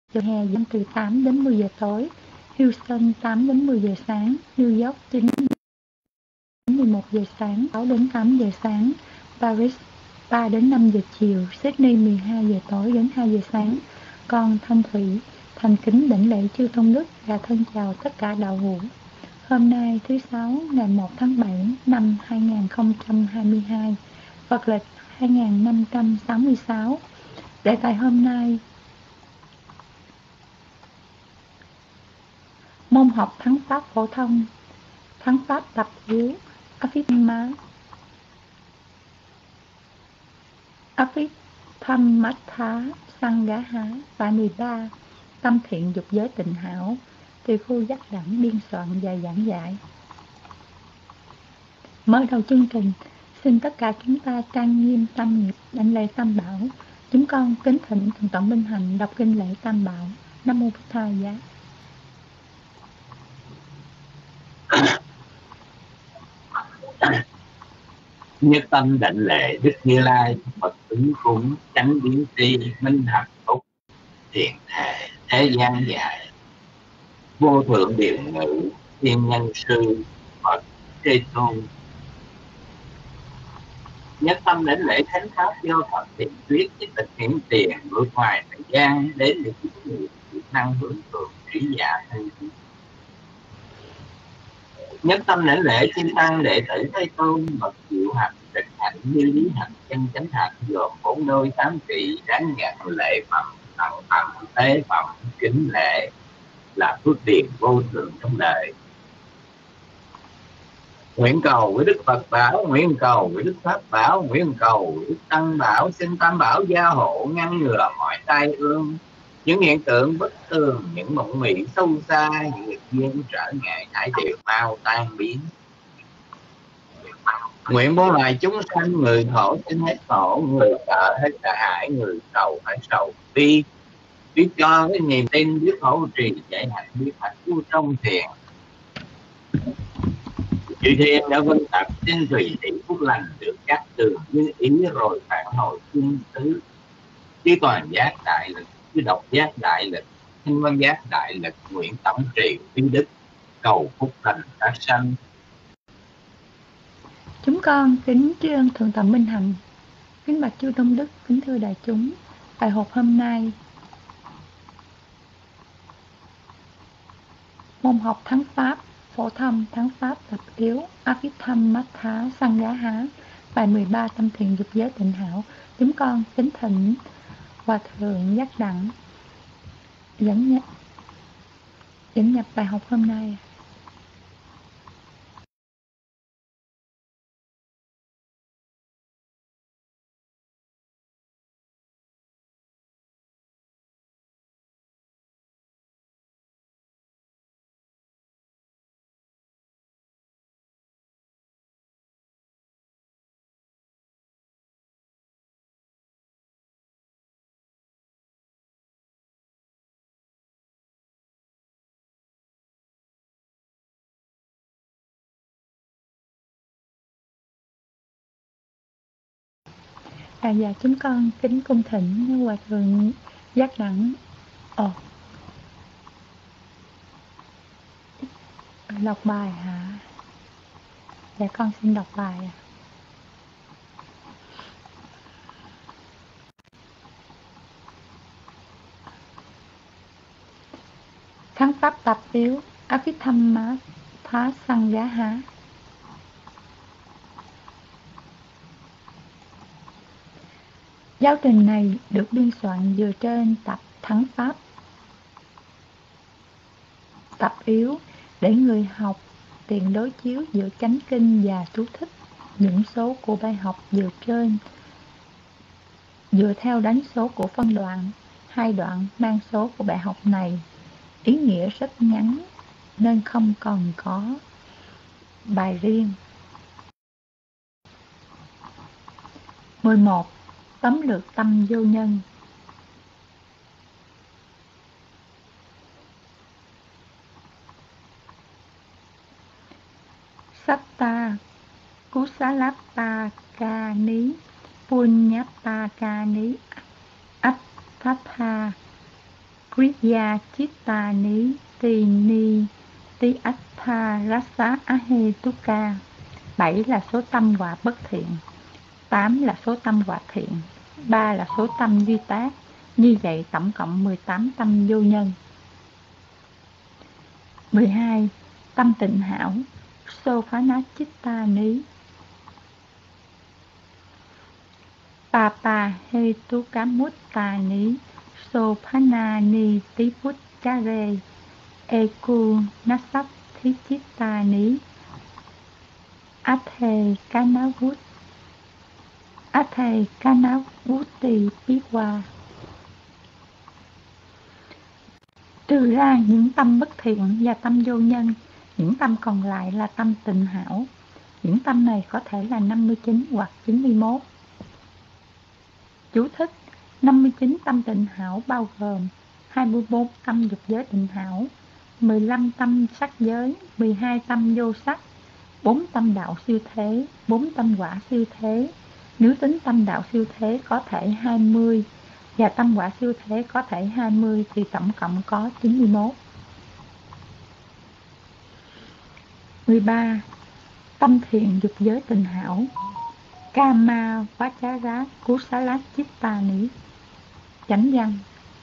Giờ hè diễn từ 8 đến 10 giờ tối, Houston 8 đến 10 giờ sáng, New York 9 đến 11 giờ sáng, 6 đến 8 giờ sáng, Paris 3 đến 5 giờ chiều, Sydney 12 giờ tối đến 2 giờ sáng. Còn Thanh Thủy thành kính đảnh lễ chư tôn đức và thân chào tất cả đạo hữu. Hôm nay thứ Sáu ngày 1 tháng 7 năm 2022, Phật lịch 2566. Đề tài hôm nay: môn học thắng Pháp phổ thông, thắng Pháp tập yếu, Abhidhammattha Sangaha, bài 13, tâm thiện dục giới tịnh hảo, từ khu Giác Đẳng biên soạn và giảng dạy. Mở đầu chương trình, xin tất cả chúng ta trang nghiêm tâm nghiệp đảnh lễ Tam Bảo. Chúng con kính thỉnh Thượng tọa Minh Hạnh đọc kinh lễ Tam Bảo. Nam mô Bổn Thầy Giá. Nhất tâm đảnh lễ Đức Như Lai, Phật ứng cúng chánh biến tri minh hạnh phúc thiện thể thế gian dạy, vô thượng điện ngữ thiên nhân sư Phật Thế Tôn. Nhất tâm đảnh lễ thánh pháp do Phật thiện thuyết chỉ thực hiện tiền vượt ngoài thời gian đến để giúp người năng hưởng thượng trí giả thân. Nhất tâm đảnh lễ chư tăng đệ tử Thế Tôn, bậc diệu hạnh trực hạnh như lý hạnh chân chánh hạnh, gồm 4 đôi 8 kỳ đáng nhận lễ phẩm tặng phẩm tế phẩm kính lễ là phước điền vô thượng trong đời. Nguyện cầu với Đức Phật bảo, nguyện cầu với Đức Pháp bảo, nguyện cầu với Đức Tăng bảo, xin Tam bảo gia hộ ngăn ngừa mọi tai ương, những hiện tượng bất tường, những mộng mị sâu xa, những nghịch duyên trở ngại hãy đều mau tan biến. Nguyện muôn loài chúng sanh, người khổ xin hết khổ, người sợ hết sợ hãi, người sầu phải sầu bi, biết cho cái niềm tin, biết hỗ trì dạy hạnh, biết hạnh tu trong thiền. Chư thiên đã vân tập xin tùy thị phúc lành được các tường như ý rồi phản hồi chung tứ, chứ toàn giác đại lực, chứ độc giác đại lực, thanh văn giác đại lực, nguyện tổng trì quý đức cầu phúc lành các sanh. Chúng con kính tri ân Thượng tọa Minh Hạnh. Kính bạch chư tôn đức, kính thưa đại chúng, bài học hôm nay: môn học thắng Pháp phổ thông, thắng Pháp tập yếu, Abhidhammattha Sangaha, bài 13, tâm thiện dục giới tịnh hảo. Chúng con kính thỉnh Hòa thượng Giác Đẳng dẫn nhập bài học hôm nay. Dạ, chúng con kính cung thỉnh Hòa thượng Giác Đẳng đọc bài hả? Dạ, con xin đọc bài. Thắng Pháp tập yếu, Abhidhammattha Sangaha. Giáo trình này được biên soạn dựa trên tập thắng Pháp tập yếu để người học tiện đối chiếu giữa chánh kinh và chú thích. Những số của bài học dựa theo đánh số của phân đoạn. 2 đoạn mang số của bài học này ý nghĩa rất ngắn nên không còn có bài riêng. 11. Tóm lược tâm vô nhân. Satta Kusalapakani Punyapakani Atthatha Kriya Chittani Tini Ti Attha Rasa Ahetuka. 7 là số tâm quả bất thiện, 8 là số tâm quả thiện, 3 là số tâm duy tác. Như vậy tổng cộng 18 tâm vô nhân. 12. Tâm tịnh hảo Sophanachittani Papa Hetukamuttani Sophanani Tiputtare Eku Nasathichittani Athe Kanavuti Piwa. Trừ ra những tâm bất thiện và tâm vô nhân, những tâm còn lại là tâm tịnh hảo. Những tâm này có thể là 59 hoặc 91. Chú thích: 59 tâm tịnh hảo bao gồm 24 tâm dục giới tịnh hảo, 15 tâm sắc giới, 12 tâm vô sắc, 4 tâm đạo siêu thế, 4 tâm quả siêu thế. Nếu tính tâm đạo siêu thế có thể 20 và tâm quả siêu thế có thể 20 thì tổng cộng có 91. 13. Tâm thiện dục giới tịnh hảo Kama Vachara Kusalachittani. Chánh văn: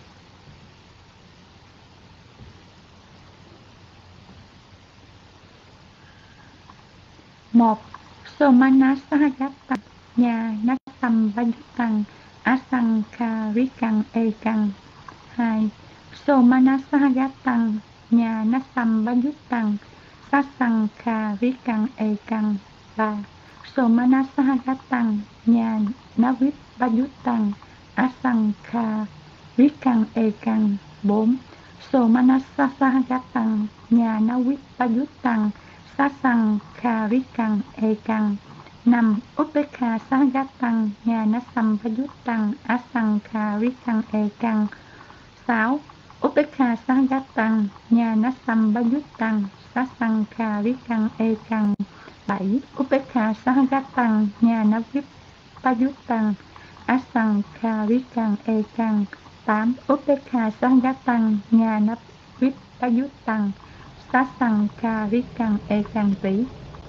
1. Somanasahagata Nha Nasam Vajutang Asankharikang Ekang. 2. Somanasahagatan Nha Nasam Vajutang Sasankharikang Ekang. 3. Somanasahagatan Nha Navit Vajutang Asankharikang Ekang. 4. Somanasahagatan Nha Navit Vajutang Sasankharikang Ekang. 5. Upekha Sahagatang Nha Nasam Vajutang Asankharikang Ekang. 6. Upekha Sahagatang Nha Nasam Vajutang Sasankharikang Ekang. 7. Upekha Sahagatang Nha Navit Vajutang Asankharikang Ekang. 8. Upekha Sahagatang Nha Navit Vajutang Sasankharikang Ekang tỷ.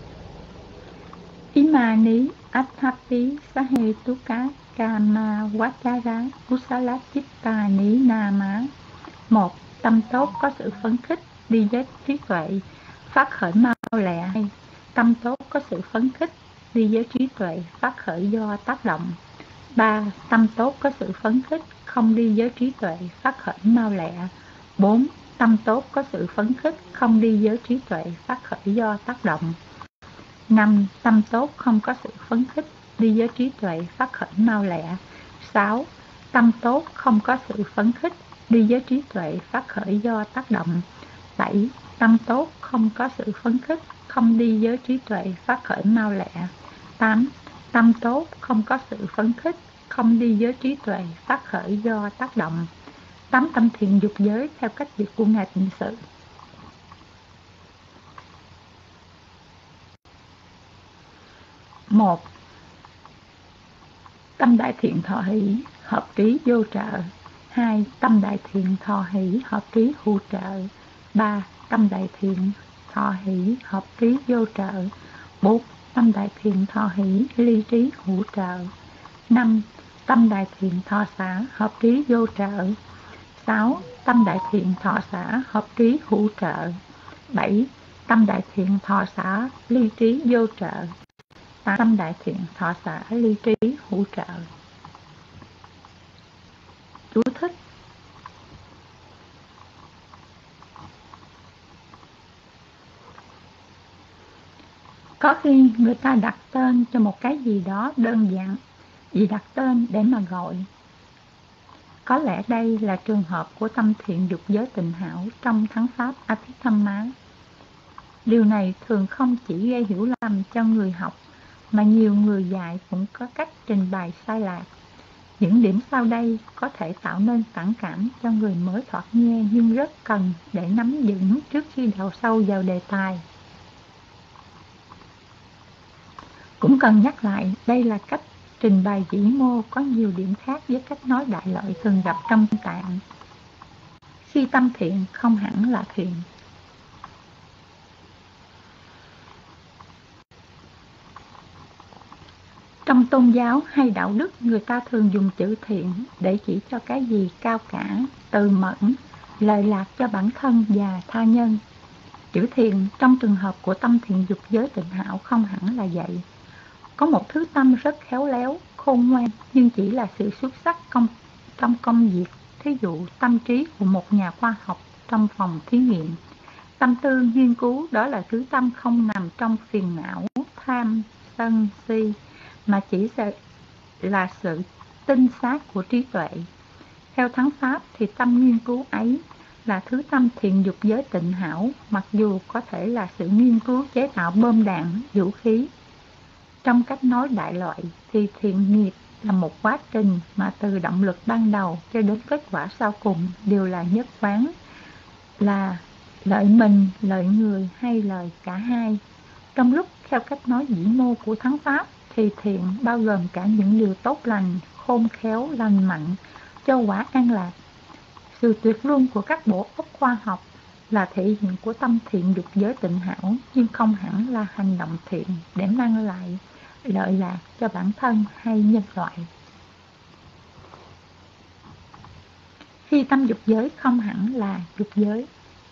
Imani Atthapi Sahetuka Kama Vachara Kusalachittani Nama. 1. Tâm tốt có sự phấn khích đi với trí tuệ, phát khởi mau lẹ. 2. Tâm tốt có sự phấn khích đi với trí tuệ, phát khởi do tác động. 3. Tâm tốt có sự phấn khích không đi với trí tuệ, phát khởi mau lẹ. 4. Tâm tốt có sự phấn khích không đi với trí tuệ, phát khởi do tác động. 5. Tâm tốt không có sự phấn khích đi với trí tuệ, phát khởi mau lẹ. 6. Tâm tốt không có sự phấn khích đi với trí tuệ, phát khởi do tác động. 7. Tâm tốt không có sự phấn khích không đi với trí tuệ, phát khởi mau lẹ. 8. Tâm tốt không có sự phấn khích không đi với trí tuệ, phát khởi do tác động. 8 tâm thiện dục giới theo cách dịch của Ngài Tịnh Sự. 1. Tâm đại thiện thọ hỷ, hợp trí vô trợ. 2. Tâm đại thiện thọ hỷ, hợp trí hữu trợ. 3. Tâm đại thiện thọ hỷ, hợp trí vô trợ. 4. Tâm đại thiện thọ hỷ, ly trí hữu trợ. 5. Tâm đại thiện thọ xả, hợp trí vô trợ. 6. Tâm đại thiện thọ xả, hợp trí hữu trợ. 7. Tâm đại thiện thọ xả, ly trí vô trợ. 8. Tâm đại thiện thọ xả, ly trí hữu trợ. Chú thích: có khi người ta đặt tên cho một cái gì đó đơn giản, vì đặt tên để mà gọi. Có lẽ đây là trường hợp của tâm thiện dục giới tịnh hảo trong thắng pháp Abhidhamma. Điều này thường không chỉ gây hiểu lầm cho người học, mà nhiều người dạy cũng có cách trình bày sai lạc. Những điểm sau đây có thể tạo nên phản cảm cho người mới thoạt nghe, nhưng rất cần để nắm vững trước khi đào sâu vào đề tài. Cũng cần nhắc lại, đây là cách trình bày vĩ mô có nhiều điểm khác với cách nói đại loại thường gặp trong Tạng. khi tâm thiện không hẳn là thiện. Trong tôn giáo hay đạo đức, người ta thường dùng chữ thiện để chỉ cho cái gì cao cả, từ mẫn, lợi lạc cho bản thân và tha nhân. Chữ thiện trong trường hợp của tâm thiện dục giới tịnh hảo không hẳn là vậy. Có một thứ tâm rất khéo léo, khôn ngoan, nhưng chỉ là sự xuất sắc trong công việc. Thí dụ tâm trí của một nhà khoa học trong phòng thí nghiệm. Tâm tư nghiên cứu đó là thứ tâm không nằm trong phiền não, tham, sân, si, mà chỉ là sự tinh xác của trí tuệ. Theo Thắng Pháp thì tâm nghiên cứu ấy là thứ tâm thiện dục giới tịnh hảo, mặc dù có thể là sự nghiên cứu chế tạo bom đạn, vũ khí. Trong cách nói đại loại thì thiện nghiệp là một quá trình mà từ động lực ban đầu cho đến kết quả sau cùng đều là nhất quán, là lợi mình, lợi người hay lợi cả hai. Trong lúc theo cách nói vĩ mô của Thắng Pháp thì thiện bao gồm cả những điều tốt lành, khôn khéo, lành mạnh, cho quả an lạc. Sự tuyệt luân của các bộ óc khoa học là thể hiện của tâm thiện dục giới tịnh hảo, nhưng không hẳn là hành động thiện để mang lại lợi lạc cho bản thân hay nhân loại. Khi tâm dục giới không hẳn là dục giới.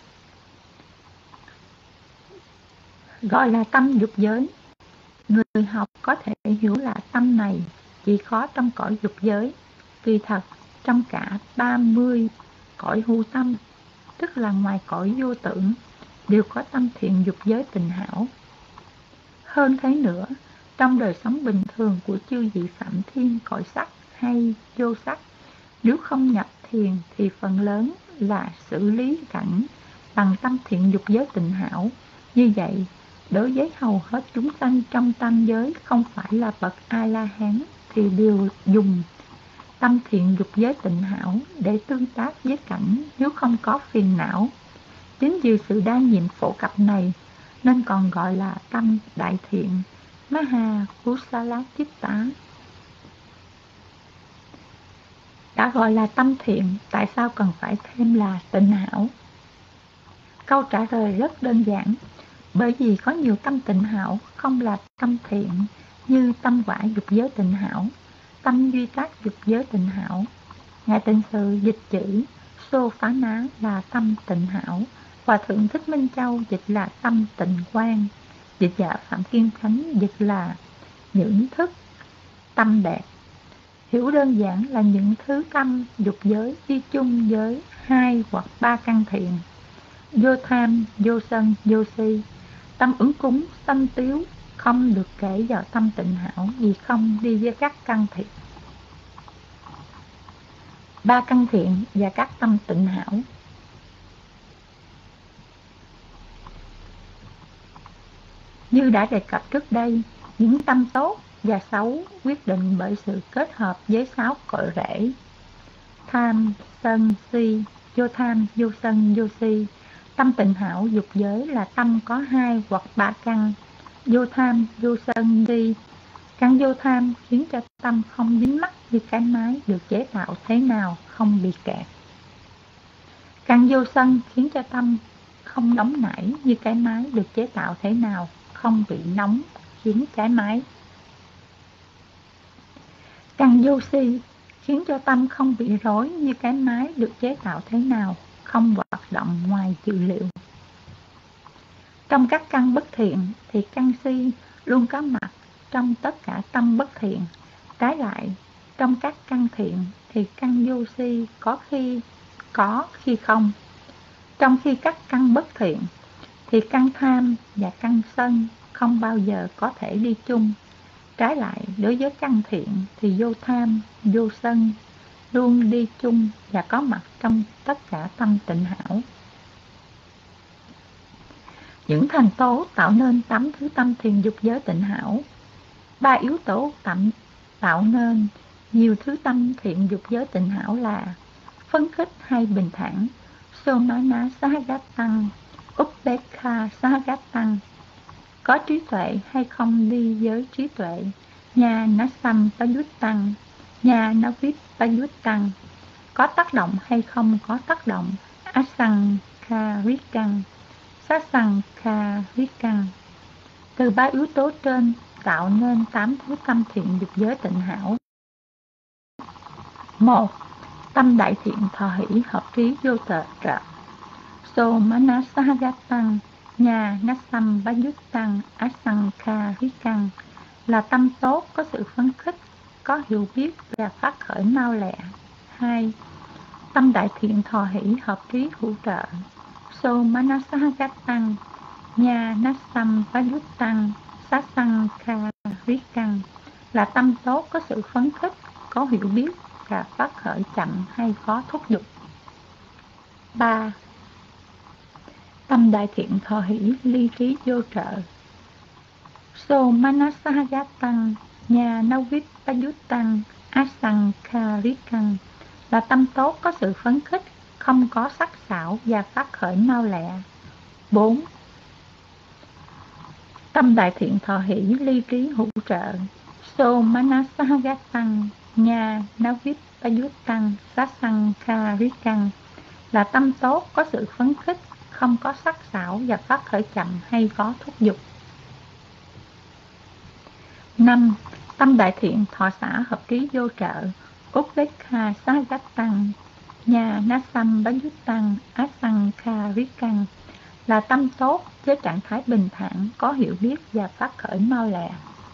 Gọi là tâm dục giới, người học có thể hiểu là tâm này chỉ khó trong cõi dục giới. Kỳ thật, trong cả 30 cõi hữu tâm, tức là ngoài cõi vô tưởng, đều có tâm thiện dục giới tịnh hảo. Hơn thế nữa, trong đời sống bình thường của chư vị phạm thiên cõi sắc hay vô sắc, nếu không nhập thiền thì phần lớn là xử lý cảnh bằng tâm thiện dục giới tịnh hảo. Như vậy, đối với hầu hết chúng sanh trong tam giới không phải là bậc A-la-hán thì đều dùng tâm thiện dục giới tịnh hảo để tương tác với cảnh nếu không có phiền não. Chính vì sự đa nhiệm phổ cập này nên còn gọi là tâm đại thiện, Maha Kusala Chitta. Đã gọi là tâm thiện, tại sao cần phải thêm là tịnh hảo? Câu trả lời rất đơn giản, bởi vì có nhiều tâm tịnh hảo không là tâm thiện, như tâm quả dục giới tịnh hảo, tâm duy tác dục giới tịnh hảo. Ngài Tịnh Sự dịch chữ Sô Phá Ná là tâm tịnh hảo, Hòa Thượng Thích Minh Châu dịch là tâm tịnh quang, dịch giả Phạm Kiên Khánh dịch là những thức tâm đẹp. Hiểu đơn giản là những thứ tâm dục giới đi chung với 2 hoặc 3 căn thiện: vô tham, vô sân, vô si. Tâm ứng cúng, sanh tiếu không được kể vào tâm tịnh hảo vì không đi với các căn thiện. 3 căn thiện và các tâm tịnh hảo. Như đã đề cập trước đây, những tâm tốt và xấu quyết định bởi sự kết hợp với 6 cội rễ: tham, sân, si, vô tham, vô sân, vô si. Tâm tịnh hảo dục giới là tâm có 2 hoặc 3 căn: vô tham, vô sân, si. Căn vô tham khiến cho tâm không dính mắc như cái máy được chế tạo thế nào không bị kẹt. Căn vô sân khiến cho tâm không nóng nảy như cái máy được chế tạo thế nào không bị nóng khiến cái máy. Căn vô si khiến cho tâm không bị rối như cái máy được chế tạo thế nào không hoạt động ngoài dự liệu. Trong các căn bất thiện thì căn si luôn có mặt trong tất cả tâm bất thiện. Trái lại, trong các căn thiện thì căn vô si có khi không. Trong khi các căn bất thiện thì căn tham và căn sân không bao giờ có thể đi chung. Trái lại, đối với căn thiện thì vô tham, vô sân luôn đi chung và có mặt trong tất cả tâm tịnh hảo. Những thành tố tạo nên 8 thứ tâm thiện dục giới tịnh hảo. 3 yếu tố tạo nên nhiều thứ tâm thiện dục giới tịnh hảo là phấn khích hay bình thản, Somana Sahagatang, Upekkha Sahagatang, có trí tuệ hay không đi với trí tuệ, Nhà Nasam Payuttang, Nhà Navit Payuttang, có tác động hay không có tác động, Asankharikang, Sasankharikang. Từ 3 yếu tố trên tạo nên 8 thứ tâm thiện dục giới tịnh hảo. 1. Tâm đại thiện thọ hỷ hợp trí vô trợ. Somanasahagatan Nha Nassam Bajutang Asankharikang là tâm tốt, có sự phấn khích, có hiểu biết và phát khởi mau lẹ. 2. Tâm đại thiện thọ hỷ hợp trí hữu trợ. Somanasahagatan Nha Nassam Bajutang Sasankharikang là tâm tốt, có sự phấn khích, có hiểu biết và phát khởi chậm hay có thúc giục. 3. Tâm đại thiện thọ hỷ ly trí vô trợ. Somanasahagatan Nha Navipayutang Asankharikang là tâm tốt, có sự phấn khích, không có sắc sảo và phát khởi mau lẹ. 4. Tâm đại thiện thọ hỷ ly trí hữu trợ. Somanasahagatan Nha Navipayutang Sasankharikang là tâm tốt, có sự phấn khích, không có sắc sảo và phát khởi chậm hay có thúc giục. 5. Tâm đại thiện thọ xả hợp trí vô trợ. Upekkha Sahagatan Nha Nassam Bajutang Asankharikang là tâm tốt với trạng thái bình thản, có hiểu biết và phát khởi mau lẹ.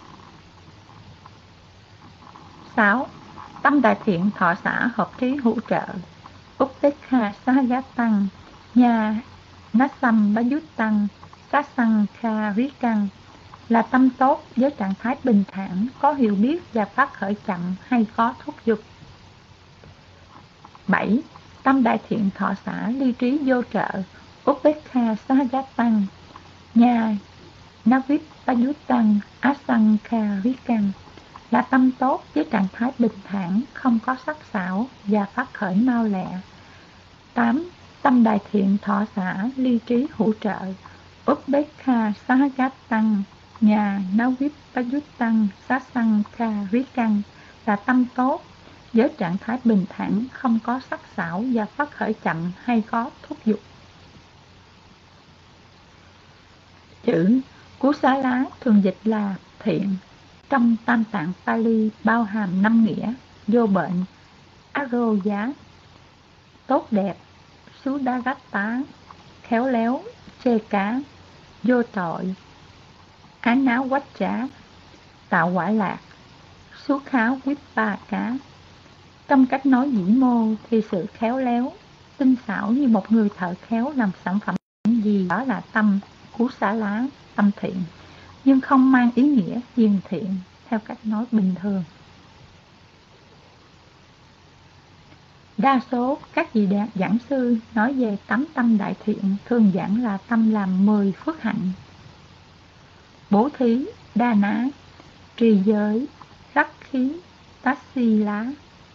6. Tâm đại thiện thọ xả hợp trí hữu trợ. Upekkha Sahagatan Nha Nassam Bajutang Sasankharikang là tâm tốt với trạng thái bình thản, có hiểu biết và phát khởi chậm hay có thúc giục. 7. Tâm đại thiện thọ xả ly trí vô trợ. Upekkha Sahagatan Nha Navipayutang Asankharikang là tâm tốt với trạng thái bình thản, không có sắc sảo và phát khởi mau lẹ. 8. Tâm đại thiện thọ xả ly trí hữu trợ. Upekkha Sahagatan Nha Navipayutang Sasankharikang là tâm tốt với trạng thái bình thản, không có sắc sảo và phát khởi chậm hay có thúc giục. Chữ Kusala thường dịch là thiện. Trong Tam Tạng Pali bao hàm 5 nghĩa: vô bệnh, Aroya, tốt đẹp, Sudaratta, khéo léo, chê cá, vô tội, Anawaccha, tạo quả lạc, Sukha Vipaka. Trong cách nói vĩ mô thì sự khéo léo, tinh xảo như một người thợ khéo làm sản phẩm gì đó là tâm Kusala, tâm thiện, nhưng không mang ý nghĩa hiền thiện theo cách nói bình thường. Đa số các vị giảng sư nói về 8 tâm đại thiện thường giảng là tâm làm 10 phước hạnh: bố thí, đa ná, trì giới, rắc khí, tassila.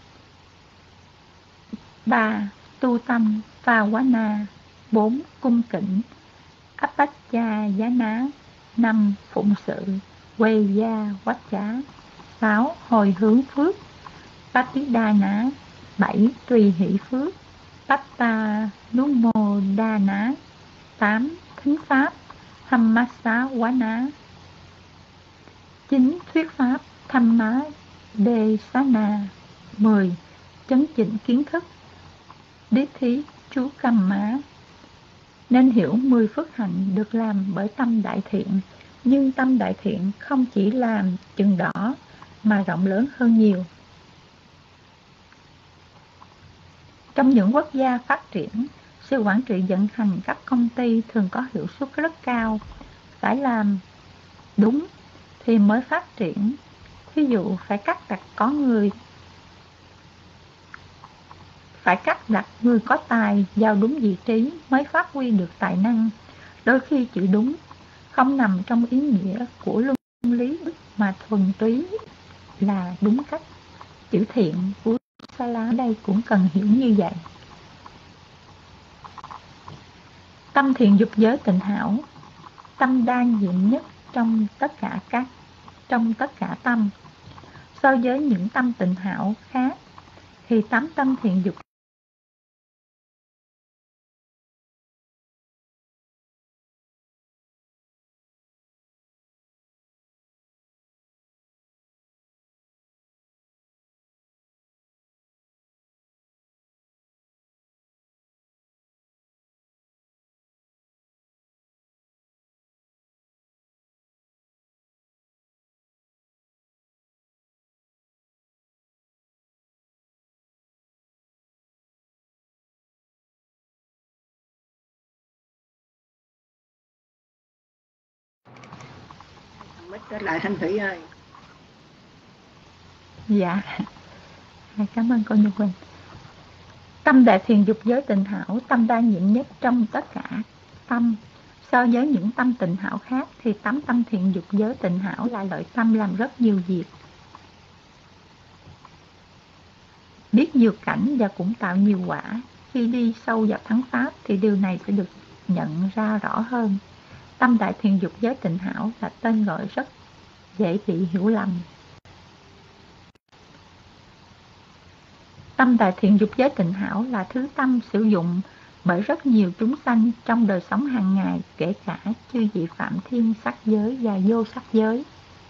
3. Tu tâm, Phavana. 4. Cung kính, Apachayana. 5. Phụng sự, Vejavaccha. 6. Hồi hướng phước, Patidana. 7. Tùy hỷ phước, Pattanumodana. 8. Thính pháp, Dhammasawana. 9. Thuyết pháp, Dhamma Desana. 10. Chấn chỉnh kiến thức, Đích thí chú Kamma. Nên hiểu 10 phước hạnh được làm bởi tâm đại thiện, nhưng tâm đại thiện không chỉ làm chừng đó mà rộng lớn hơn nhiều. Trong những quốc gia phát triển, sự quản trị vận hành các công ty thường có hiệu suất rất cao. Phải làm đúng thì mới phát triển. Ví dụ phải cắt đặt người có tài vào đúng vị trí mới phát huy được tài năng. Đôi khi chữ đúng không nằm trong ý nghĩa của luân lý mà thuần túy là đúng cách. Chữ thiện của Sala ở đây cũng cần hiểu như vậy. Tâm thiện dục giới tịnh hảo, tâm đa nhiệm nhất trong tất cả tâm. So với những tâm tịnh hảo khác thì 8 tâm thiện dục Mít trở lại Thanh Thủy ơi. Dạ, cảm ơn cô Nhật Quỳnh. Tâm đại thiền dục giới tịnh hảo, tâm đa nhiệm nhất trong tất cả tâm. So với những tâm tịnh hảo khác thì tâm thiền dục giới tịnh hảo là loại tâm làm rất nhiều việc, biết nhiều cảnh và cũng tạo nhiều quả. Khi đi sâu vào thắng pháp thì điều này sẽ được nhận ra rõ hơn. Tâm đại thiền dục giới tịnh hảo là tên gọi rất dễ bị hiểu lầm. Tâm đại thiện dục giới tịnh hảo là thứ tâm sử dụng bởi rất nhiều chúng sanh trong đời sống hàng ngày, kể cả chư vị phạm thiên sắc giới và vô sắc giới.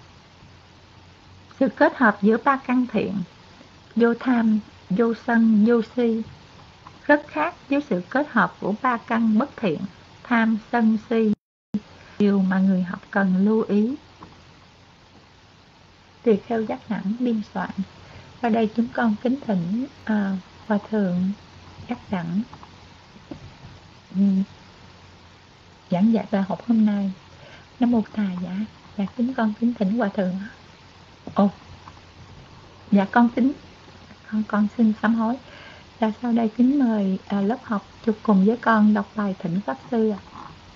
Sự kết hợp giữa ba căn thiện, vô tham, vô sân, vô si, rất khác với sự kết hợp của ba căn bất thiện, tham, sân, si, điều mà người học cần lưu ý. Tỳ kheo giác đẳng biên soạn. Ở đây chúng con kính thỉnh Hòa Thượng Giác Đẳng giảng dạy bài học hôm nay. Nam Mô Thầy. Dạ kính con kính thỉnh Hòa Thượng. Dạ con xin sám hối. Và sau đây kính mời lớp học chúc cùng với con đọc bài thỉnh Pháp Sư ạ.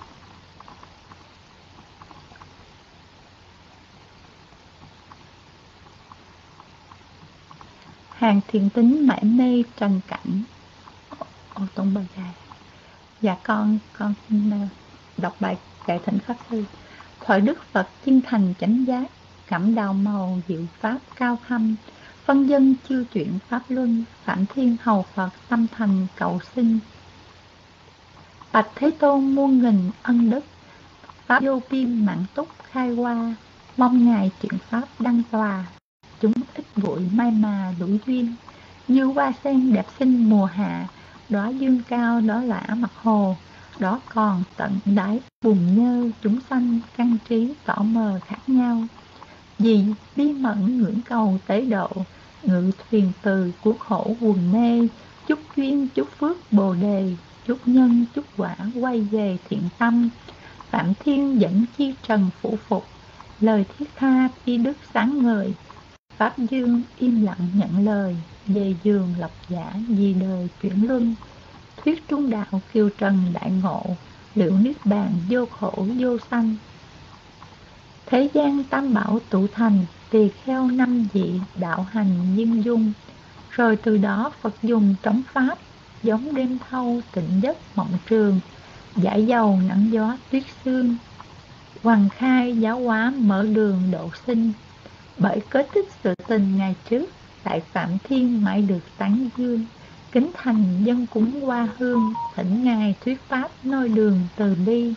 Hàng thiện tính mãi mê trần cảnh. Tụng bài dài. Dạ con xin đọc bài kệ thỉnh Pháp Sư. Thoại Đức Phật chân thành chánh giác, cảm đào màu diệu pháp cao thâm, phân dân chư chuyện pháp luân, phạm thiên hầu Phật tâm thành cầu xin. Bạch Thế Tôn muôn nghìn ân đức, pháp vô biên mạng túc khai qua, mong ngài chuyển pháp đăng tòa, chúng ít bụi mai mà đủ duyên, như hoa sen đẹp xinh mùa hạ, đóa dương cao đó lả mặt hồ, đó còn tận đáy bùn nhơ, chúng sanh căn trí tỏ mờ khác nhau. Vì bí mẫn ngưỡng cầu tế độ, ngự thuyền từ của khổ quần mê, chúc duyên chúc phước bồ đề, chúc nhân chúc quả quay về thiện tâm. Phạm thiên dẫn chi trần phủ phục, lời thiết tha y đức sáng ngời, pháp dương im lặng nhận lời, về giường lập giả vì đời chuyển luân. Thuyết trung đạo kiều trần đại ngộ, liệu niết bàn vô khổ vô sanh. Thế gian tam bảo tụ thành, tỳ kheo năm vị đạo hành viên dung. Rồi từ đó Phật dùng trống pháp, giống đêm thâu tịnh giấc mộng trường, giải dầu nắng gió tuyết sương. Hoàng khai giáo hóa mở đường độ sinh, bởi kết tích sự tình ngày trước, tại Phạm Thiên mãi được tán dương. Kính thành dân cúng hoa hương, thỉnh ngài thuyết pháp noi đường từ bi.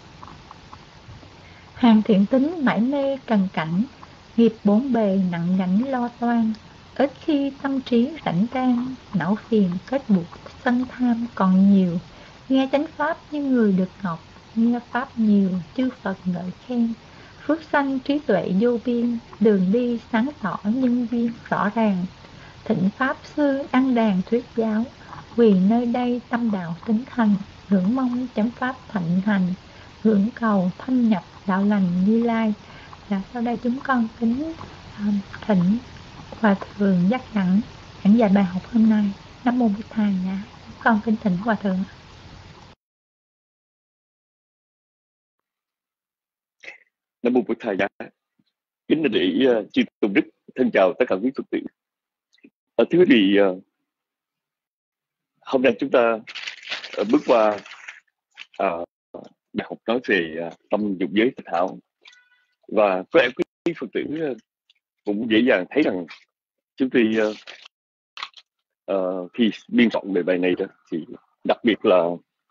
Hàng thiện tính mãi mê trần cảnh, nghiệp bốn bề nặng gánh lo toan, ít khi tâm trí rảnh rang, não phiền kết buộc sân tham còn nhiều. Nghe chánh pháp như người được ngọc, nghe pháp nhiều chư Phật ngợi khen. Phước sanh trí tuệ vô biên, đường đi sáng tỏ nhân duyên rõ ràng. Thịnh pháp sư đăng đàn thuyết giáo, vì nơi đây tâm đạo tính thành, ngưỡng mong chánh pháp thịnh hành, hưởng cầu thâm nhập đạo lành Như Lai. Và sau đây chúng con kính thỉnh Hòa Thượng Giác Đẳng giảng dạy bài học hôm nay. Nam Mô Bụt Thầy. Chúng con kính thỉnh Hòa Thượng. Nam Mô Bụt Thầy. Kính đệ chư tôn đức, thân chào tất cả quý Phật tử. Thưa quý vị, hôm nay chúng ta bước qua bài học nói về tâm dục giới tịnh hảo, và có lẽ quý Phật tử cũng dễ dàng thấy rằng chúng tôi khi biên soạn về bài này đó thì đặc biệt là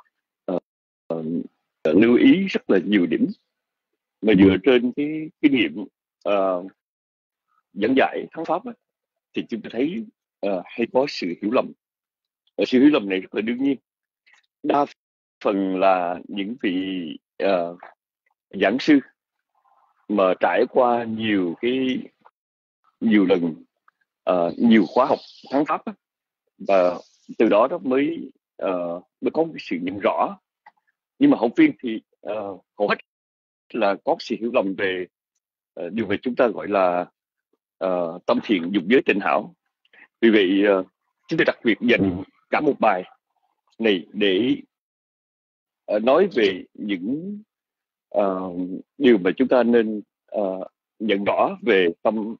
lưu ý rất là nhiều điểm, mà dựa trên cái kinh nghiệm dẫn dạy thắng pháp á, thì chúng ta thấy hay có sự hiểu lầm. Sự hiểu lầm này rất là đương nhiên. Đa phần là những vị giảng sư mà trải qua nhiều lần nhiều khóa học thắng pháp á, và từ đó mới có một sự nhận rõ. Nhưng mà học viên thì hầu hết là có sự hiểu lầm về điều mà chúng ta gọi là tâm thiện dục giới tịnh hảo. Vì vậy chúng tôi đặc biệt dành cả một bài này để nói về những điều mà chúng ta nên nhận rõ về tâm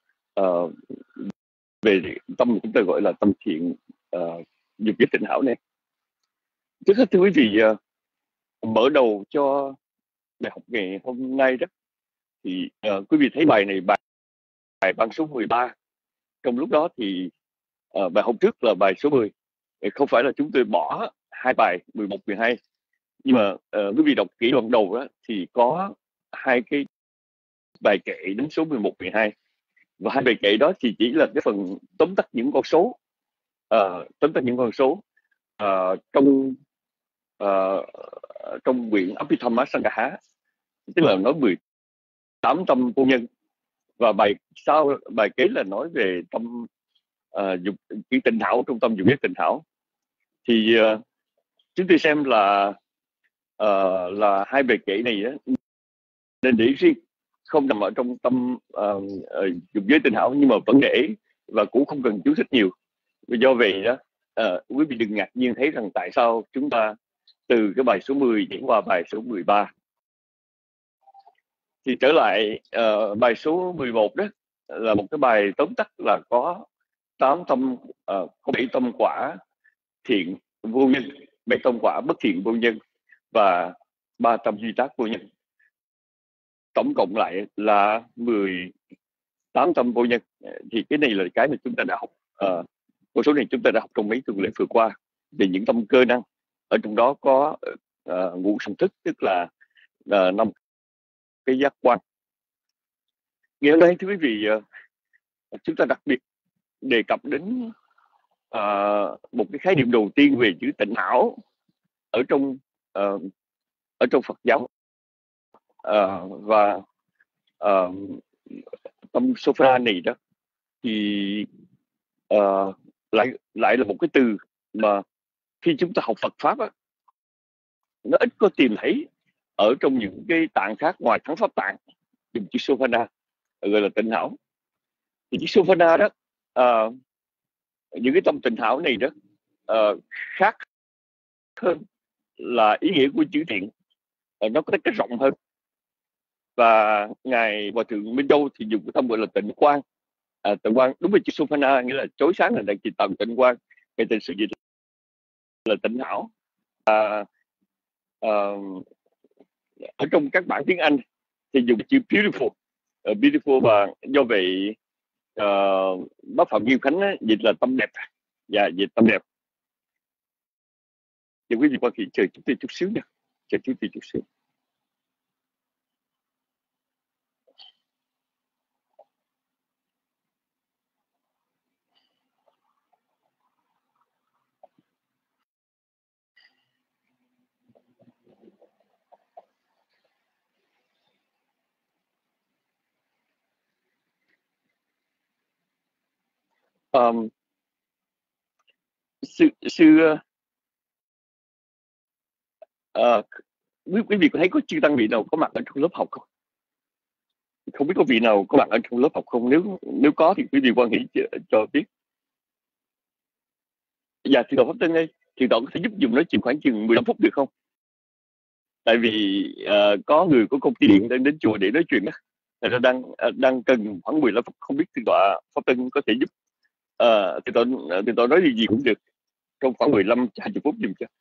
mà chúng ta gọi là tâm thiện dục giới tịnh hảo này. Trước hết thưa quý vị, mở đầu cho bài học ngày hôm nay đó thì quý vị thấy bài này, bài băng số 13. Trong lúc đó thì bài hôm trước là bài số 10. Không phải là chúng tôi bỏ hai bài 11, 12, nhưng mà quý vị đọc kỹ đoạn đầu đó thì có hai cái bài kệ đến số 11, 12, và hai bài kệ đó thì chỉ là cái phần tóm tắt những con số, trong quyển Abhidhamma Sangaha, tức là nói 18 tâm vô nhân, và bài kế là nói về tâm dục cái tịnh thảo, trung tâm dục giới tịnh thảo. Thì chúng tôi xem là hai bài kệ này đó, nên để riêng, không nằm ở trong tâm dục giới tịnh thảo, nhưng mà vẫn để và cũng không cần chú thích nhiều. Vì do vậy đó, quý vị đừng ngạc nhiên thấy rằng tại sao chúng ta từ cái bài số 10 chuyển qua bài số 13. Thì trở lại bài số 11 đó là một cái bài tóm tắt là có 8 tâm, có 7 tâm quả thiện vô nhân, 7 tâm quả bất thiện vô nhân và 3 tâm duy tác vô nhân. Tổng cộng lại là 18 tâm vô nhân. Thì cái này là cái mà chúng ta đã học, một số này chúng ta đã học trong mấy tuần lễ vừa qua về những tâm cơ năng. Ở trong đó có ngũ sanh thức, tức là 5 cái giác quan. Ngày hôm nay thưa quý vị, chúng ta đặc biệt đề cập đến một cái khái niệm đầu tiên về chữ tịnh hảo ở trong Phật giáo, và tâm Sophia này đó thì lại là một cái từ mà khi chúng ta học Phật pháp á, nó ít có tìm thấy ở trong những cái tạng khác ngoài Thắng Pháp Tạng dùng chữ Sophia gọi là tịnh hảo. Thì chữ Sophia đó, những cái tâm tịnh hảo này đó khác hơn là ý nghĩa của chữ thiện, nó có cái rộng hơn. Và ngài Hòa thượng Minh Châu thì dùng cái tâm gọi là tịnh quang. Tịnh quang đúng với chữ Sophia nghĩa là chói sáng, là đang chỉ tầm tịnh quang, cái tên sự dịch là tịnh hảo. Ở trong các bản tiếng Anh thì dùng chữ beautiful, và do vậy bác Phạm Kim Khánh dịch là tâm đẹp, và dịch tâm đẹp. Thì quý vị quan hệ chờ chúng tôi chút xíu nha, chờ chúng tôi chút xíu. Quý vị có thấy có chư tăng vị nào có mặt ở trong lớp học không? Không biết có vị nào có mặt ở trong lớp học không? Nếu có thì quý vị quan hệ cho biết. Dạ, thưa Pháp Tân ơi, thưa Tổ có thể giúp dùng nói chuyện khoảng chừng 15 phút được không? Tại vì có người của công ty điện đang đến chùa để nói chuyện á, người ta đang cần khoảng 15 phút. Không biết thưa Tọa Pháp Tân có thể giúp thưa Tọa nói gì cũng được trong khoảng 15-20 phút dùm cho.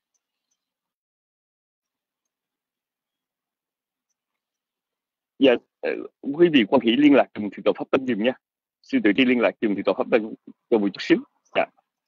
Dạ, quý vị quan hệ liên lạc cùng thưa Tọa Pháp Tân dùm nha. Sư tự đi liên lạc cùng thưa Tọa Pháp Tân cho một chút xíu. Dạ.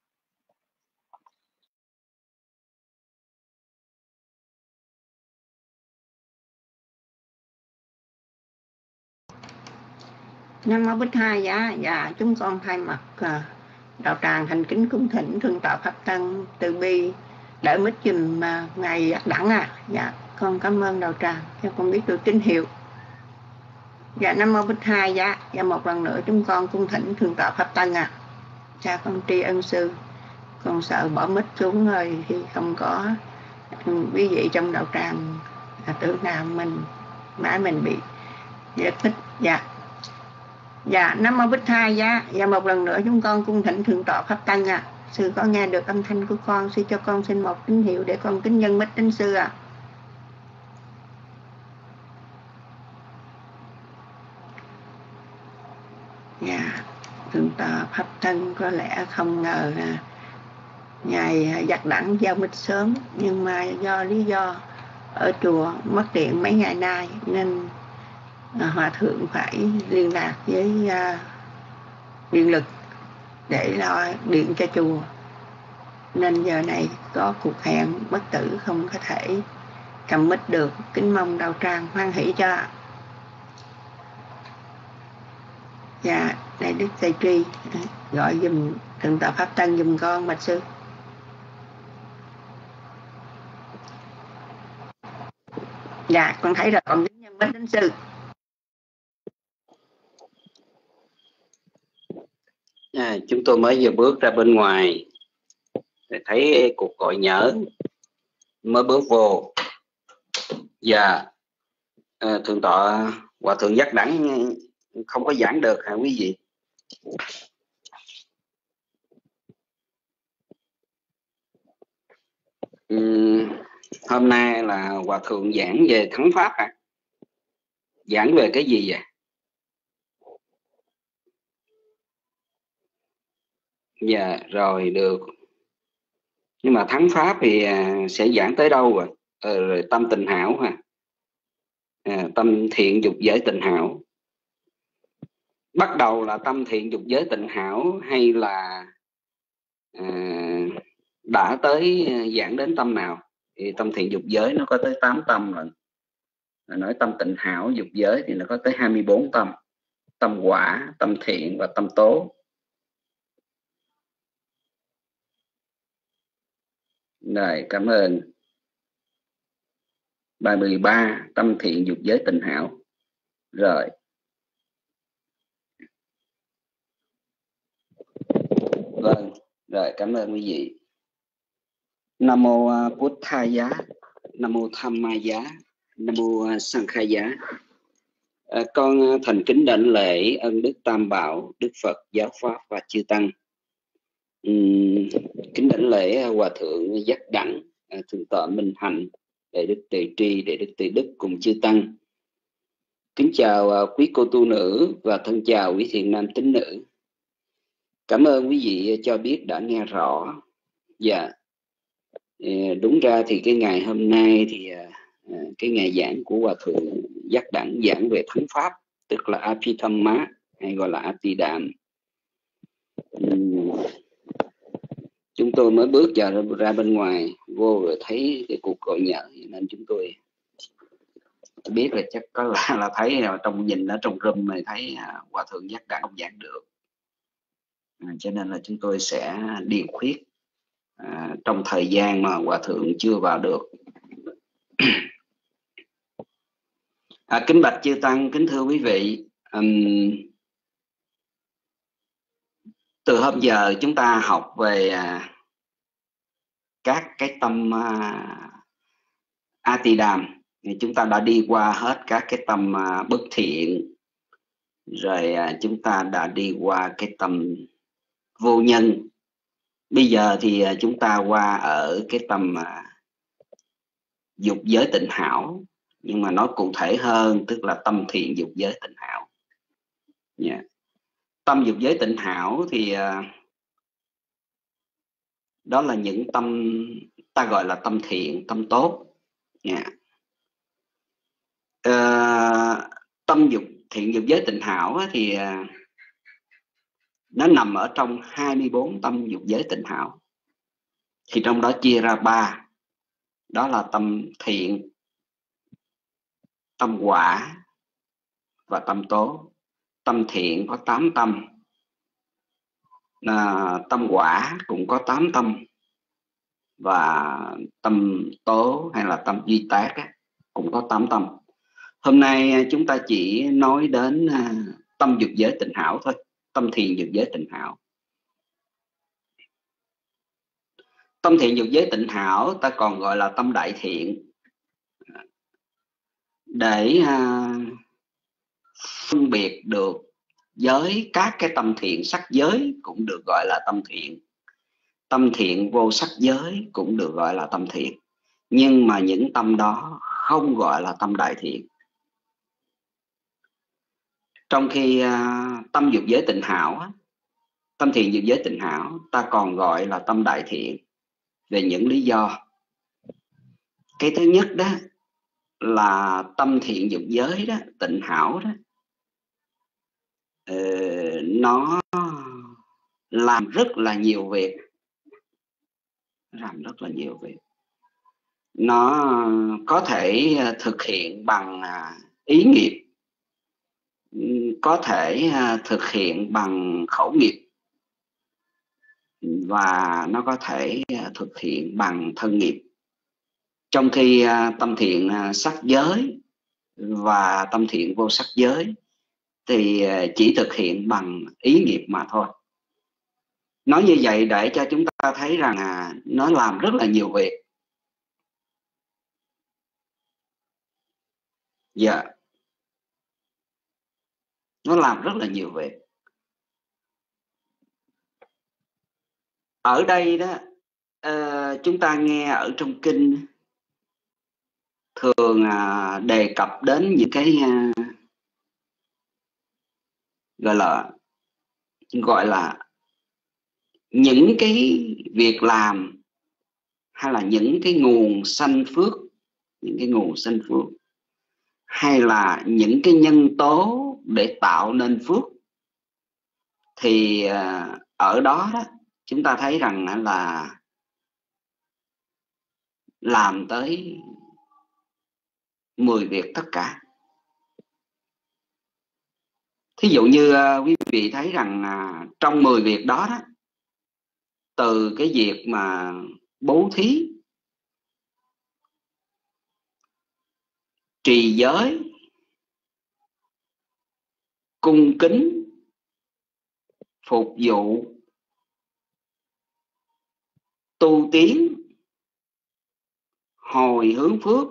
Nam mô Bích Hai. Dạ, chúng con thay mặt đạo tràng thành kính cung thỉnh Thượng tọa Pháp Tân từ bi đợi mít giùm ngày giác đẳng Dạ, con cảm ơn đạo tràng cho con biết được tín hiệu. Dạ, Nam mô Bích Hai. Dạ, một lần nữa chúng con cung thỉnh Thượng tọa Pháp Tân Cha con tri ân sư. Con sợ bỏ mít xuống rồi thì không có quý vị trong đạo tràng tưởng nào mình bị rất thích Dạ, Nam Mô Bích Thai giá. Và một lần nữa chúng con cung thỉnh Thượng tọa Pháp Tăng ạ. Sư có nghe được âm thanh của con, sư cho con xin một tín hiệu để con kính nhân mít đến sư ạ. Dạ, Thượng tọa Pháp Tăng có lẽ không ngờ là Ngài dắt đẳng giao mít sớm, nhưng mà do lý do ở chùa mất điện mấy ngày nay nên Hòa Thượng phải liên lạc với điện lực để lo điện cho chùa, nên giờ này có cuộc hẹn bất tử không có thể cầm mic được. Kính mong đạo tràng hoan hỷ cho. Dạ, Đại Đức Tây Tri gọi dùm Thượng tọa Pháp Tăng dùm con bạch sư. Dạ, con thấy rồi, con kính nhân mic đến sư. Chúng tôi mới vừa bước ra bên ngoài để thấy cuộc gọi nhỡ, mới bước vô. Và Thượng tọa Hòa Thượng Giác Đẳng không có giảng được hả quý vị? Hôm nay là Hòa Thượng giảng về thắng pháp hả? Giảng về cái gì vậy? Dạ rồi, được. Nhưng mà thắng pháp thì sẽ giảng tới đâu rồi? Rồi tâm tình hảo hả? Tâm thiện dục giới tình hảo. Bắt đầu là tâm thiện dục giới tình hảo hay là đã tới giảng đến tâm nào? Thì tâm thiện dục giới nó có tới 8 tâm rồi. Nói tâm tịnh hảo dục giới thì nó có tới 24 tâm. Tâm quả, tâm thiện và tâm tố. Rồi, cảm ơn. Bài 13, tâm thiện dục giới tình hảo. Rồi. Vâng, rồi cảm ơn quý vị. Nam mô Buddhaya, Nam mô Dhammaya, Nam mô Sankhaya. Con thành kính đảnh lễ ân đức Tam Bảo, Đức Phật, Giáo Pháp và chư Tăng. Kính đảnh lễ Hòa Thượng Giác Đẳng, Thượng tọa Minh Hạnh, Đại Đức Tề Tri, Đại Đức Tề Đức cùng chư Tăng. Kính chào quý cô tu nữ và thân chào quý thiện nam tín nữ. Cảm ơn quý vị cho biết đã nghe rõ. Dạ, đúng ra thì cái ngày hôm nay thì cái ngày giảng của Hòa Thượng Giác Đẳng giảng về thắng pháp, tức là Abhidhamma hay gọi là Abhidham. Chúng tôi mới bước ra bên ngoài vô rồi thấy cái cuộc gọi nhỡ, nên chúng tôi biết là chắc có là thấy trong nhìn ở trong room này thấy Hòa Thượng Giác Đẳng không giảng được, cho nên là chúng tôi sẽ điều khuyết trong thời gian mà Hòa Thượng chưa vào được. Kính bạch chư Tăng, kính thưa quý vị, từ hôm giờ chúng ta học về các cái tâm Atidam. Chúng ta đã đi qua hết các cái tâm bất thiện, rồi chúng ta đã đi qua cái tâm vô nhân. Bây giờ thì chúng ta qua ở cái tâm dục giới tịnh hảo, nhưng mà nói cụ thể hơn tức là tâm thiện dục giới tịnh hảo. Tâm dục giới tịnh hảo thì đó là những tâm ta gọi là tâm thiện, tâm tốt. Tâm thiện dục giới tịnh hảo thì nó nằm ở trong 24 tâm dục giới tịnh hảo. Thì trong đó chia ra 3. Đó là tâm thiện, tâm quả và tâm tố. Tâm thiện có 8 tâm, tâm quả cũng có 8 tâm, và tâm tố hay là tâm duy tác cũng có 8 tâm. Hôm nay chúng ta chỉ nói đến tâm dục giới tịnh hảo thôi, tâm thiện dục giới tịnh hảo. Tâm thiện dục giới tịnh hảo ta còn gọi là tâm đại thiện, để phân biệt được với các cái tâm thiện sắc giới cũng được gọi là tâm thiện, tâm thiện vô sắc giới cũng được gọi là tâm thiện. Nhưng mà những tâm đó không gọi là tâm đại thiện. Trong khi tâm dục giới tịnh hảo, tâm thiện dục giới tịnh hảo ta còn gọi là tâm đại thiện về những lý do. Cái thứ nhất đó là tâm thiện dục giới đó, tịnh hảo đó, nó làm rất là nhiều việc, nó có thể thực hiện bằng ý nghiệp, có thể thực hiện bằng khẩu nghiệp, và nó có thể thực hiện bằng thân nghiệp. Trong khi tâm thiện sắc giới và tâm thiện vô sắc giới thì chỉ thực hiện bằng ý nghiệp mà thôi. Nói như vậy để cho chúng ta thấy rằng nó làm rất là nhiều việc. Dạ, nó làm rất là nhiều việc. Ở đây đó chúng ta nghe ở trong kinh thường đề cập đến những cái gọi là những cái việc làm hay là những cái nguồn sanh phước, hay là những cái nhân tố để tạo nên phước. Thì ở đó chúng ta thấy rằng là làm tới 10 việc tất cả. Thí dụ như quý vị thấy rằng trong 10 việc đó, từ cái việc mà bố thí, trì giới, cung kính, phục vụ, tu tiến, hồi hướng phước,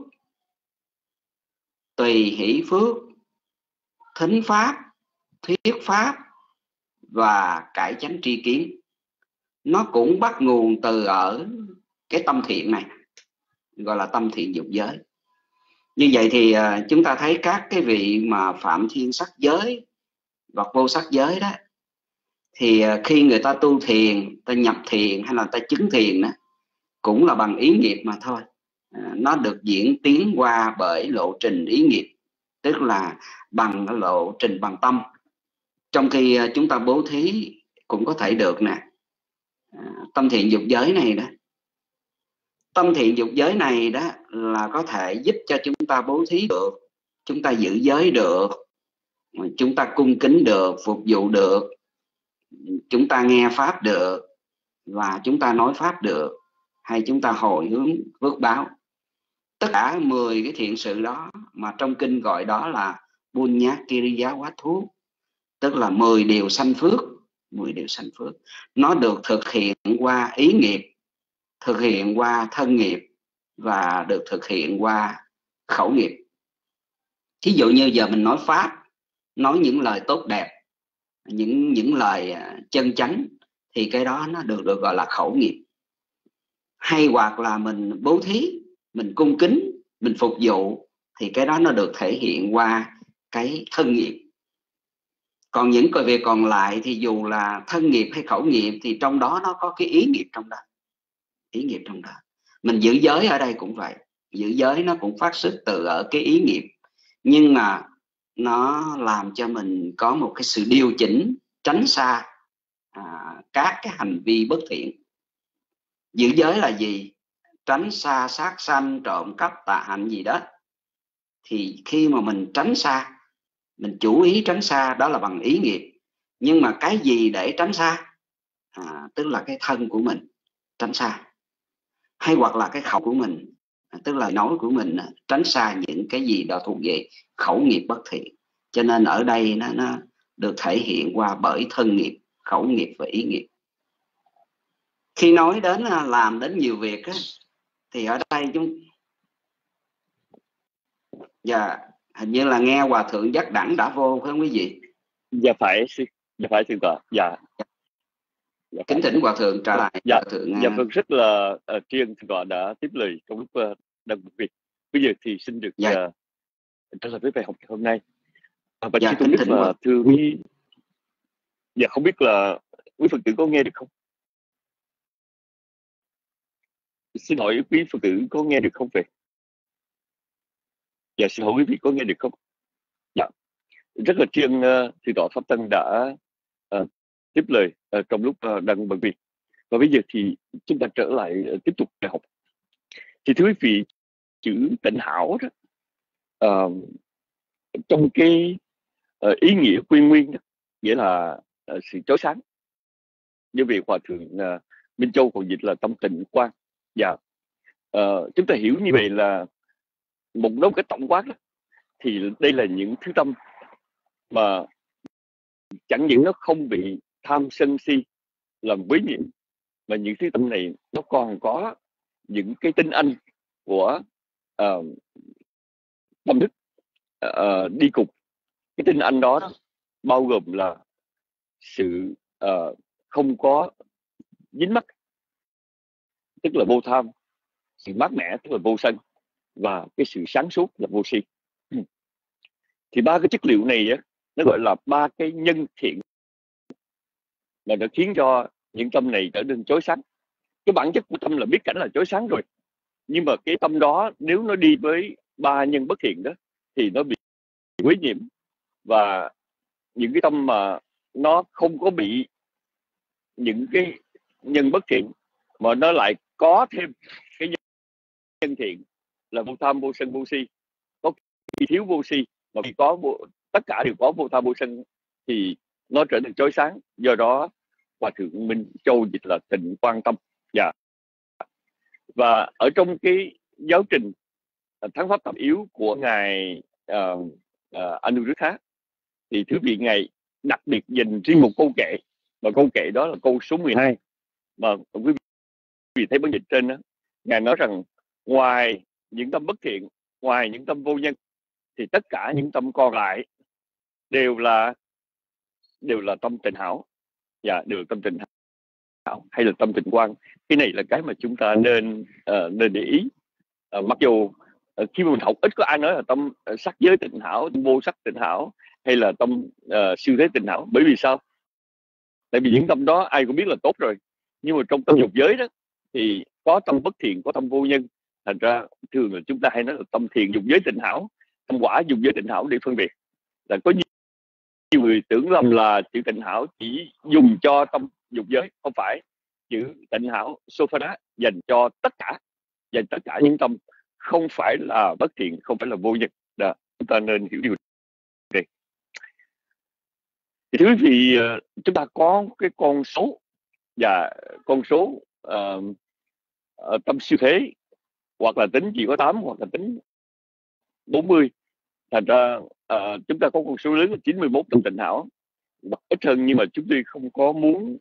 tùy hỷ phước, thính pháp, thuyết pháp và cải chánh tri kiến, nó cũng bắt nguồn từ ở cái tâm thiện này, gọi là tâm thiện dục giới. Như vậy thì chúng ta thấy các cái vị mà phạm thiên sắc giới và vô sắc giới đó, thì khi người ta tu thiền, ta nhập thiền hay là ta chứng thiền đó, cũng là bằng ý nghiệp mà thôi. Nó được diễn tiến qua bởi lộ trình ý nghiệp, tức là bằng lộ trình bằng tâm. Trong khi chúng ta bố thí cũng có thể được nè. Tâm thiện dục giới này đó, tâm thiện dục giới này đó là có thể giúp cho chúng ta bố thí được, chúng ta giữ giới được, chúng ta cung kính được, phục vụ được, chúng ta nghe pháp được, và chúng ta nói pháp được, hay chúng ta hồi hướng phước báo. Tất cả 10 cái thiện sự đó mà trong kinh gọi đó là Punya Kiriya Wathu, tức là 10 điều sanh phước. 10 điều sanh phước nó được thực hiện qua ý nghiệp, thực hiện qua thân nghiệp và được thực hiện qua khẩu nghiệp. Thí dụ như giờ mình nói pháp, nói những lời tốt đẹp, những lời chân chánh, thì cái đó nó được gọi là khẩu nghiệp. Hay hoặc là mình bố thí, mình cung kính, mình phục vụ, thì cái đó nó được thể hiện qua cái thân nghiệp. Còn những cái việc còn lại thì dù là thân nghiệp hay khẩu nghiệp thì trong đó nó có cái ý nghiệp trong đó. Ý nghiệp trong đó. Mình giữ giới ở đây cũng vậy. Giữ giới nó cũng phát xuất từ ở cái ý nghiệp, nhưng mà nó làm cho mình có một cái sự điều chỉnh, tránh xa các cái hành vi bất thiện. Giữ giới là gì? Tránh xa sát sanh, trộm cắp, tà hạnh gì đó. Thì khi mà mình tránh xa, mình chủ ý tránh xa, đó là bằng ý nghiệp. Nhưng mà cái gì để tránh xa? Tức là cái thân của mình tránh xa, hay hoặc là cái khẩu của mình, tức là nói của mình, tránh xa những cái gì đó thuộc về khẩu nghiệp bất thiện. Cho nên ở đây nó được thể hiện qua bởi thân nghiệp, khẩu nghiệp và ý nghiệp. Khi nói đến làm đến nhiều việc thì ở đây Hình như là nghe Hòa Thượng Giác Đẳng đã vô phải không quý vị? Dạ phải thượng tọa. Dạ. Kính thỉnh Hòa Thượng trả lời. Dạ, Hòa Thượng dạ vâng, rất là tri ân thượng tọa đã tiếp lời trong lúc đang bận việc. Bây giờ thì xin được trả lời với bài học hôm nay. Và xin không biết là thưa quý, dạ không biết là quý Phật tử có nghe được không? Xin hỏi quý Phật tử có nghe được không vậy? Dạ xin hỏi quý vị có nghe được không? Dạ. Rất là tri ân thượng tọa Pháp Tân đã tiếp lời trong lúc đang bận việc. Và bây giờ thì chúng ta trở lại tiếp tục bài học. Thì thưa quý vị, chữ tịnh hảo đó, trong cái ý nghĩa nguyên nguyên đó, nghĩa là sự chói sáng. Như việc Hòa Thượng Minh Châu còn dịch là tâm tịnh quang. Dạ. Chúng ta hiểu như vậy là một nói cái tổng quát đó, thì đây là những thứ tâm mà chẳng những nó không bị tham sân si làm quấy nhiễm, mà những thứ tâm này nó còn có những cái tinh anh của tâm thức đi cùng. Cái tinh anh đó bao gồm là sự không có dính mắc, tức là vô tham, sự mát mẻ tức là vô sân, và cái sự sáng suốt là vô si. Thì ba cái chất liệu này á, nó gọi là ba cái nhân thiện mà nó khiến cho những tâm này trở nên chói sáng. Cái bản chất của tâm là biết cảnh là chói sáng rồi, nhưng mà cái tâm đó nếu nó đi với ba nhân bất thiện đó thì nó bị quấy nhiễm. Và những cái tâm mà nó không có bị những cái nhân bất thiện mà nó lại có thêm cái nhân thiện là vô tham, vô sân, vô si, có khi thiếu vô si mà khi có tất cả đều có vô tham, vô sân thì nó trở nên chói sáng. Do đó Hòa Thượng Minh Châu dịch là tịnh quan tâm. Dạ. Và ở trong cái giáo trình Thắng Pháp Tam Yếu của ngài Anuruddha thì thứ vị ngài đặc biệt dành riêng một câu kệ, và câu kệ đó là câu số 12 mà quý vị thấy bản dịch trên đó. Ngài nói rằng ngoài những tâm bất thiện, ngoài những tâm vô nhân thì tất cả những tâm còn lại đều là tâm tịnh hảo. Dạ, đều là tâm tịnh hảo hay là tâm tịnh quang. Cái này là cái mà chúng ta nên để ý. Mặc dù khi mà mình học ít có ai nói là tâm sắc giới tịnh hảo, tâm vô sắc tịnh hảo hay là tâm siêu thế tịnh hảo. Bởi vì sao? Tại vì những tâm đó ai cũng biết là tốt rồi, nhưng mà trong tâm dục giới đó thì có tâm bất thiện, có tâm vô nhân. Thành ra thường là chúng ta hay nói là tâm thiện dục giới tịnh hảo, tâm quả dục giới tịnh hảo để phân biệt. Là có nhiều người tưởng lầm là chữ tịnh hảo chỉ dùng cho tâm dục giới, không phải. Chữ tịnh hảo Sophana dành cho tất cả những tâm, không phải là bất thiện, không phải là vô nhân. Đó, chúng ta nên hiểu điều này. Thì thưa quý vị, chúng ta có cái con số, và con số tâm siêu thế, hoặc là tính chỉ có 8 hoặc là tính 40. Thành ra chúng ta có con số lớn là 91 tâm tịnh hảo, ít hơn, nhưng mà chúng tôi không có muốn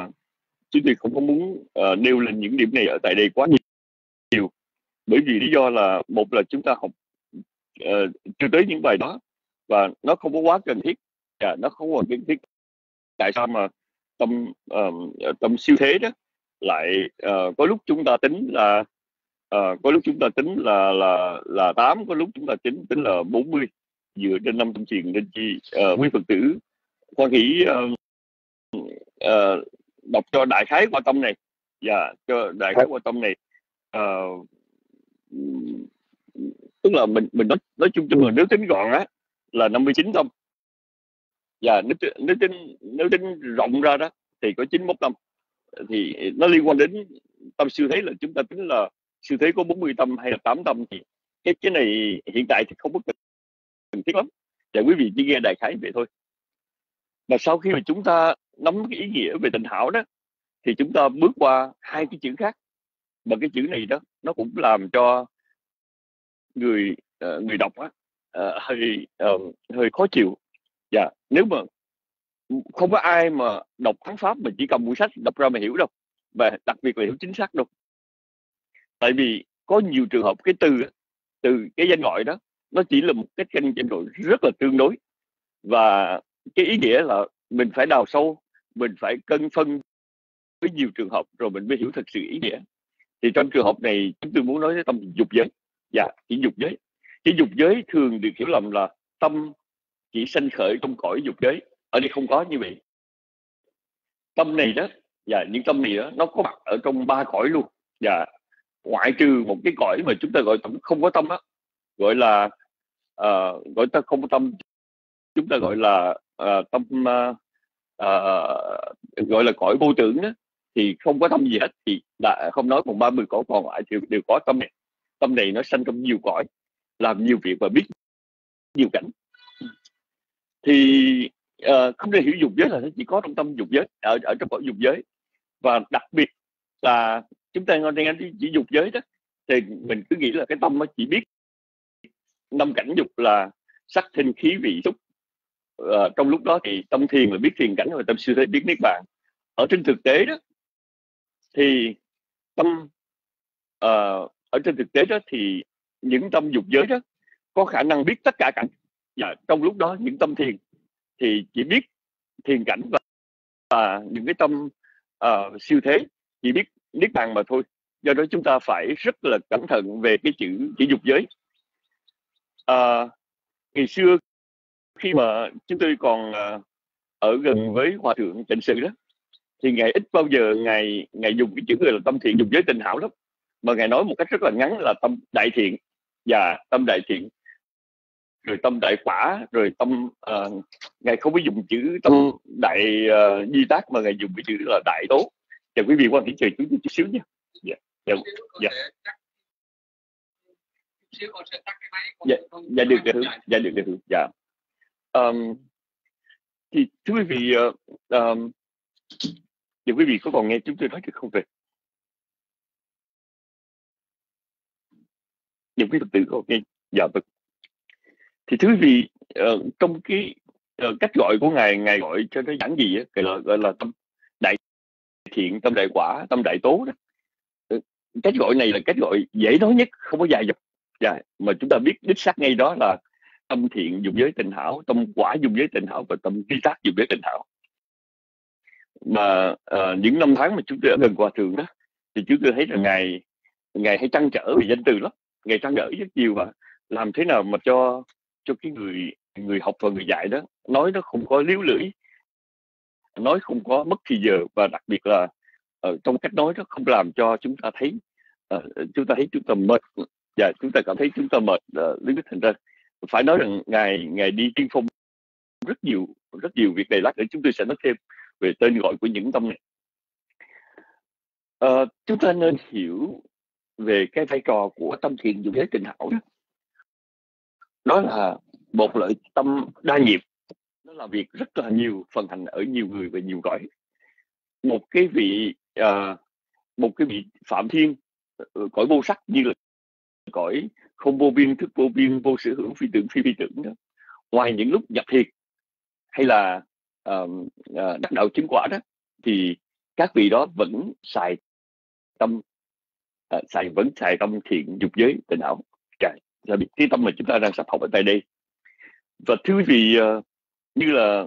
nêu lên những điểm này ở tại đây quá nhiều, bởi vì lý do là một là chúng ta học chưa tới những bài đó và nó không có quá cần thiết. Nó không có cần thiết. Tại sao mà tâm siêu thế đó lại có lúc chúng ta tính là có lúc chúng ta tính là 8, có lúc chúng ta tính là 40, dựa trên 5 tâm truyền. Nên chi quý Phật tử khoan hỷ đọc cho đại khái qua tâm này, và cho đại khái qua tâm này. Tức là mình nói chung là nếu tính gọn á là 59 tâm, và nếu tính rộng ra đó thì có 91 tâm. Thì nó liên quan đến tâm siêu thế, là chúng ta tính là siêu thế có 40 tâm hay là 8 tâm. Thì cái này hiện tại thì không có cần thiết lắm, và quý vị chỉ nghe đại khái vậy thôi. Và sau khi mà chúng ta nắm cái ý nghĩa về tịnh hảo đó thì chúng ta bước qua hai cái chữ khác, mà cái chữ này đó nó cũng làm cho người đọc á hơi khó chịu. Và nếu mà không có ai mà đọc Thắng Pháp mà chỉ cầm quyển sách đọc ra mà hiểu đâu, và đặc biệt là hiểu chính xác đâu. Tại vì có nhiều trường hợp cái từ cái danh gọi đó nó chỉ là một cách tranh đổi rất là tương đối, và cái ý nghĩa là mình phải đào sâu, mình phải cân phân với nhiều trường hợp rồi mình mới hiểu thật sự ý nghĩa. Thì trong trường hợp này chúng tôi muốn nói tới tâm dục giới. Chỉ dục giới. Cái dục giới thường được hiểu lầm là tâm chỉ sanh khởi trong cõi dục giới. Ở đây không có như vậy. Tâm này đó, những tâm này đó, nó có mặt ở trong 3 cõi luôn. Ngoại trừ một cái cõi mà chúng ta gọi không có tâm đó, gọi là gọi ta không có tâm, chúng ta gọi là tâm gọi là cõi vô tưởng đó, thì không có tâm gì hết, thì đã không nói còn 30 cõi còn lại thì đều có tâm này. Tâm này nó sanh trong nhiều cõi, làm nhiều việc và biết nhiều cảnh. Thì không nên hiểu dục giới là nó chỉ có trong tâm dục giới, ở trong cõi dục giới. Và đặc biệt là chúng ta đang chỉ dục giới đó, thì mình cứ nghĩ là cái tâm nó chỉ biết 5 cảnh dục là sắc thinh khí vị xúc. Trong lúc đó thì tâm thiền là biết thiền cảnh, và tâm siêu thế biết niết bàn. Ở trên thực tế đó thì tâm ở trên thực tế đó thì những tâm dục giới đó có khả năng biết tất cả cảnh. Trong lúc đó những tâm thiền thì chỉ biết thiền cảnh, và những cái tâm siêu thế chỉ biết niết bàn mà thôi. Do đó chúng ta phải rất là cẩn thận về cái chữ dục giới. Ngày xưa khi mà chúng tôi còn ở gần với Hòa Thượng Tịnh Sự đó, thì Ngài ít bao giờ Ngài dùng cái chữ là tâm thiện dục giới tình hảo lắm, mà Ngài nói một cách rất là ngắn là tâm đại thiện, và tâm đại thiện, rồi tâm đại quả, rồi tâm Ngài không có dùng chữ tâm đại di tác, mà Ngài dùng cái chữ là đại tố. Và quý vị quan hệ chờ chúng tôi chút xíu nha. Được được. Thì thưa quý vị, giờ quý vị có còn nghe chúng tôi nói được không vậy? Những cái Phật tử có nghe? Vâng. Thì thưa quý vị, trong cái cách gọi của Ngài gọi cho nó giản dị, gọi là tâm đại thiện, tâm đại quả, tâm đại tố đó. Cách gọi này là cách gọi dễ nói nhất, không có dài dòng. Mà chúng ta biết đích xác ngay đó là tâm thiện dục giới tình hảo, tâm quả dục giới tình hảo, và tâm vi tác dục giới tình hảo. Mà những năm tháng mà chúng tôi ở gần Hòa Thượng đó, thì chúng tôi thấy là Ngài hay trăn trở về danh từ lắm. Ngài trăn trở rất nhiều, và làm thế nào mà cho cái người học và người dạy đó nói nó không có líu lưỡi, nói không có mất thì giờ, và đặc biệt là trong cách nói đó không làm cho chúng ta thấy chúng ta mệt, và chúng ta cảm thấy chúng ta mệt. Thành ra phải nói rằng Ngài đi tiên phong rất nhiều việc này. Lát nữa chúng tôi sẽ nói thêm về tên gọi của những tâm này. Chúng ta nên hiểu về cái vai trò của tâm thiện dục giới tình hảo đó. Đó là một loại tâm đa nhiệm, nó làm việc rất là nhiều, phần hành ở nhiều người và nhiều cõi. Một cái vị phạm thiên, cõi vô sắc, như là cõi không vô biên, thức vô biên, vô sở hữu, phi tưởng phi tưởng đó. Ngoài những lúc nhập thiền hay là đắc đạo chứng quả đó, thì các vị đó vẫn xài tâm thiện dục giới tình hảo. Là cái tâm mà chúng ta đang sắp học ở tại đây. Và thưa quý vị, như là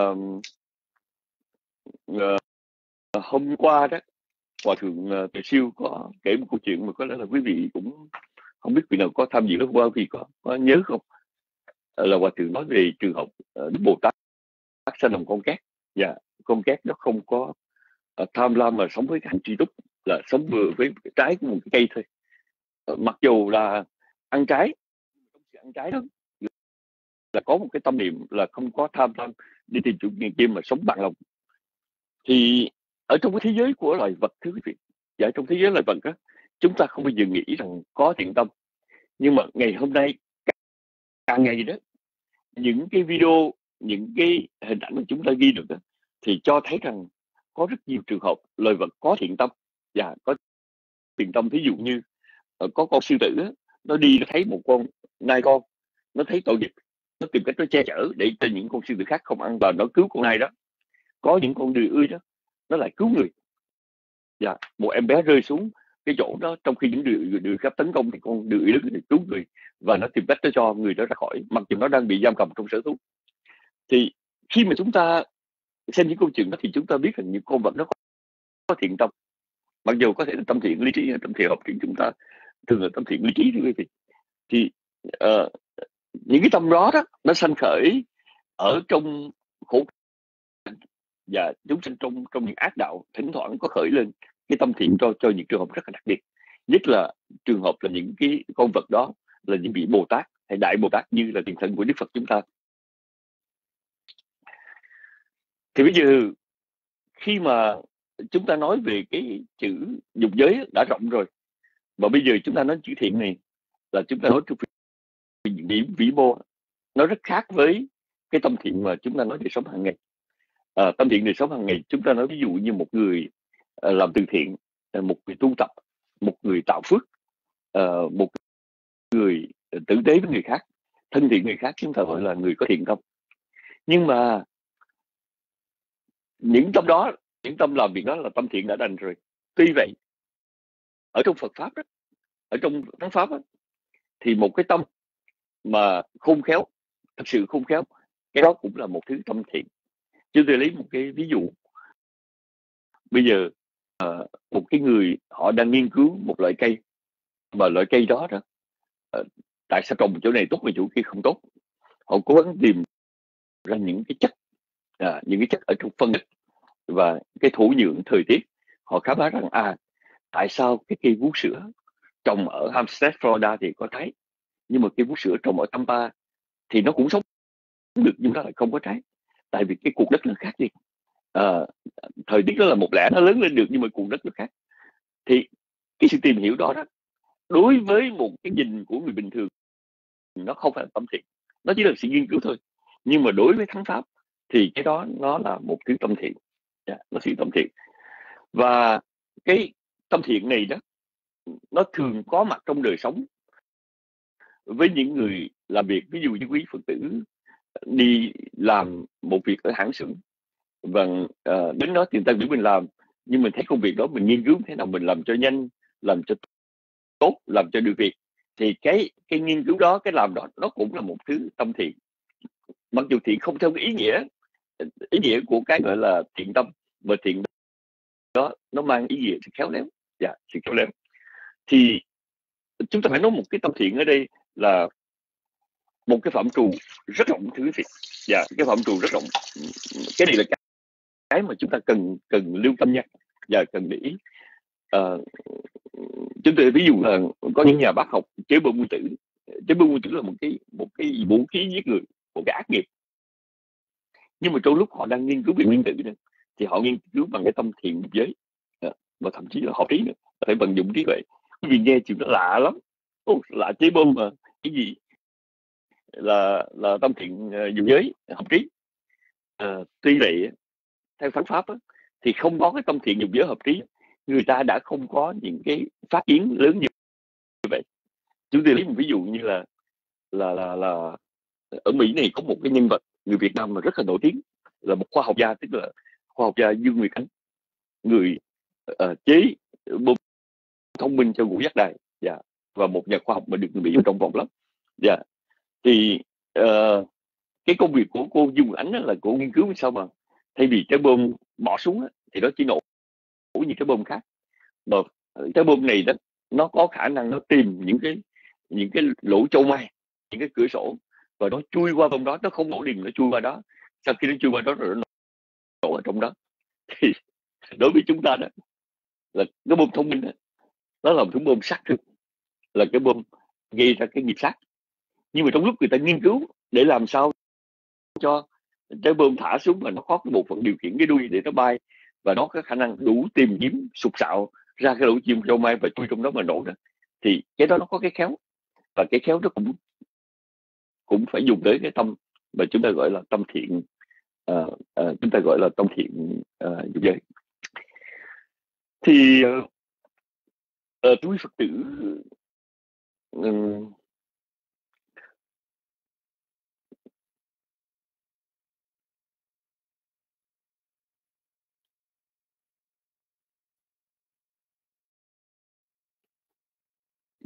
hôm qua đó, Hòa Thượng Tuệ Siêu có kể một câu chuyện mà có lẽ là quý vị cũng không biết vị nào có tham dự lớp qua, vì có nhớ không? Là Hòa Thượng nói về trường hợp Đức Bồ Tát sanh làm con cát. Và con cát nó không có tham lam, mà sống với cái hành tri túc, là sống vừa với trái của một cái cây thôi. Mặc dù là ăn trái đó là có một cái tâm niệm là không có tham lam đi tìm chủ nghĩa kia, mà sống bằng lòng. Thì ở trong cái thế giới của loài vật, thưa quý vị, và trong thế giới loài vật đó, chúng ta không bao giờ nghĩ rằng có thiện tâm. Nhưng mà ngày hôm nay, càng ngày đó, những cái video, những cái hình ảnh mà chúng ta ghi được đó, thì cho thấy rằng có rất nhiều trường hợp loài vật có thiện tâm. Và có thiện tâm, ví dụ như có con sư tử đó, nó đi nó thấy một con nai con, nó thấy tội nghiệp, nó tìm cách nó che chở để cho những con sư tử khác không ăn, và nó cứu con nai đó. Có những con đười ươi đó, nó lại cứu người. Một em bé rơi xuống cái chỗ đó, trong khi những điều khác tấn công thì con đưa đức thì cứu người và nó tìm cách nó cho người đó ra khỏi, mặc dù nó đang bị giam cầm trong sở thú. Thì khi mà chúng ta xem những câu chuyện đó thì chúng ta biết rằng những con vật nó có thiện tâm, mặc dù có thể là tâm thiện lý trí, tâm thiện hợp thiện, chúng ta thường là tâm thiện lý trí, thưa quý vị. Thì những cái tâm đó nó sanh khởi ở trong khổ, và chúng sinh trong những ác đạo thỉnh thoảng có khởi lên cái tâm thiện cho những trường hợp rất là đặc biệt, nhất là trường hợp là những cái con vật đó là những vị Bồ Tát hay Đại Bồ Tát như là tiền thân của Đức Phật chúng ta. Thì bây giờ khi mà chúng ta nói về cái chữ dục giới đã rộng rồi, và bây giờ chúng ta nói chữ thiện này là chúng ta nói trong vĩ mô, nó rất khác với cái tâm thiện mà chúng ta nói về sống hàng ngày. Tâm thiện đời sống hàng ngày chúng ta nói ví dụ như một người làm từ thiện, một người tu tập, một người tạo phước, một người tử tế với người khác, thân thiện người khác, chúng ta gọi là người có thiện tâm. Nhưng mà những tâm đó, những tâm làm việc đó là tâm thiện đã đành rồi. Tuy vậy, ở trong Phật pháp đó, ở trong thắng pháp đó, thì một cái tâm mà khôn khéo, thật sự khôn khéo, cái đó cũng là một thứ tâm thiện. Chúng tôi lấy một cái ví dụ. Bây giờ một cái người họ đang nghiên cứu một loại cây, mà loại cây đó tại sao trồng chỗ này tốt mà chỗ kia không tốt. Họ cố gắng tìm ra những cái chất ở trong phân đất và cái thổ nhưỡng, thời tiết. Họ khám phá rằng tại sao cái cây vú sữa trồng ở Hampstead, Florida thì có trái, nhưng mà cây vú sữa trồng ở Tampa thì nó cũng sống được nhưng nó lại không có trái. Tại vì cái cuộc đất nó khác đi. Thời tiết đó là một lẽ, nó lớn lên được, nhưng mà cuộc đất nó khác. Thì cái sự tìm hiểu đó đối với một cái nhìn của người bình thường nó không phải là tâm thiện, nó chỉ là sự nghiên cứu thôi. Nhưng mà đối với thắng pháp thì cái đó nó là một thứ tâm thiện, nó sự tâm thiện. Và cái tâm thiện này đó, nó thường có mặt trong đời sống với những người làm việc. Ví dụ như quý Phật tử đi làm một việc ở hãng xưởng, và đến đó thì người ta nghĩ mình làm, nhưng mình thấy công việc đó mình nghiên cứu thế nào mình làm cho nhanh, làm cho tốt, làm cho được việc, thì cái nghiên cứu đó, cái làm đó, nó cũng là một thứ tâm thiện. Mặc dù thiện không theo cái ý nghĩa của cái gọi là thiện tâm, mà thiện đó nó mang ý nghĩa sự khéo léo, sự khéo léo. Thì chúng ta phải nói một cái tâm thiện ở đây là một cái phạm trù rất rộng, thứ gì, cái phạm trù rất rộng. Cái này là cái mà chúng ta cần lưu tâm nha, và cần để ý. Chúng tôi ví dụ là có những nhà bác học chế bom nguyên tử. Chế bom nguyên tử là một cái vũ khí giết người, một cái ác nghiệp. Nhưng mà trong lúc họ đang nghiên cứu về nguyên tử này, thì họ nghiên cứu bằng cái tâm thiện dục giới, và thậm chí là học trí nữa, phải vận dụng trí tuệ. Vì nghe chuyện nó lạ lắm, lạ chế bom mà cái gì là tâm thiện dục giới, học trí. Tuy vậy theo phán pháp thì không có cái tâm thiện dục giới hợp trí, người ta đã không có những cái phát kiến lớn như vậy. Chúng tôi lấy một ví dụ như là ở Mỹ này có một cái nhân vật người Việt Nam mà rất là nổi tiếng, là một khoa học gia, tức là khoa học gia Dương Nguyệt Ánh, người chế bom thông minh cho ngũ giác đài, và một nhà khoa học mà được người Mỹ trong vòng lắm. Thì cái công việc của cô Dương Nguyệt Ánh là cô nghiên cứu sao mà thay vì trái bom bỏ xuống thì nó chỉ nổ như trái bom khác, mà trái bom này đó nó có khả năng nó tìm những cái lỗ châu mai, những cái cửa sổ, và nó chui qua trong đó, nó không nổ liền, nó chui qua đó. Sau khi nó chui qua đó rồi nó nổ ở trong đó. Thì đối với chúng ta đó là cái bom thông minh đó, nó là một thứ bom sát thương, là cái bom gây ra cái nghiệp sát. Nhưng mà trong lúc người ta nghiên cứu để làm sao cho trái bom thả xuống mà nó có cái bộ phận điều khiển cái đuôi để nó bay, và nó có khả năng đủ tìm kiếm sục sạo ra cái lỗ chim châu mai và chui trong đó mà nổ đó, thì cái đó nó có cái khéo, và cái khéo đó cũng phải dùng tới cái tâm mà chúng ta gọi là tâm thiện, chúng ta gọi là tâm thiện dục giới. Thì quý Phật tử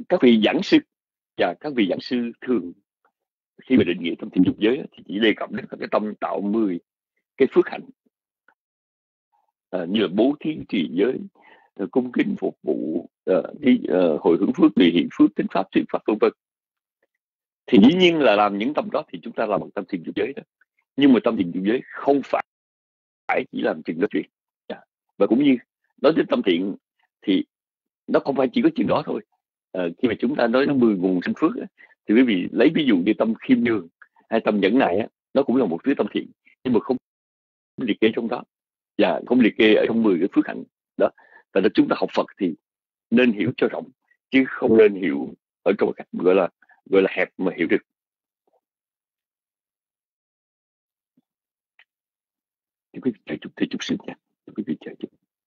các vị giảng sư và các vị giảng sư thường khi mà định nghĩa tâm thiện dục giới thì chỉ đề cập đến cái tâm tạo 10 cái phước hạnh, như là bố thí trì giới, cung kính phục vụ, hồi hướng phước, tùy hiện phước, tính pháp, thuyết pháp, vân vân. Thì dĩ nhiên là làm những tâm đó thì chúng ta làm bằng tâm thiện dục giới đó. Nhưng mà tâm thiện dục giới không phải chỉ làm chừng đó chuyện. Và cũng như nói đến tâm thiện thì nó không phải chỉ có chuyện đó thôi. Khi mà chúng ta nói nó 10 nguồn sinh phước thì quý vị lấy ví dụ như tâm khiêm nhường hay tâm nhẫn nại, nó cũng là một thứ tâm thiện, nhưng mà không liệt kê trong đó và không liệt kê ở trong 10 cái phước hạnh đó. Tại chúng ta học Phật thì nên hiểu cho rộng, chứ không nên hiểu ở trong cách gọi là hẹp mà hiểu được. Quý vị chờ chút xíu nha, quý vị chờ chút.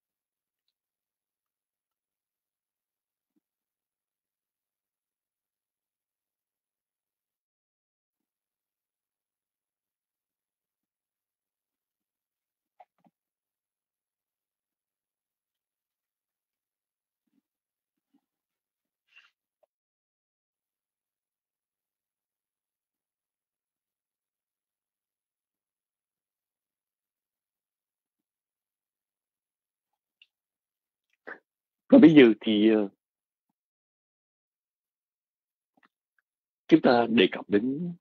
Và bây giờ thì chúng ta đề cập đến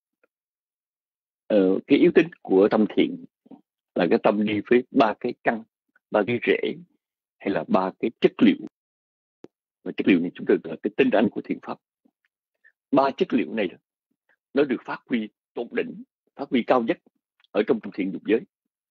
cái yếu tính của tâm thiện là cái tâm đi với 3 cái căn, 3 cái rễ, hay là 3 cái chất liệu. Và chất liệu này chúng ta gọi là cái tinh anh của thiện pháp. 3 chất liệu này nó được phát huy tột đỉnh, phát huy cao nhất ở trong tâm thiện dục giới.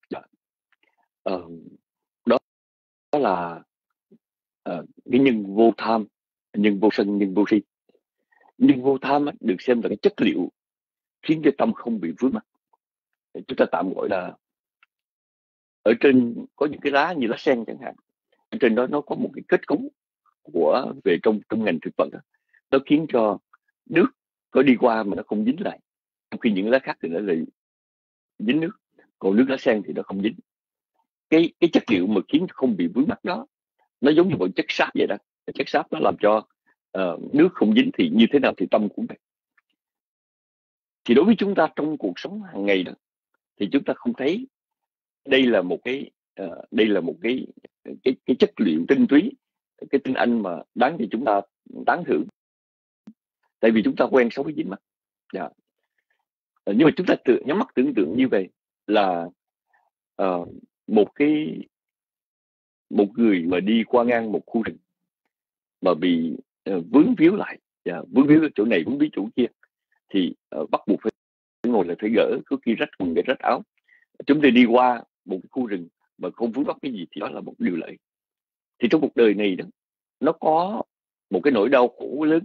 Đó là cái nhân vô tham, nhân vô sân, nhân vô si. Nhưng vô tham được xem là cái chất liệu khiến cho tâm không bị vướng mắc. Chúng ta tạm gọi là ở trên có những cái lá như lá sen chẳng hạn, ở trên đó nó có một cái kết cấu về trong ngành thực vật đó. Nó khiến cho nước có đi qua mà nó không dính lại, trong khi những lá khác thì nó lại dính nước, còn nước lá sen thì nó không dính. Cái chất liệu mà khiến không bị vướng mắc đó, nó giống như một chất sáp vậy đó. Chất sáp nó làm cho nước không dính, thì như thế nào thì tâm cũng vậy. Thì đối với chúng ta trong cuộc sống hàng ngày đó, thì chúng ta không thấy đây là một cái chất liệu tinh túy, cái tinh anh mà đáng để chúng ta tán thưởng, tại vì chúng ta quen sống với dính mắt. Nhưng mà chúng ta nhắm mắt tưởng tượng như vậy là một người mà đi qua ngang một khu rừng mà bị vướng víu lại, vướng víu ở chỗ này, vướng víu chỗ kia, thì bắt buộc phải ngồi là phải gỡ, có khi rách quần, rách áo. Chúng ta đi qua một cái khu rừng mà không vướng mắc cái gì thì đó là một điều lợi. Thì trong cuộc đời này đó, nó có một cái nỗi đau khổ lớn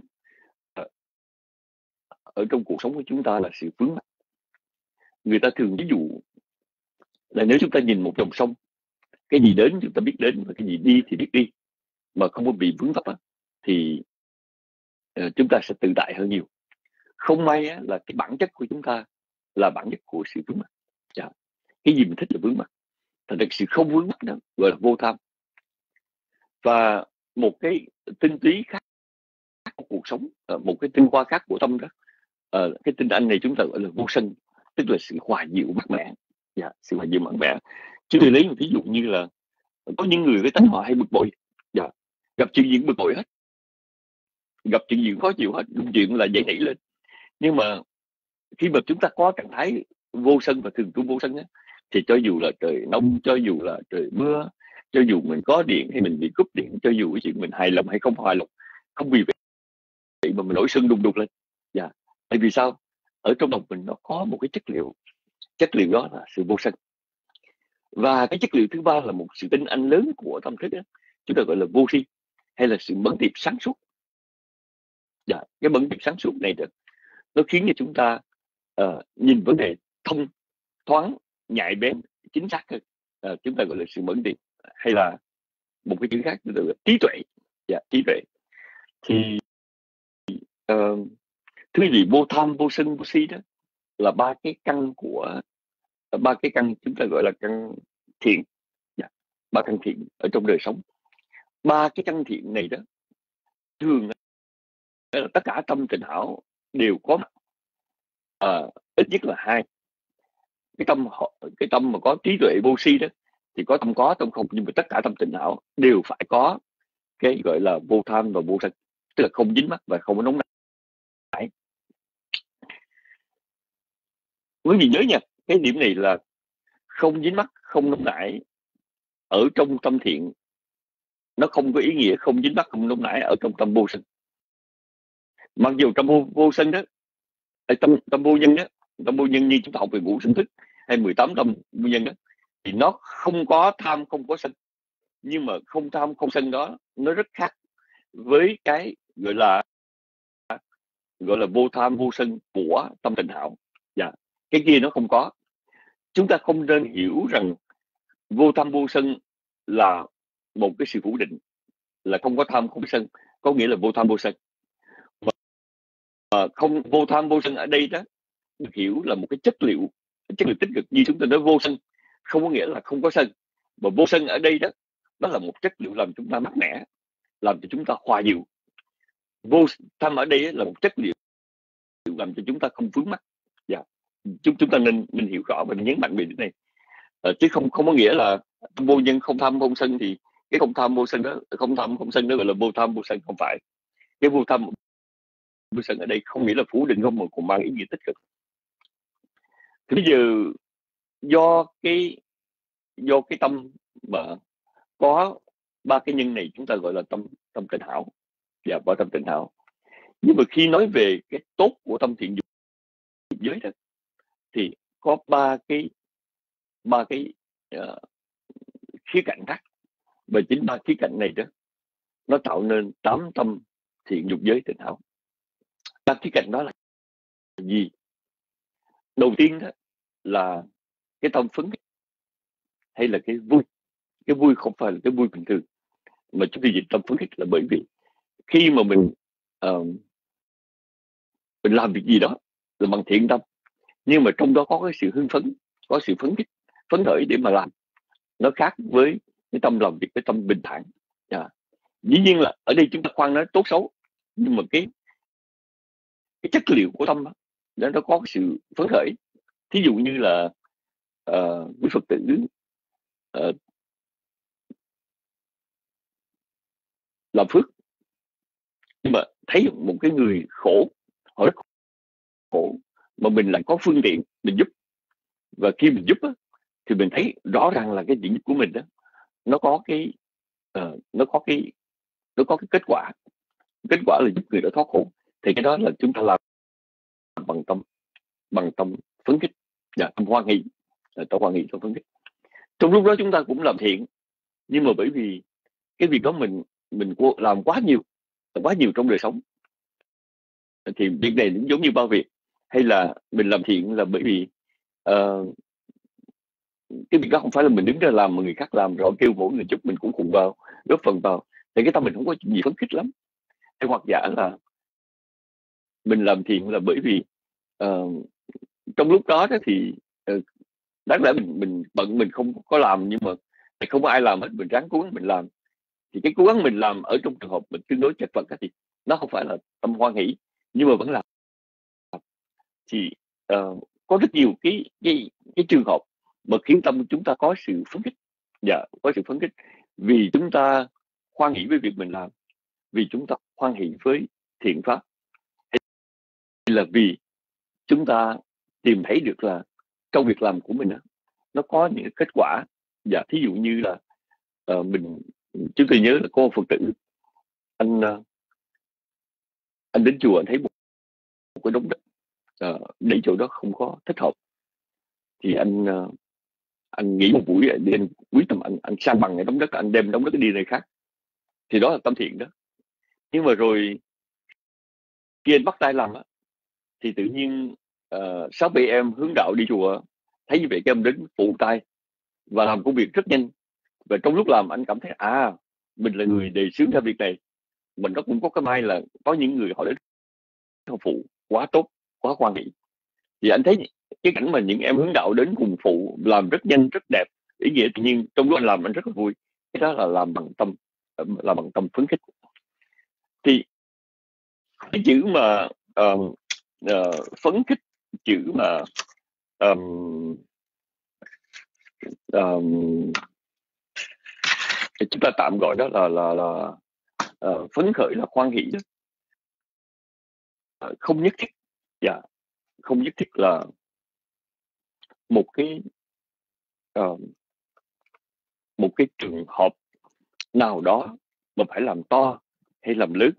ở trong cuộc sống của chúng ta là sự vướng mắc. Người ta thường ví dụ là nếu chúng ta nhìn một dòng sông, cái gì đến chúng ta biết đến và cái gì đi thì biết đi, mà không có bị vướng mắc thì chúng ta sẽ tự tại hơn nhiều. Không may là cái bản chất của chúng ta là bản chất của sự vướng mắc. Cái gì mình thích là vướng mắc, thành ra sự không vướng mắc đó gọi là vô tham. Và một cái tinh túy khác của cuộc sống, một cái tinh hoa khác của tâm đó, cái tinh anh này chúng ta gọi là vô sân, tức là sự hòa dịu mát mẻ. Sự hòa dịu mát mẻ. Chúng tôi lấy một ví dụ như là có những người với tánh họ hay bực bội, gặp chuyện gì cũng bực bội hết, gặp chuyện gì cũng khó chịu hết, đúng chuyện là dậy nảy lên. Nhưng mà khi mà chúng ta có trạng thái vô sân và thường trung vô sân thì cho dù là trời nóng, cho dù là trời mưa, cho dù mình có điện hay mình bị cúp điện, cho dù cái chuyện mình hài lòng hay không hài lòng, không vì vậy mà mình nổi sân đùng đùng lên. Tại vì sao? Ở trong lòng mình nó có một cái chất liệu đó là sự vô sân. Và cái chất liệu thứ ba là một sự tinh anh lớn của tâm thức đó, chúng ta gọi là vô si, hay là sự mẫn tiệp sáng suốt. Cái mẫn tiệp sáng suốt này nó khiến cho chúng ta nhìn vấn đề thông thoáng, nhạy bén, chính xác hơn. Chúng ta gọi là sự mẫn tiệp, hay là một cái chữ khác chúng ta gọi là trí tuệ. Trí tuệ. Thì thứ gì vô tham, vô sân, vô si đó là ba cái căn chúng ta gọi là căn thiện. Ba căn thiện ở trong đời sống. Ba cái căn thiện này đó thường là tất cả tâm tịnh hảo đều có mặt. Ít nhất là hai cái tâm mà có trí tuệ vô si đó thì có tâm không, nhưng mà tất cả tâm tịnh hảo đều phải có cái gọi là vô tham và vô sân, tức là không dính mắc và không có nóng nảy. Quý vị nhớ nha, cái điểm này là không dính mắc, không nóng nảy ở trong tâm thiện, nó không có ý nghĩa không dính mắc, không nóng nảy ở trong tâm vô sân. Mặc dù trong vô sân đó, tâm vô nhân đó, tâm vô nhân như chúng ta học về ngũ sinh thức hay 18 tâm vô nhân đó, thì nó không có tham không có sân, nhưng mà không tham không sân đó nó rất khác với cái gọi là vô tham vô sân của tâm tịnh hảo. Cái kia nó không có. Chúng ta không nên hiểu rằng vô tham vô sân là một cái sự phủ định, là không có tham không có sân, có nghĩa là vô tham vô sân. Không vô tham vô sân ở đây đó được hiểu là một cái chất liệu tích cực, như chúng ta nói vô sân không có nghĩa là không có sân, mà vô sân ở đây đó nó là một chất liệu làm chúng ta mát mẻ, làm cho chúng ta hòa dịu. Vô tham ở đây là một chất liệu làm cho chúng ta không vướng mắc. Chúng ta nên hiểu rõ và nhấn mạnh về điểm này, chứ không có nghĩa là vô nhân không tham không sân thì cái không tham vô sân đó, không tham không sân đó gọi là vô tham vô sân. Không phải. Cái vô tham vô sân ở đây không nghĩa là phủ định không, mà còn mang ý nghĩa tích cực. Thì bây giờ do cái tâm mà có ba cái nhân này chúng ta gọi là tâm tịnh hảo và ba tâm tịnh hảo. Nhưng mà khi nói về cái tốt của tâm thiện dục giới đó thì có ba cái khía cạnh khác, và chính ba khía cạnh này đó nó tạo nên 8 tâm thiện dục giới tịnh hảo. Ba khía cạnh đó là gì? Đầu tiên đó là cái tâm phấn khích, hay là cái vui. Cái vui không phải là cái vui bình thường, mà chúng tôi dịch tâm phấn khích là bởi vì khi mà mình làm việc gì đó là bằng thiện tâm, nhưng mà trong đó có cái sự hưng phấn, có sự phấn khích, phấn khởi để mà làm, nó khác với cái tâm làm việc, cái tâm bình thản. Dĩ nhiên là ở đây chúng ta khoan nói tốt xấu, nhưng mà cái chất liệu của tâm đó, nó có cái sự phấn khởi. Thí dụ như là quý Phật tử làm phước, nhưng mà thấy một cái người khổ, họ rất khổ, mà mình lại có phương tiện mình giúp, và khi mình giúp á, thì mình thấy rõ ràng là cái điểm của mình đó nó có cái kết quả là giúp người đó thoát khổ, thì cái đó là chúng ta làm bằng tâm phấn khích, tâm hoan hỷ, tâm phấn khích. Trong lúc đó chúng ta cũng làm thiện, nhưng mà bởi vì cái việc đó mình làm quá nhiều trong đời sống, thì việc này cũng giống như bao việc. Hay là mình làm thiện là bởi vì cái việc đó không phải là mình đứng ra làm mà người khác làm rồi kêu mỗi người chút mình cũng cùng vào góp phần vào, thì cái tâm mình không có gì phấn khích lắm. Hay hoặc giả là mình làm thiện là bởi vì trong lúc đó thì đáng lẽ mình bận, mình không có làm, nhưng mà không có ai làm hết, mình ráng cố gắng mình làm, thì cái cố gắng mình làm ở trong trường hợp mình tương đối chật vật thì nó không phải là tâm hoan hỷ, nhưng mà vẫn làm. Thì có rất nhiều cái trường hợp mà khiến tâm chúng ta có sự phấn khích, có sự phấn khích vì chúng ta hoan hỷ với việc mình làm, vì chúng ta hoan hỷ với thiện pháp, hay là vì chúng ta tìm thấy được là trong việc làm của mình đó, nó có những kết quả. Thí dụ như là chúng tôi nhớ là có một Phật tử, anh đến chùa, anh thấy một cái đống đất để chỗ đó không có thích hợp, thì anh nghỉ một buổi, anh quý tâm anh san bằng cái đống đất, anh đem đống đất đi nơi khác, thì đó là tâm thiện đó. Nhưng mà rồi khi anh bắt tay làm á, thì tự nhiên 6-7 em hướng đạo đi chùa thấy như vậy, các em đến phụ tay và làm công việc rất nhanh. Và trong lúc làm anh cảm thấy mình là người đề xướng ra việc này, mình nó cũng có cái may là có những người họ đến họ phụ quá tốt, quá hoan hỷ. Thì anh thấy cái cảnh mà những em hướng đạo đến cùng phụ làm rất nhanh, rất đẹp, ý nghĩa, tự nhiên trong lúc anh làm anh rất là vui. Cái đó là làm bằng tâm phấn khích. Thì cái chữ mà phấn khích, chữ mà chúng ta tạm gọi đó là phấn khởi, là hoan hỷ đó. Không nhất thiết, không nhất thiết là một cái trường hợp nào đó mà phải làm to hay làm lớn,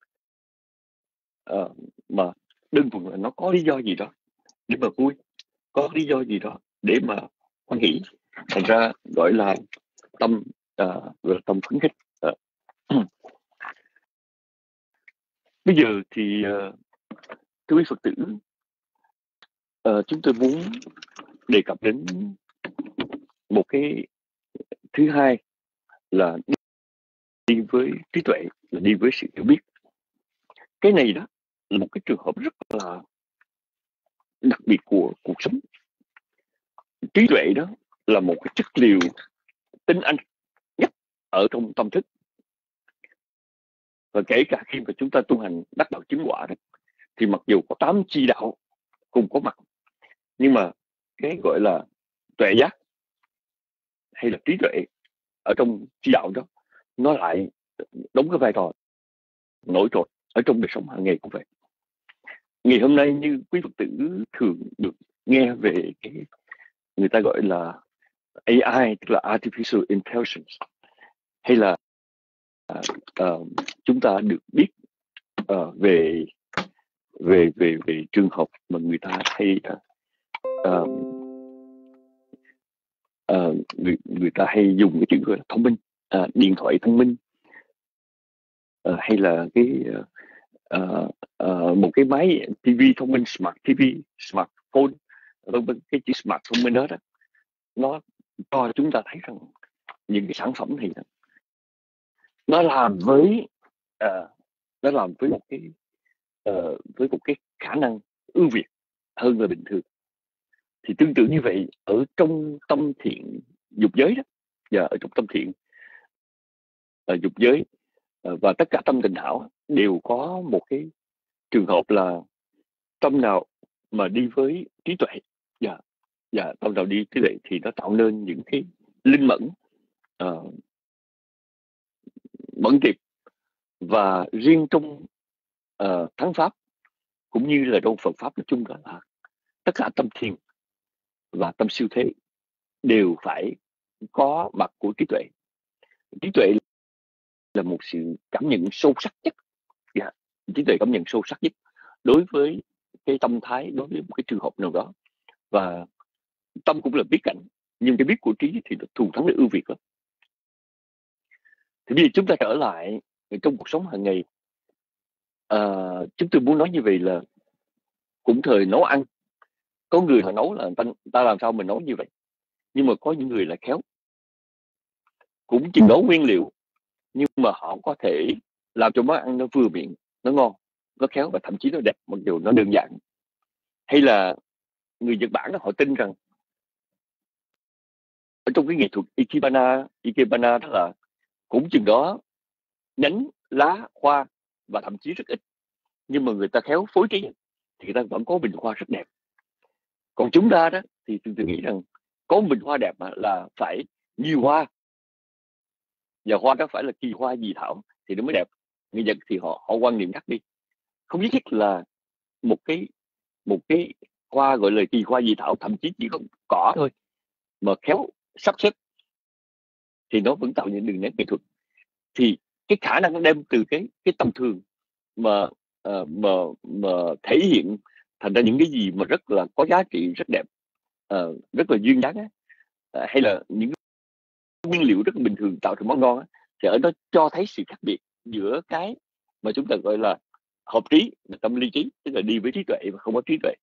mà đơn thuần là nó có lý do gì đó để mà vui, có lý do gì đó để mà hoan hỷ, thành ra gọi là tâm, gọi là tâm phấn khích. Bây giờ thì thưa quý Phật tử, chúng tôi muốn đề cập đến một cái thứ hai là đi với trí tuệ, là đi với sự hiểu biết. Cái này đó là một cái trường hợp rất là đặc biệt của cuộc sống. Trí tuệ đó là một cái chất liệu tinh anh nhất ở trong tâm thức, và kể cả khi mà chúng ta tu hành đắc đạo chứng quả đó, thì mặc dù có 8 chi đạo cùng có mặt, nhưng mà cái gọi là tuệ giác hay là trí tuệ ở trong chi đạo đó, nó lại đóng cái vai trò nổi trội ở trong đời sống hàng ngày cũng vậy. Ngày hôm nay như quý Phật tử thường được nghe về cái người ta gọi là AI, tức là Artificial Intelligence, hay là chúng ta được biết về trường hợp mà người ta hay người ta hay dùng cái chữ gọi là thông minh, điện thoại thông minh, hay là cái một cái máy TV thông minh, smart TV, smartphone, cái chữ smart thông minh đó, nó cho chúng ta thấy rằng những cái sản phẩm này nó làm với một cái khả năng ưu việt hơn là bình thường. Thì tương tự như vậy ở trong tâm thiện dục giới đó, và ở trong tâm thiện dục giới và tất cả tâm tịnh hảo đều có một cái trường hợp là tâm nào mà đi với trí tuệ, và tâm nào đi trí tuệ thì nó tạo nên những cái linh mẫn, mẫn tiệp. Và riêng trong thắng pháp cũng như là trong Phật pháp nói chung là tất cả tâm thiền và tâm siêu thế đều phải có mặt của trí tuệ. Trí tuệ là một sự cảm nhận sâu sắc nhất, trí tuệ cảm nhận sâu sắc nhất đối với cái tâm thái, đối với một cái trường hợp nào đó. Và tâm cũng là biết cảnh, nhưng cái biết của trí thì nó thù thắng, nó ưu việt lắm. Thì bây giờ chúng ta trở lại trong cuộc sống hàng ngày. Chúng tôi muốn nói như vậy là cũng thời nấu ăn, có người họ nấu là ta làm sao mình nấu như vậy, nhưng mà có những người lại khéo, cũng chừng nấu nguyên liệu nhưng mà họ có thể làm cho món ăn nó vừa miệng, nó ngon, nó khéo và thậm chí nó đẹp mặc dù nó đơn giản. Hay là người Nhật Bản đó, họ tin rằng ở trong cái nghệ thuật Ikebana đó là cũng chừng đó nhánh, lá, hoa và thậm chí rất ít, nhưng mà người ta khéo phối trí thì người ta vẫn có bình hoa rất đẹp. Còn chúng ta đó thì tôi nghĩ rằng có bình hoa đẹp là phải nhiều hoa, và hoa đó phải là kỳ hoa dị thảo thì nó mới đẹp. Người Nhật thì họ quan niệm khác đi, không nhất thiết là một cái hoa gọi là kỳ hoa dị thảo, thậm chí chỉ có cỏ thôi mà khéo sắp xếp thì nó vẫn tạo những đường nét nghệ thuật. Thì cái khả năng đem từ cái tầm thường mà thể hiện thành ra những cái gì mà rất là có giá trị, rất đẹp, rất là duyên dáng, hay là những nguyên liệu rất là bình thường tạo thành món ngon, thì ở đó cho thấy sự khác biệt giữa cái mà chúng ta gọi là hợp trí, là tâm ly trí, tức là đi với trí tuệ và không có trí tuệ.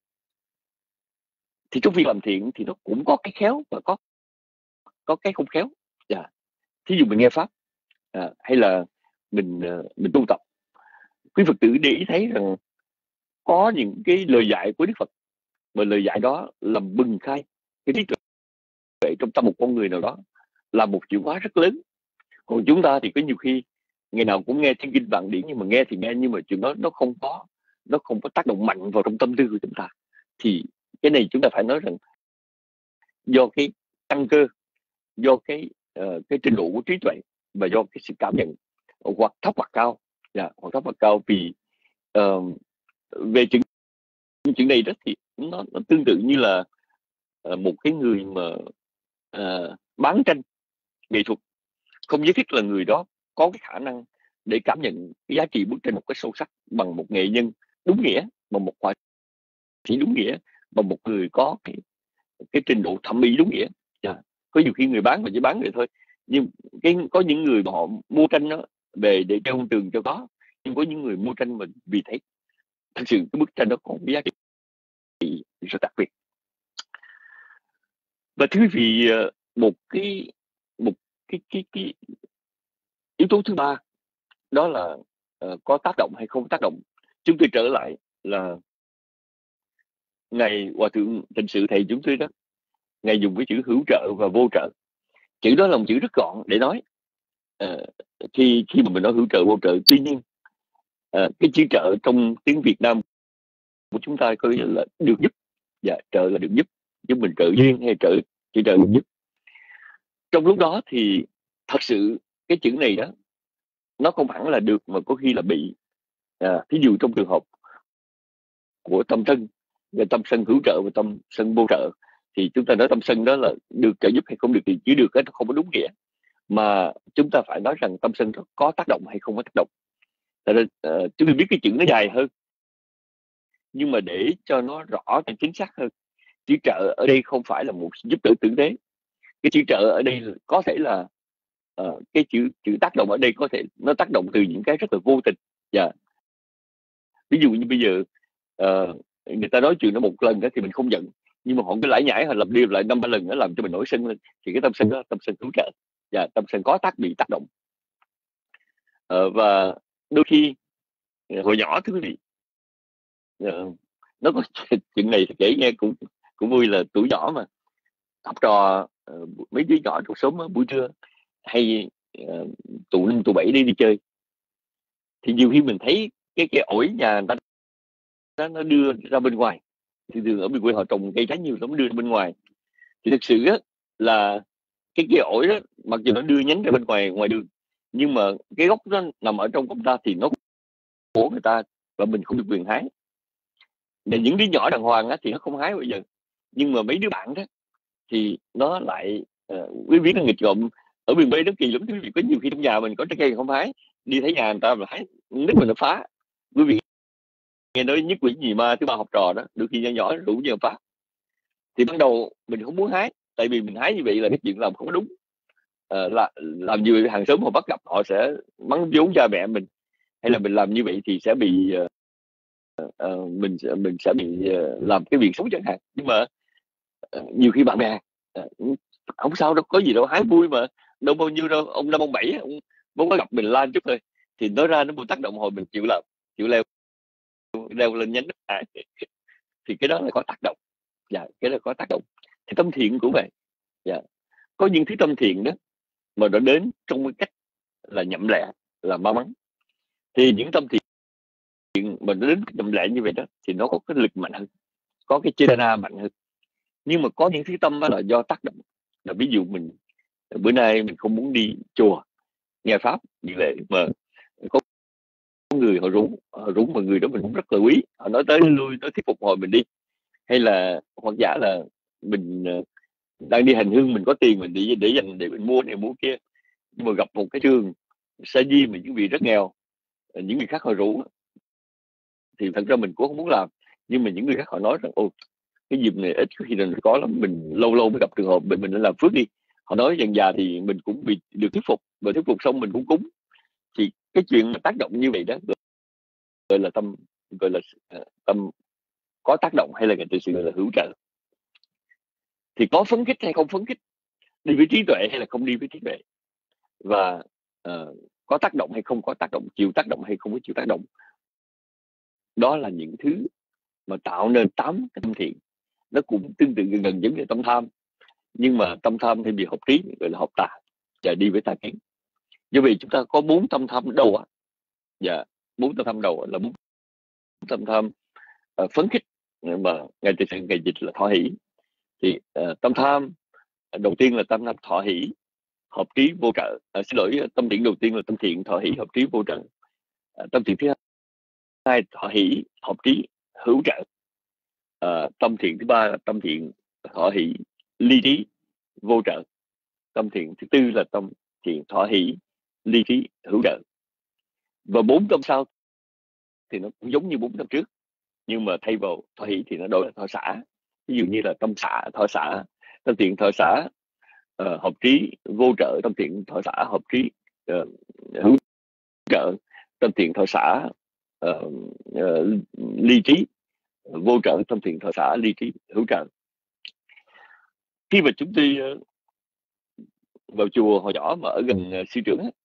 Thì trong việc làm thiện thì nó cũng có cái khéo và có cái không khéo. Thí dụ mình nghe pháp, hay là mình tu tập, quý Phật tử để ý thấy rằng có những cái lời dạy của Đức Phật, mà lời dạy đó làm bừng khai cái trí tuệ trong tâm một con người nào đó, là một chìa khóa rất lớn. Còn chúng ta thì có nhiều khi ngày nào cũng nghe tiếng kinh vạn điển, nhưng mà nghe thì nghe, nhưng mà chuyện đó nó không có tác động mạnh vào trong tâm tư của chúng ta. Thì cái này chúng ta phải nói rằng do cái căn cơ, do cái trình độ của trí tuệ, và do cái sự cảm nhận hoặc thấp hoặc cao, hoặc thấp hoặc cao. Vì về chuyện này đó thì nó tương tự như là một cái người mà bán tranh nghệ thuật, không nhất thiết là người đó có cái khả năng để cảm nhận cái giá trị bức tranh một cái sâu sắc bằng một nghệ nhân đúng nghĩa, bằng một họa sĩ đúng nghĩa, bằng một người có cái trình độ thẩm mỹ đúng nghĩa. Có nhiều khi người bán mà chỉ bán vậy thôi, nhưng có những người mà họ mua tranh đó về để treo tường cho có, nhưng có những người mua tranh mình vì thấy thật sự cái bức tranh đó còn cái giá trị rất đặc biệt. Và thưa quý vị, một cái yếu tố thứ ba đó là có tác động hay không tác động. Chúng tôi trở lại là Ngài Hòa Thượng Tịnh Sự thầy chúng tôi đó, Ngài dùng cái chữ hữu trợ và vô trợ. Chữ đó là một chữ rất gọn để nói khi mà mình nói hữu trợ vô trợ. Tuy nhiên cái chữ trợ trong tiếng Việt Nam của chúng ta có nghĩa là được giúp, và trợ là được giúp mình trợ duyên hay chữ trợ được giúp. Trong lúc đó thì thật sự cái chữ này đó nó không hẳn là được, mà có khi là bị. Ví dụ trong trường hợp của tâm sân, về tâm sân hữu trợ và tâm sân vô trợ, thì chúng ta nói tâm sân đó là được trợ giúp hay không được, thì chỉ được nó không có đúng nghĩa, mà chúng ta phải nói rằng tâm sân có tác động hay không có tác động. Chúng tôi biết cái chữ nó dài hơn, nhưng mà để cho nó rõ và chính xác hơn, chữ trợ ở đây không phải là một giúp đỡ tử tế. Cái chữ trợ ở đây có thể là cái chữ tác động ở đây có thể nó tác động từ những cái rất là vô tình. Ví dụ như bây giờ người ta nói chuyện nó một lần đó thì mình không giận, nhưng mà họ cứ lải nhải, họ lặp đi lại 5-3 lần nó làm cho mình nổi sân lên, thì cái tâm sân đó tâm sân hữu trợ, và tâm sân có bị tác động. Và đôi khi hồi nhỏ thưa quý vị, nó có chuyện này thì kể nghe cũng vui, là tuổi nhỏ mà học trò mấy đứa nhỏ trong xóm buổi trưa hay tụ 5 tụ 7 đi chơi, thì nhiều khi mình thấy cái ổi nhà người ta nó đưa ra bên ngoài, thì thường ở bên quê họ trồng cây trái nhiều lắm, đưa ra bên ngoài, thì thực sự á là cái ổi đó mặc dù nó đưa nhánh ra bên ngoài đường, nhưng mà cái gốc nó nằm ở trong của người ta thì nó của người ta, và mình không được quyền hái. Nên những đứa nhỏ đàng hoàng á thì nó không hái bao giờ, nhưng mà mấy đứa bạn đó thì nó lại quý vị nó nghịch ngợm. Ở miền Tây rất kỳ lắm, quý vị, có nhiều khi trong nhà mình có trái cây không hái, đi thấy nhà người ta mà hái nít mình nó phá. Quý vị nghe nói nhất quỷ nhì ma thứ ba học trò đó, đôi khi nhỏ rủ nhau phá. Thì ban đầu mình không muốn hái, tại vì mình hái như vậy là cái chuyện làm không có đúng. Làm như vậy hàng xóm họ bắt gặp họ sẽ mắng vốn cha mẹ mình, hay là mình làm như vậy thì sẽ bị mình sẽ bị làm cái việc xấu chẳng hạn. Nhưng mà nhiều khi bạn bè không sao đâu, có gì đâu, hái vui mà, đâu bao nhiêu đâu, ông 5 ông 7 ông muốn có gặp mình la chút thôi, thì nói ra nó một tác động hồi mình chịu leo lên nhánh thì cái đó là có tác động. Cái đó có tác động. Thì tâm thiện cũng vậy. Có những thứ tâm thiện đó mà nó đến trong cái cách là nhậm lẹ, là may mắn. Thì những tâm thiện mà nó đến nhậm lẹ như vậy đó thì nó có cái lực mạnh hơn, có cái chetana mạnh hơn. Nhưng mà có những thứ tâm đó là do tác động. Là ví dụ mình bữa nay mình không muốn đi chùa nghe pháp như vậy, mà có người họ rủ mà người đó mình cũng rất là quý, họ nói tới lui tới thuyết phục hồi mình đi, hay là hoặc giả là mình đang đi hành hương, mình có tiền mình để dành để mình mua này mua kia, nhưng mà gặp một cái trường sa di mà những vị rất nghèo, những người khác họ rủ thì thật ra mình cũng không muốn làm, nhưng mà những người khác họ nói rằng ồ cái dịp này ít khi nào có lắm, mình lâu lâu mới gặp trường hợp mình nên làm phước đi. Họ nói dần dà thì mình cũng bị được thuyết phục, và thuyết phục xong mình cũng cúng. Thì cái chuyện mà tác động như vậy đó gọi là tâm có tác động, hay là người ta sự gọi là hữu trợ. Thì có phấn khích hay không phấn khích, đi với trí tuệ hay là không đi với trí tuệ, và có tác động hay không có tác động, chịu tác động hay không có chịu tác động, đó là những thứ mà tạo nên 8 cái tâm thiện. Nó cũng tương tự gần giống như tâm tham, nhưng mà tâm tham thì bị học trí gọi là học tà, và đi với tà kiến. Do vì chúng ta có 4 tâm tham đầu á. Dạ, 4 tâm tham đầu là 4 tâm tham phấn khích, mà ngài Tỳ Sự ngài dịch là thọ hỷ. Thì tâm tham đầu tiên là tâm tham thọ hỷ, hợp trí vô trợ. Xin lỗi, tâm thiện đầu tiên là tâm thiện thọ hỷ, hợp trí vô trợ. Tâm thiện thứ hai thọ hỷ, hợp trí hữu trợ. Tâm thiện thứ ba là tâm thiện thọ hỷ ly trí vô trợ. Tâm thiện thứ tư là tâm thiện thọ hỷ ly trí hữu trợ. Và 4 tâm sau thì nó cũng giống như 4 tâm trước, nhưng mà thay vào thọ hỷ thì nó đổi là thọ xả. Ví dụ như là tâm xả, thọ xả, tâm thiện thọ xả hợp trí vô trợ, tâm thiện thọ xả hợp trí hữu trợ, tâm thiện thọ xả ly trí vô trợ, tâm thiện thọ xả ly trí hữu trợ. Khi mà chúng tôi vào chùa hồi nhỏ mà ở gần sư trưởng á,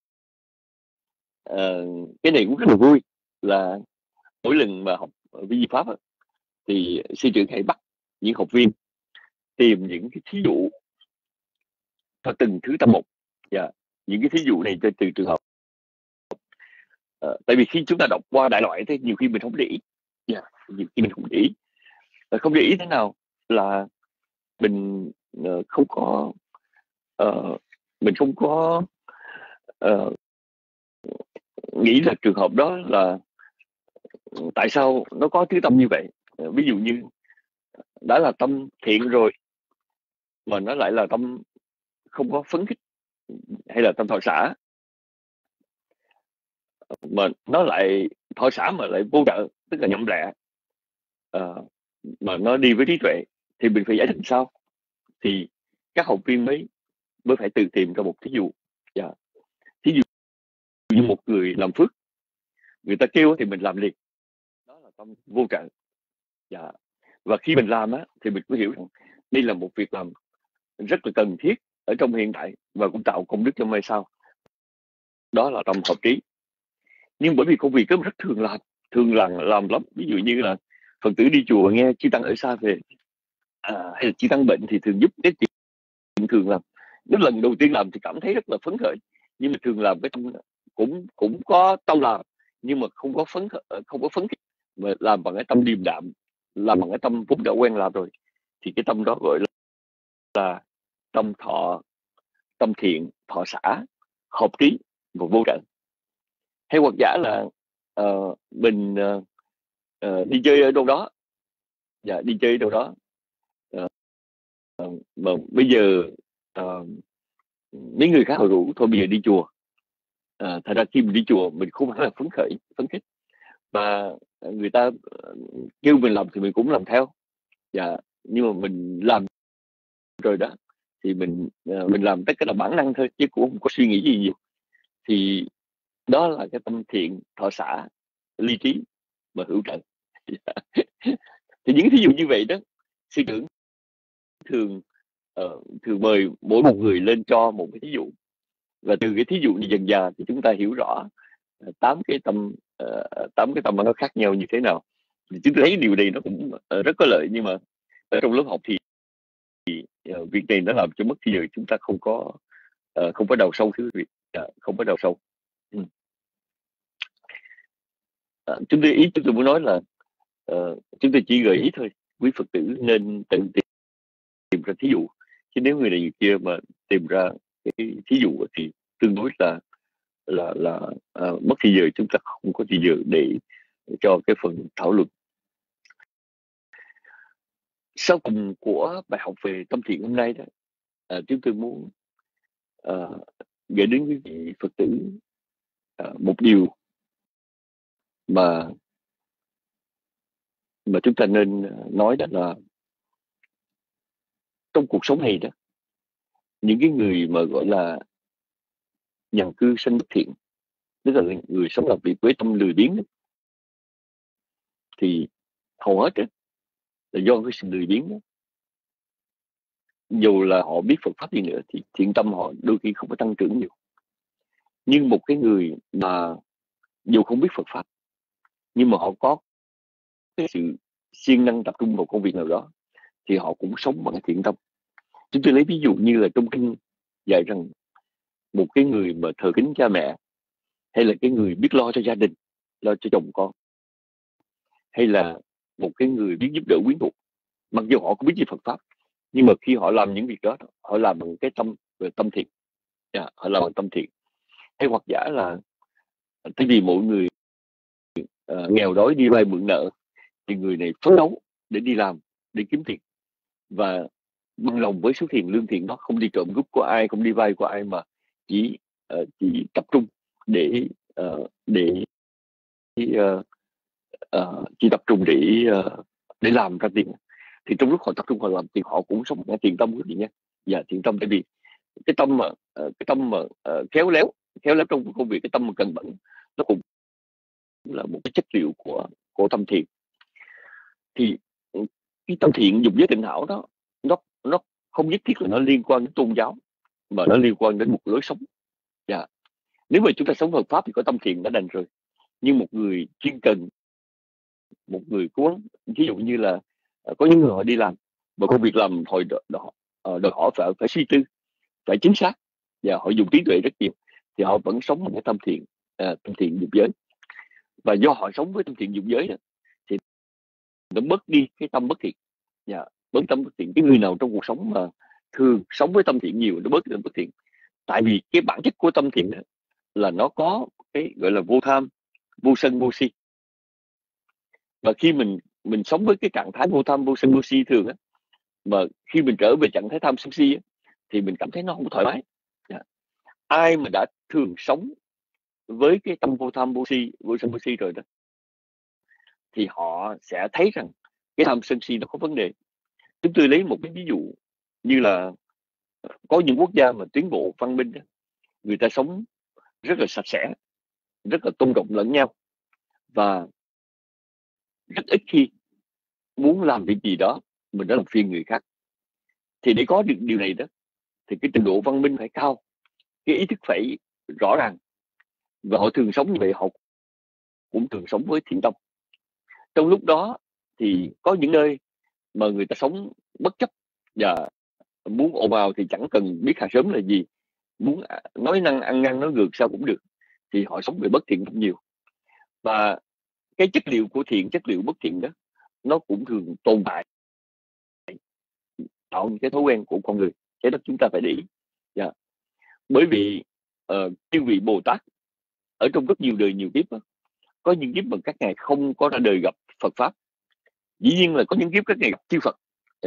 cái này cũng rất là vui, là mỗi lần mà học vi di pháp á, thì sư trưởng hãy bắt những học viên tìm những cái thí dụ cho từng thứ tâm một. Và những cái thí dụ này cho từ trường hợp. Tại vì khi chúng ta đọc qua đại loại thì nhiều khi mình không để ý. Nhiều khi mình không để ý. Không để ý thế nào là mình không có nghĩ là trường hợp đó là tại sao nó có thứ tâm như vậy. Ví dụ như đã là tâm thiện rồi mà nó lại là tâm không có phấn khích, hay là tâm thọ xả mà nó lại thọ xả mà lại vô trợ, tức là nhậm lẹ, mà nó đi với trí tuệ, thì mình phải giải thích sao? Thì các học viên mới phải tự tìm ra một thí dụ. Thí dụ như một người làm phước, người ta kêu thì mình làm liền, đó là tâm vô trợ. Và khi mình làm á, thì mình mới hiểu rằng đây là một việc làm rất là cần thiết ở trong hiện tại và cũng tạo công đức cho mai sau, đó là tâm hợp trí. Nhưng bởi vì công việc đó rất thường làm lắm. Ví dụ như là Phật tử đi chùa nghe chư tăng ở xa về, hay là chư tăng bệnh thì thường giúp cái chuyện thường làm. Nếu lần đầu tiên làm thì cảm thấy rất là phấn khởi, nhưng mà thường làm cái tâm cũng có tâm làm, nhưng mà không có phấn khích, mà làm bằng cái tâm điềm đạm, làm bằng cái tâm vốn đã quen làm rồi, thì cái tâm đó gọi là tâm thọ, tâm thiện thọ xả hợp trí và vô trợ. Hay hoặc giả là mình đi chơi ở đâu đó, đi chơi ở đâu đó, mà bây giờ mấy người khác họ rủ thôi bây giờ đi chùa. Thật ra khi mình đi chùa mình không phải là phấn khích, và người ta kêu mình làm thì mình cũng làm theo. Nhưng mà mình làm rồi đó thì mình làm tất cả là bản năng thôi, chứ cũng không có suy nghĩ gì nhiều. Thì đó là cái tâm thiện thọ xả ly trí và hữu trợ. Thì những thí dụ như vậy đó, sư trưởng thường mời mỗi một người lên cho một cái thí dụ, và từ cái thí dụ này dần dà thì chúng ta hiểu rõ 8 cái tâm nó khác nhau như thế nào. Thì chúng ta thấy điều này nó cũng rất có lợi, nhưng mà ở trong lớp học thì việc này nó làm cho mất thời giờ, chúng ta không có đào sâu thứ việc, không có đào sâu. Chúng tôi muốn nói là chúng tôi chỉ gợi ý thôi, quý Phật tử nên tự tìm ra thí dụ, chứ nếu người này người kia mà tìm ra cái thí dụ thì tương đối là mất thời giờ, chúng ta không có thời giờ để cho cái phần thảo luận. Sau cùng của bài học về tâm thiện hôm nay đó, chúng tôi muốn gửi đến quý vị Phật tử một điều mà chúng ta nên nói, đó là trong cuộc sống này đó, những cái người mà gọi là nhàn cư sanh bất thiện, tức là người sống làm việc với tâm lười biếng, thì hầu hết đó, là do cái sự lười biếng đó. Dù là họ biết Phật pháp gì nữa thì thiện tâm họ đôi khi không có tăng trưởng nhiều. Nhưng một cái người mà dù không biết Phật pháp, nhưng mà họ có cái sự siêng năng tập trung vào công việc nào đó, thì họ cũng sống bằng thiện tâm. Chúng tôi lấy ví dụ như là trong kinh dạy rằng một cái người mà thờ kính cha mẹ, hay là cái người biết lo cho gia đình, lo cho chồng con, hay là một cái người biết giúp đỡ quyến thuộc, mặc dù họ cũng biết về Phật pháp, nhưng mà khi họ làm những việc đó, họ làm bằng cái tâm thiện, họ làm bằng tâm thiện. Hay hoặc giả là tại vì mỗi người nghèo đói đi vay mượn nợ, thì người này phấn đấu để đi làm, để kiếm tiền, và bằng lòng với số tiền lương thiện đó, không đi trộm cướp của ai, không đi vay của ai, mà chỉ tập trung để chỉ tập trung để làm ra tiền. Thì trong lúc họ tập trung họ làm tiền, họ cũng sống một tiền tâm, quý vị nhé. Và tiền tâm, tại vì cái tâm mà khéo léo trong công việc, cái tâm mà cân bằng, nó cũng là một cái chất liệu của tâm thiện. Thì cái tâm thiện dục giới tịnh hảo đó, nó không nhất thiết là nó liên quan đến tôn giáo, mà nó liên quan đến một lối sống. Nếu mà chúng ta sống Phật pháp thì có tâm thiện đã đành rồi. Nhưng một người chuyên cần, một người cố gắng, ví dụ như là có những người họ đi làm và công việc làm đòi hỏi phải suy tư, phải chính xác, và họ dùng trí tuệ rất nhiều, thì họ vẫn sống một cái tâm thiện dục giới. Và do họ sống với tâm thiện dục giới đó, thì nó bớt đi cái tâm bất thiện. Bớt tâm bất thiện. Cái người nào trong cuộc sống mà thường sống với tâm thiện nhiều, nó bớt tâm bất thiện. Tại vì cái bản chất của tâm thiện đó là nó có cái gọi là vô tham, vô sân, vô si. Và khi mình sống với cái trạng thái vô tham, vô sân, vô si thường á, mà khi mình trở về trạng thái tham sân si á, thì mình cảm thấy nó không thoải mái. Ai mà đã thường sống với cái tâm vô tham, vô si, vô sân, vô si rồi đó, thì họ sẽ thấy rằng cái tham sân si nó có vấn đề. Chúng tôi lấy một cái ví dụ như là có những quốc gia mà tiến bộ văn minh đó, người ta sống rất là sạch sẽ, rất là tôn trọng lẫn nhau, và rất ít khi muốn làm việc gì đó mình đã làm phiền người khác. Thì để có được điều này đó, thì cái trình độ văn minh phải cao, cái ý thức phải rõ ràng, và họ thường sống như vậy, họ cũng thường sống với thiện tâm. Trong lúc đó thì có những nơi mà người ta sống bất chấp, và muốn ồn ào thì chẳng cần biết hàng xóm là gì, muốn nói năng ăn năn nói ngược sao cũng được, thì họ sống về bất thiện rất nhiều. Và cái chất liệu của thiện, chất liệu bất thiện đó, nó cũng thường tồn tại, tạo những cái thói quen của con người. Cái đó chúng ta phải để ý. Bởi vì chư vị Bồ Tát ở trong rất nhiều đời nhiều kiếp đó, có những kiếp mà các ngài không có ra đời gặp Phật pháp. Dĩ nhiên là có những kiếp các ngài gặp chư Phật,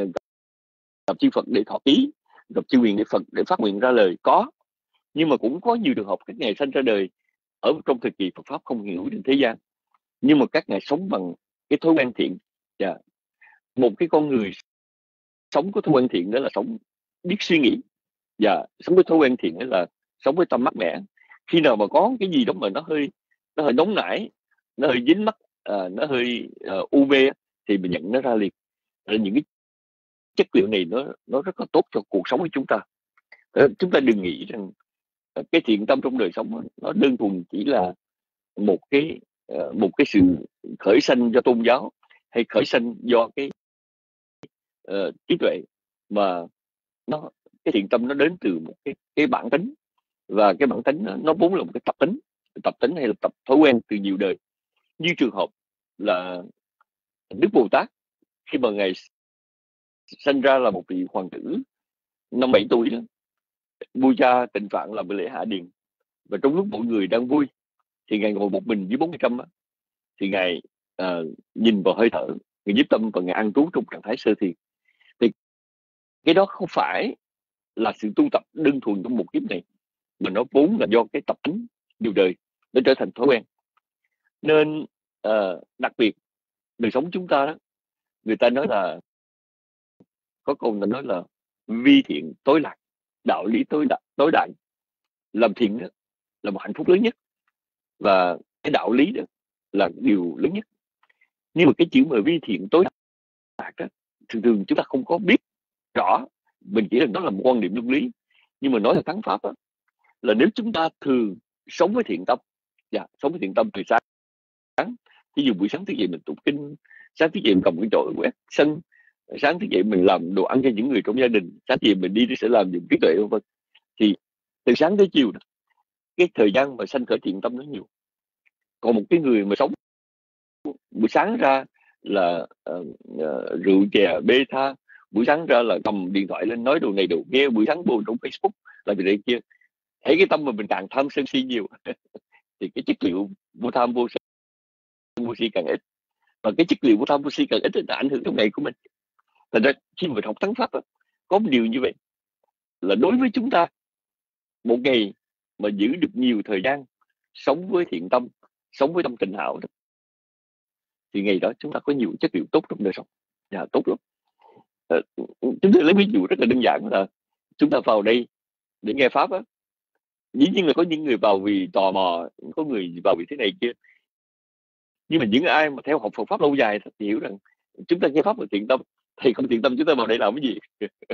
để thọ ký, gặp chư huyền để Phật để phát nguyện ra lời, có. Nhưng mà cũng có nhiều trường hợp các ngài sanh ra đời ở trong thời kỳ Phật pháp không hiện hữu trên thế gian, nhưng mà các ngài sống bằng cái thói quen thiện. Một cái con người sống có thói quen thiện đó là sống biết suy nghĩ, và sống với thói quen thiện đó là sống với tâm mát mẻ. Khi nào mà có cái gì đó mà nó hơi nóng nảy, nó hơi dính mắt, nó hơi UV, thì mình nhận nó ra liền. Những cái chất liệu này nó rất là tốt cho cuộc sống của chúng ta. Chúng ta đừng nghĩ rằng cái thiện tâm trong đời sống nó đơn thuần chỉ là một cái sự khởi sanh do tôn giáo, hay khởi sanh do cái trí tuệ, mà cái thiện tâm nó đến từ một cái bản tính, và cái bản tính nó vốn là một cái tập tính hay là thói quen từ nhiều đời. Như trường hợp là Đức Bồ Tát, khi mà ngài sinh ra là một vị hoàng tử 5-7 tuổi đó, vua cha Tịnh Phạn làm lễ hạ điền, và trong lúc mọi người đang vui thì ngài ngồi một mình dưới bóng cây trâm, thì ngài nhìn vào hơi thở, ngài nhiếp tâm và ngài ăn trú trong trạng thái sơ thiền. Thì cái đó không phải là sự tu tập đơn thuần trong một kiếp này, mà nó vốn là do cái tập tính nhiều đời, nó trở thành thói quen. Nên đặc biệt đời sống chúng ta đó, người ta nói là có câu là nói là vi thiện tối lạc, đạo lý tối đại. Làm thiện đó là một hạnh phúc lớn nhất, và cái đạo lý đó là điều lớn nhất. Nhưng mà cái chữ mà vi thiện tối lạc đó, thường chúng ta không có biết rõ, mình chỉ là đó là một quan điểm luân lý. Nhưng mà nói là thắng pháp đó, là nếu chúng ta thường sống với thiện tâm, sống với thiện tâm từ sáng, ví dụ buổi sáng thức dậy mình tụng kinh, sáng thức dậy mình cầm cái chổi quét sân, sáng thức dậy mình làm đồ ăn cho những người trong gia đình, sáng thức dậy mình đi sẽ làm những trí tuệ vân vân, thì từ sáng tới chiều đó, cái thời gian mà sanh khởi thiện tâm nó nhiều. Còn một cái người mà sống buổi sáng ra là rượu chè bê tha, buổi sáng ra là cầm điện thoại lên nói đồ này đồ kia, buổi sáng vô trong Facebook là việc này kia, thấy cái tâm mà mình càng tham sân si nhiều thì cái chất liệu vô tham vô sân vô si càng ít, và cái chất liệu vô tham vô si càng ít là ảnh hưởng trong ngày của mình. Thành ra khi mình học thắng pháp đó, có một điều như vậy là đối với chúng ta, một ngày mà giữ được nhiều thời gian sống với thiện tâm, sống với tâm tình hảo đó, thì ngày đó chúng ta có nhiều chất liệu tốt trong đời sống. Tốt lắm. Chúng tôi lấy ví dụ rất là đơn giản là chúng ta vào đây để nghe pháp á, dĩ nhiên là có những người vào vì tò mò, có người vào vì thế này kia, nhưng mà những ai mà theo học Phật pháp lâu dài thì hiểu rằng chúng ta nghe pháp là thiện tâm, thì không thiện tâm chúng ta vào đây làm cái gì?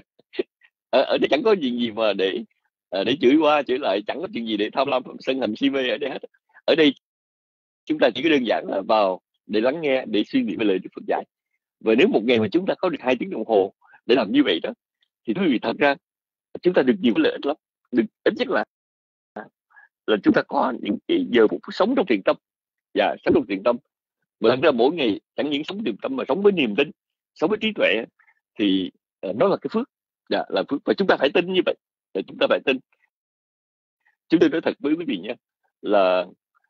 Ở đây chẳng có gì mà để chửi qua chửi lại, chẳng có chuyện gì để tham lam sân hận si mê ở đây hết. Ở đây chúng ta chỉ có đơn giản là vào để lắng nghe, để suy nghĩ về lời Đức Phật dạy. Và nếu một ngày mà chúng ta có được 2 tiếng đồng hồ để làm như vậy đó, thì quý vị thật ra chúng ta được nhiều lợi ích lắm. Được ít nhất là chúng ta có những cái giờ phút sống trong thiện tâm, và sống trong thiện tâm. Và thật ra mỗi ngày chẳng những sống thiện tâm mà sống với niềm tin, sống với trí tuệ, thì đó là cái phước, là phước. Và chúng ta phải tin như vậy, chúng ta phải tin. Chúng tôi nói thật với quý vị nhé, là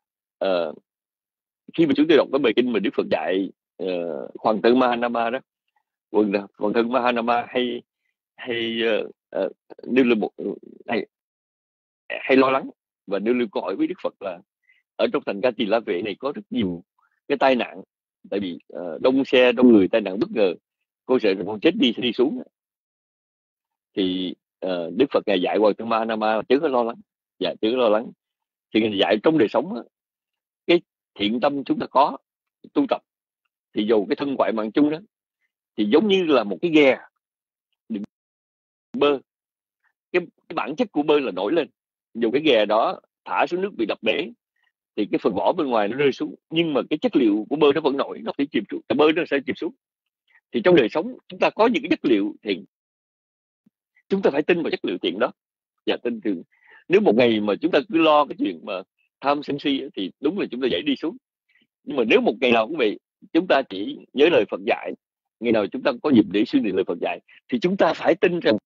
khi mà chúng tôi đọc cái bài kinh mà Đức Phật dạy Hoàng thân Mahanama đó, Hoàng thân Mahanama hay nêu lên một hay lo lắng và nêu lên câu hỏi với Đức Phật là ở trong thành Ca Tỳ La Vệ này có rất nhiều cái tai nạn, tại vì đông xe đông người, tai nạn bất ngờ, cô sợ con chết đi sẽ đi xuống. Thì Đức Phật ngài dạy Hoàng thân Mahanama chứ có lo lắng, chứ có lo lắng. Thì ngài dạy trong đời sống cái thiện tâm chúng ta có tu tập, thì dù cái thân ngoại mạng chung đó thì giống như là một cái ghe đừng bơi. Cái bản chất của bơi là nổi lên, dù cái ghe đó thả xuống nước bị đập bể thì cái phần vỏ bên ngoài nó rơi xuống, nhưng mà cái chất liệu của bơi nó vẫn nổi, nó sẽ chìm xuống, bơi nó sẽ chìm xuống. Thì trong đời sống chúng ta có những cái chất liệu thiện, chúng ta phải tin vào chất liệu thiện đó và tin tưởng. Nếu một ngày mà chúng ta cứ lo cái chuyện mà tham sân si thì đúng là chúng ta dễ đi xuống. Nhưng mà nếu một ngày nào cũng vậy, chúng ta chỉ nhớ lời Phật dạy, ngày nào chúng ta có dịp để suy nghĩ lời Phật dạy, thì chúng ta phải tin rằng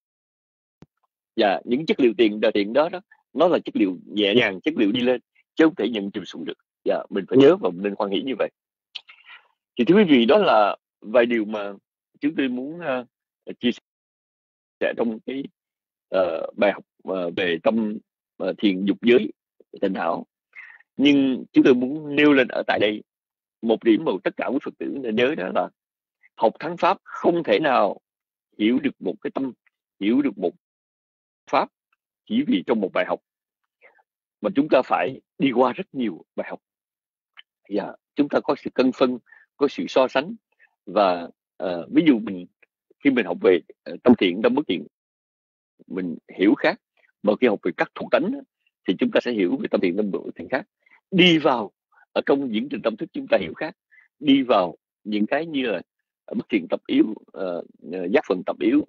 và những chất liệu thiện đó nó là chất liệu nhẹ nhàng, chất liệu đi lên, chứ không thể nhận chìm xuống được. Và mình phải nhớ và mình nên hoan hỷ như vậy. Thì thưa quý vị, đó là vài điều mà chúng tôi muốn chia sẻ trong cái bài học về tâm thiện dục giới tình hảo. Nhưng chúng tôi muốn nêu lên ở tại đây một điểm mà tất cả quý Phật tử nên nhớ, đó là học thắng pháp không thể nào hiểu được một cái tâm, hiểu được một pháp chỉ vì trong một bài học, mà chúng ta phải đi qua rất nhiều bài học. Chúng ta có sự cân phân, có sự so sánh. Và ví dụ khi mình học về tâm thiện, tâm bất thiện, mình hiểu khác. Mà khi học về các thuộc tánh thì chúng ta sẽ hiểu về tâm thiện, tâm bất thiện khác. Đi vào ở trong diễn trình tâm thức chúng ta hiểu khác. Đi vào những cái như là bất thiện tập yếu, giác phần tập yếu,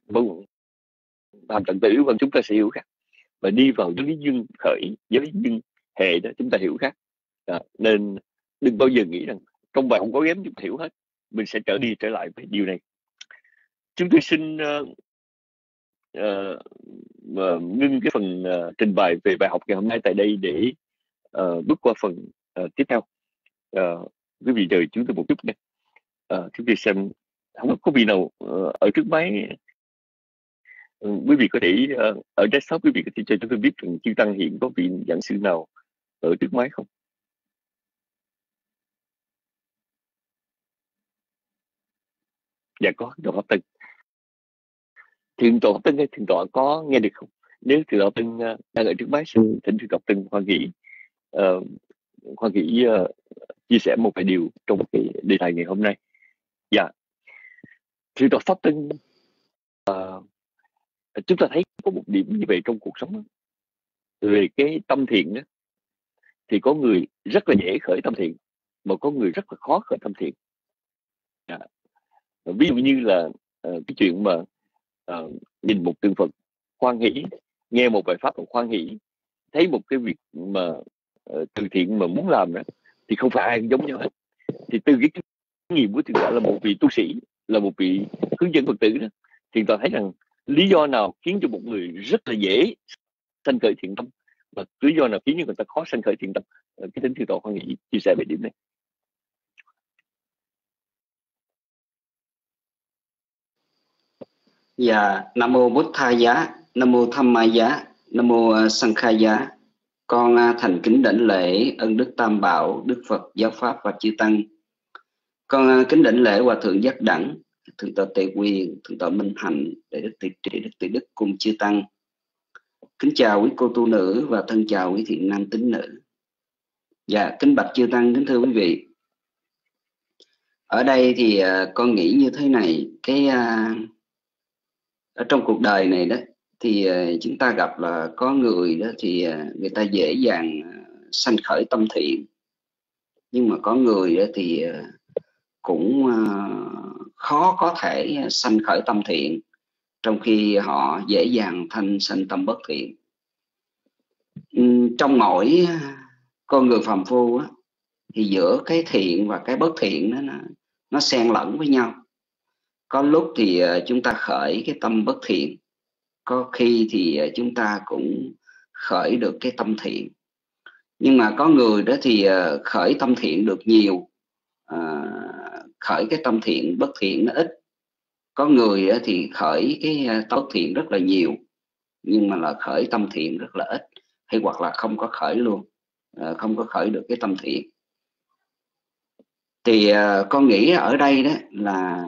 hàm tận tự yếu, chúng ta sẽ hiểu khác. Và đi vào giới duyên khởi, giới duyên hệ đó chúng ta hiểu khác. Nên đừng bao giờ nghĩ rằng trong bài không có ghém chúng ta hiểu hết. Mình sẽ trở đi trở lại với điều này. Chúng tôi xin ngưng cái phần trình bày về bài học ngày hôm nay tại đây để bước qua phần tiếp theo. Quý vị đợi chúng tôi một chút nha. Chúng tôi xem không có vị nào ở trước máy. Quý vị có thể ở desktop quý vị có thể cho chúng tôi biết rằng chư tăng hiện có vị giảng sư nào ở trước máy không? Dạ có, Đạo Pháp Tân. Thượng tọa Pháp Tân hay thượng tọa có nghe được không? Nếu thượng tọa Tân đang ở trước máy, xin thỉnh thượng tọa Tân hoan hỷ chia sẻ một vài điều trong cái đề tài ngày hôm nay. Dạ, thượng tọa Pháp Tân, chúng ta thấy có một điểm như vậy trong cuộc sống đó. Về cái tâm thiện đó, thì có người rất là dễ khởi tâm thiện, mà có người rất là khó khởi tâm thiện. Ví dụ như là cái chuyện mà nhìn một tượng Phật hoan hỷ nghe một bài pháp của hoan hỷ, thấy một cái việc mà từ thiện mà muốn làm đó, thì không phải ai cũng giống nhau hết. Thì từ cái kinh nghiệm của Thượng tọa là một vị tu sĩ, là một vị hướng dẫn Phật tử đó, Thượng tọa thấy rằng lý do nào khiến cho một người rất là dễ sanh khởi thiện tâm, và lý do nào khiến cho người ta khó sanh khởi thiện tâm. Cái tính Thượng tọa hoan hỷ chia sẻ về điểm này. Dạ, Nam mô Bụt Tha Giá, Nam mô Tham Ma Giá, Nam mô Sangha Giá. Con thành kính đảnh lễ ân đức Tam Bảo, Đức Phật, Giáo Pháp và chư Tăng. Con kính đảnh lễ Hòa Thượng Giác Đẳng, Thượng tọa Tề Quyền, Thượng tọa Minh Hạnh, Đại đức Tỳ Trì, Đức Tỳ Đức cùng chư Tăng. Kính chào quý cô tu nữ và thân chào quý thiện nam tín nữ. Dạ, kính bạch chư Tăng, kính thưa quý vị. Ở đây thì con nghĩ như thế này, ở trong cuộc đời này đó thì chúng ta gặp là có người đó thì người ta dễ dàng sanh khởi tâm thiện, nhưng mà có người đó thì cũng khó có thể sanh khởi tâm thiện, trong khi họ dễ dàng sanh tâm bất thiện. Trong mỗi con người phàm phu á, thì giữa cái thiện và cái bất thiện đó, nó xen lẫn với nhau. Có lúc thì chúng ta khởi cái tâm bất thiện, có khi thì chúng ta cũng khởi được cái tâm thiện. Nhưng mà có người đó thì khởi tâm thiện được nhiều, khởi cái tâm thiện bất thiện nó ít. Có người đó thì khởi cái tâm bất thiện rất là nhiều, nhưng mà là khởi tâm thiện rất là ít, hay hoặc là không có khởi luôn, không có khởi được cái tâm thiện. Thì con nghĩ ở đây đó là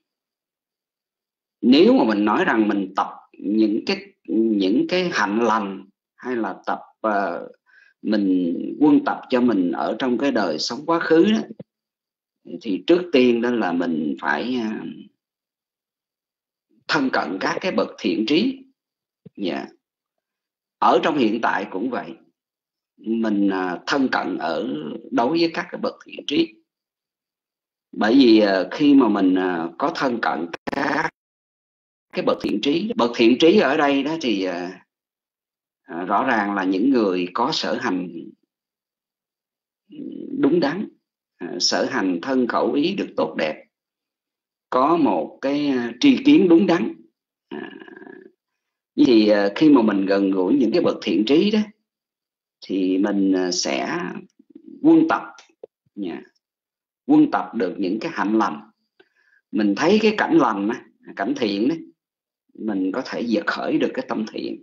nếu mà mình nói rằng mình tập những cái hạnh lành, hay là tập mình quân tập cho mình ở trong cái đời sống quá khứ đó, thì trước tiên đó là mình phải thân cận các cái bậc thiện trí. Yeah. Ở trong hiện tại cũng vậy, mình thân cận ở đối với các cái bậc thiện trí. Bởi vì khi mà mình có thân cận các cái bậc thiện trí ở đây đó thì rõ ràng là những người có sở hành đúng đắn, sở hành thân khẩu ý được tốt đẹp, có một cái tri kiến đúng đắn. Thì khi mà mình gần gũi những cái bậc thiện trí đó thì mình sẽ quân tập được những cái hạnh lành. Mình thấy cái cảnh lành, cảnh thiện đó, mình có thể dệt khởi được cái tâm thiện.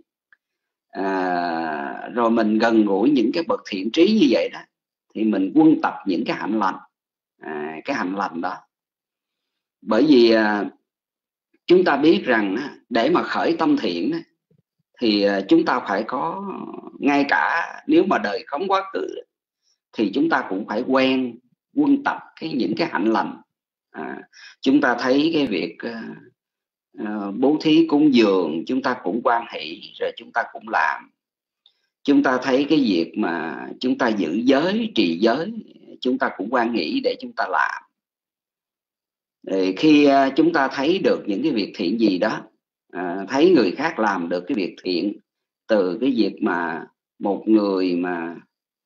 Rồi mình gần gũi những cái bậc thiện trí như vậy đó thì mình quân tập những cái hạnh lành, cái hạnh lành đó. Bởi vì chúng ta biết rằng để mà khởi tâm thiện thì chúng ta phải có, ngay cả nếu mà đời không quá khứ thì chúng ta cũng phải quen quân tập những cái hạnh lành. Chúng ta thấy cái việc bố thí cúng dường chúng ta cũng hoan hỷ, rồi chúng ta cũng làm. Chúng ta thấy cái việc mà chúng ta giữ giới, trì giới, chúng ta cũng hoan hỷ để chúng ta làm. Rồi khi chúng ta thấy được những cái việc thiện gì đó, thấy người khác làm được cái việc thiện, từ cái việc mà một người mà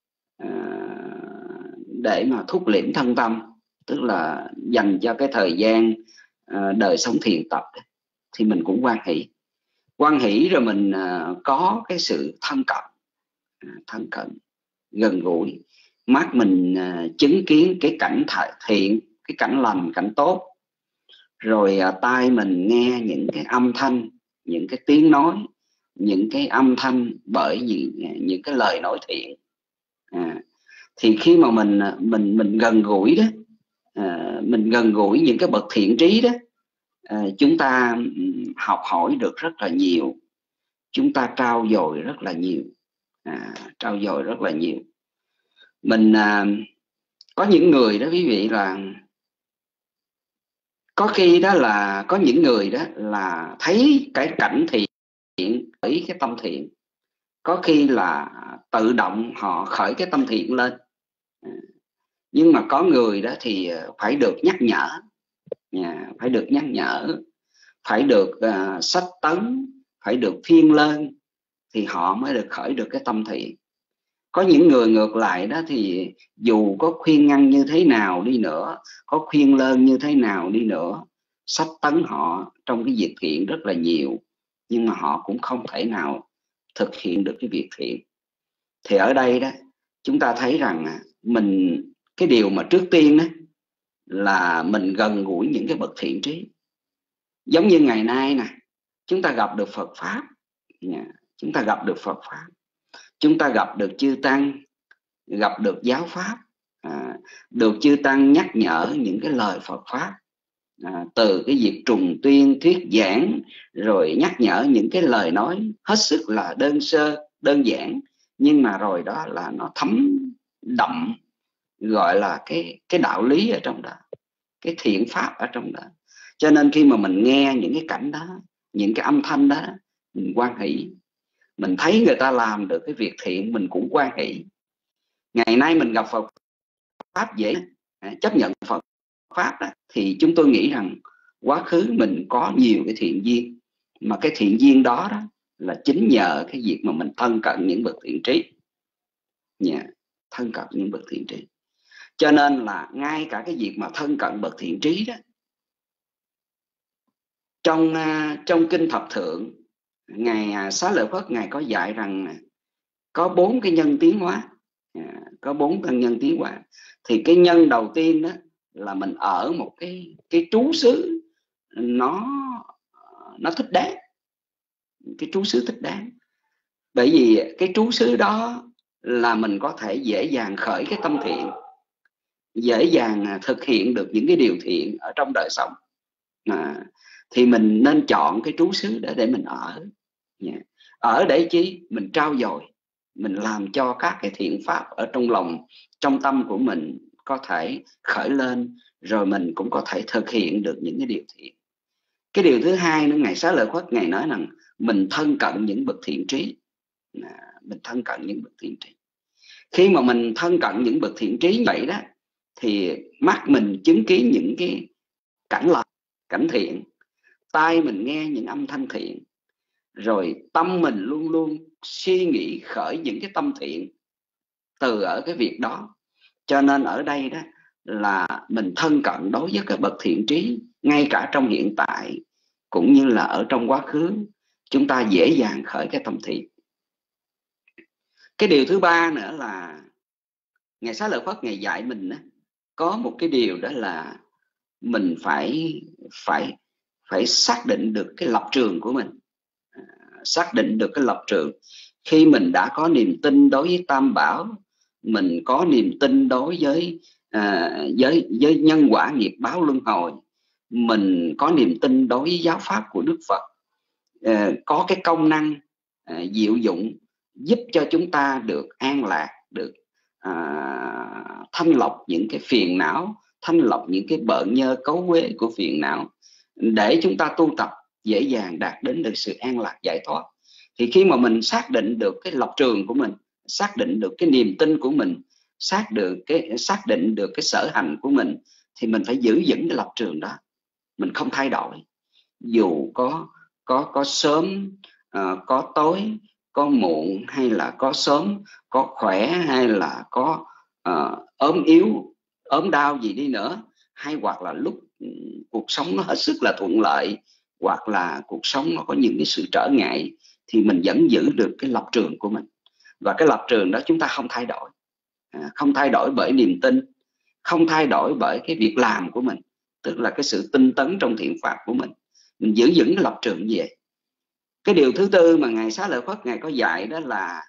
để mà thúc liễm thân tâm, tức là dành cho cái thời gian đời sống thiền tập, thì mình cũng hoan hỷ rồi mình có cái sự thân cận gần gũi. Mắt mình chứng kiến cái cảnh thiện, cái cảnh lành, cảnh tốt. Rồi tai mình nghe những cái âm thanh, những cái tiếng nói, những cái âm thanh bởi những cái lời nói thiện. Thì khi mà mình gần gũi đó, mình gần gũi những cái bậc thiện trí đó, chúng ta học hỏi được rất là nhiều, chúng ta trau dồi rất là nhiều, Mình có những người đó quý vị, là có khi đó là có những người đó là thấy cái cảnh thiện khởi cái tâm thiện, có khi là tự động họ khởi cái tâm thiện lên. Nhưng mà có người đó thì phải được nhắc nhở, phải được sách tấn, phải được phiên lên, thì họ mới được khởi được cái tâm thiện. Có những người ngược lại đó thì dù có khuyên ngăn như thế nào đi nữa, có khuyên lơn như thế nào đi nữa, sách tấn họ trong cái việc thiện rất là nhiều, nhưng mà họ cũng không thể nào thực hiện được cái việc thiện. Thì ở đây đó chúng ta thấy rằng mình, cái điều mà trước tiên đó là mình gần gũi những cái bậc thiện trí. Giống như ngày nay nè, chúng ta gặp được Phật Pháp, chúng ta gặp được Phật Pháp, chúng ta gặp được chư Tăng, gặp được giáo Pháp, được chư Tăng nhắc nhở những cái lời Phật Pháp, từ cái việc trùng tuyên thuyết giảng, rồi nhắc nhở những cái lời nói hết sức là đơn sơ, đơn giản, nhưng mà rồi đó là nó thấm đậm, gọi là cái đạo lý ở trong đó, cái thiện pháp ở trong đó. Cho nên khi mà mình nghe những cái cảnh đó, những cái âm thanh đó, mình hoan hỷ. Mình thấy người ta làm được cái việc thiện, mình cũng hoan hỷ. Ngày nay mình gặp Phật Pháp dễ, chấp nhận Phật Pháp đó, thì chúng tôi nghĩ rằng quá khứ mình có nhiều cái thiện duyên, mà cái thiện duyên đó là chính nhờ cái việc mà mình thân cận những bậc thiện trí. Thân cận những bậc thiện trí. Cho nên là ngay cả cái việc mà thân cận bậc thiện trí đó, trong kinh Thập Thượng, Ngài Xá Lợi Phất Ngài có dạy rằng có 4 cái nhân tiến hóa, có 4 căn nhân tiến hóa. Thì cái nhân đầu tiên đó là mình ở một cái trú xứ nó thích đáng, cái trú xứ thích đáng. Bởi vì cái trú xứ đó là mình có thể dễ dàng khởi cái tâm thiện, dễ dàng thực hiện được những cái điều thiện ở trong đời sống. Thì mình nên chọn cái trú xứ để mình ở. Ở để chi? Mình trau dồi, mình làm cho các cái thiện pháp ở trong lòng, trong tâm của mình có thể khởi lên, rồi mình cũng có thể thực hiện được những cái điều thiện. Cái điều thứ hai nữa, Ngài Xá Lợi Phất Ngài nói rằng mình thân cận những bậc thiện trí. Mình thân cận những bậc thiện trí. Khi mà mình thân cận những bậc thiện trí như vậy đó, thì mắt mình chứng kiến những cái cảnh lành, cảnh thiện, tai mình nghe những âm thanh thiện, rồi tâm mình luôn luôn suy nghĩ khởi những cái tâm thiện từ ở cái việc đó. Cho nên ở đây đó là mình thân cận đối với các bậc thiện trí, ngay cả trong hiện tại cũng như là ở trong quá khứ, chúng ta dễ dàng khởi cái tâm thiện. Cái điều thứ ba nữa là Ngài Xá Lợi Phất Ngài dạy mình đó, có một cái điều đó là mình phải xác định được cái lập trường của mình. Xác định được cái lập trường. Khi mình đã có niềm tin đối với Tam Bảo, mình có niềm tin đối với nhân quả nghiệp báo luân hồi, mình có niềm tin đối với giáo pháp của Đức Phật, có cái công năng diệu dụng giúp cho chúng ta được an lạc, được thanh lọc những cái phiền não, thanh lọc những cái bợn nhơ cấu uế của phiền não, để chúng ta tu tập dễ dàng đạt đến được sự an lạc giải thoát. Thì khi mà mình xác định được cái lập trường của mình, xác định được cái niềm tin của mình, xác định được cái sở hành của mình, thì mình phải giữ vững cái lập trường đó, mình không thay đổi. Dù có sớm, có tối, có muộn, hay là có sớm, có khỏe, hay là có ốm yếu, ốm đau gì đi nữa, hay hoặc là lúc cuộc sống nó hết sức là thuận lợi, hoặc là cuộc sống nó có những cái sự trở ngại, thì mình vẫn giữ được cái lập trường của mình. Và cái lập trường đó chúng ta không thay đổi. Không thay đổi bởi niềm tin, không thay đổi bởi cái việc làm của mình, tức là cái sự tinh tấn trong thiện pháp của mình. Mình giữ vững cái lập trường như vậy. Cái điều thứ tư mà Ngài Xá Lợi Phất Ngài có dạy đó là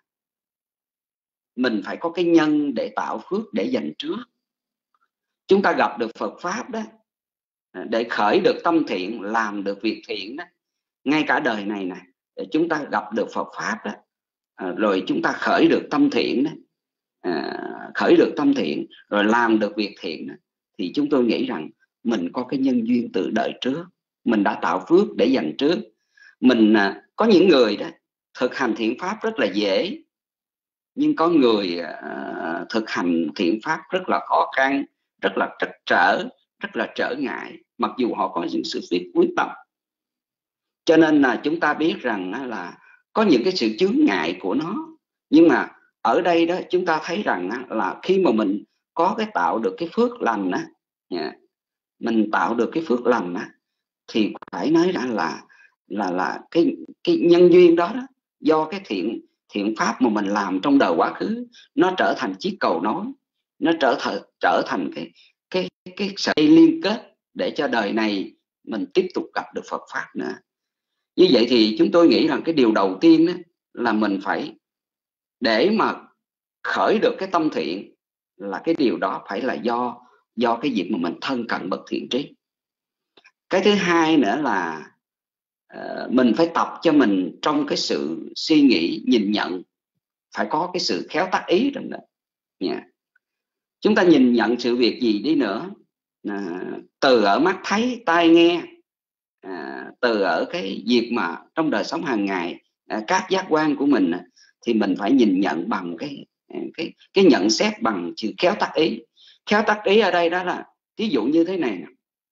mình phải có cái nhân để tạo phước, để dành trước. Chúng ta gặp được Phật Pháp đó, để khởi được tâm thiện, làm được việc thiện đó, ngay cả đời này nè, để chúng ta gặp được Phật Pháp đó, rồi chúng ta khởi được tâm thiện đó, khởi được tâm thiện rồi làm được việc thiện đó, thì chúng tôi nghĩ rằng mình có cái nhân duyên từ đời trước, mình đã tạo phước để dành trước. Mình có những người đó thực hành thiện pháp rất là dễ, nhưng có người thực hành thiện pháp rất là khó khăn, rất là trắc trở, rất là trở ngại, mặc dù họ có những sự quyết tâm. Cho nên là chúng ta biết rằng là có những cái sự chướng ngại của nó. Nhưng mà ở đây đó chúng ta thấy rằng là khi mà mình có cái tạo được cái phước lành á, mình tạo được cái phước lành á, thì phải nói rằng là cái nhân duyên đó, do cái thiện pháp mà mình làm trong đời quá khứ, nó trở thành chiếc cầu nối, nó trở thành cái sợi liên kết để cho đời này mình tiếp tục gặp được Phật pháp nữa. Như vậy thì chúng tôi nghĩ rằng cái điều đầu tiên đó là mình phải, để mà khởi được cái tâm thiện, là cái điều đó phải là do cái việc mà mình thân cận bậc thiện trí. Cái thứ hai nữa là mình phải tập cho mình trong cái sự suy nghĩ nhìn nhận, phải có cái sự khéo tác ý trong đó. Chúng ta nhìn nhận sự việc gì đi nữa, từ ở mắt thấy tai nghe, từ ở cái việc mà trong đời sống hàng ngày, các giác quan của mình, thì mình phải nhìn nhận bằng cái nhận xét bằng sự khéo tác ý. Khéo tác ý ở đây đó là ví dụ như thế này,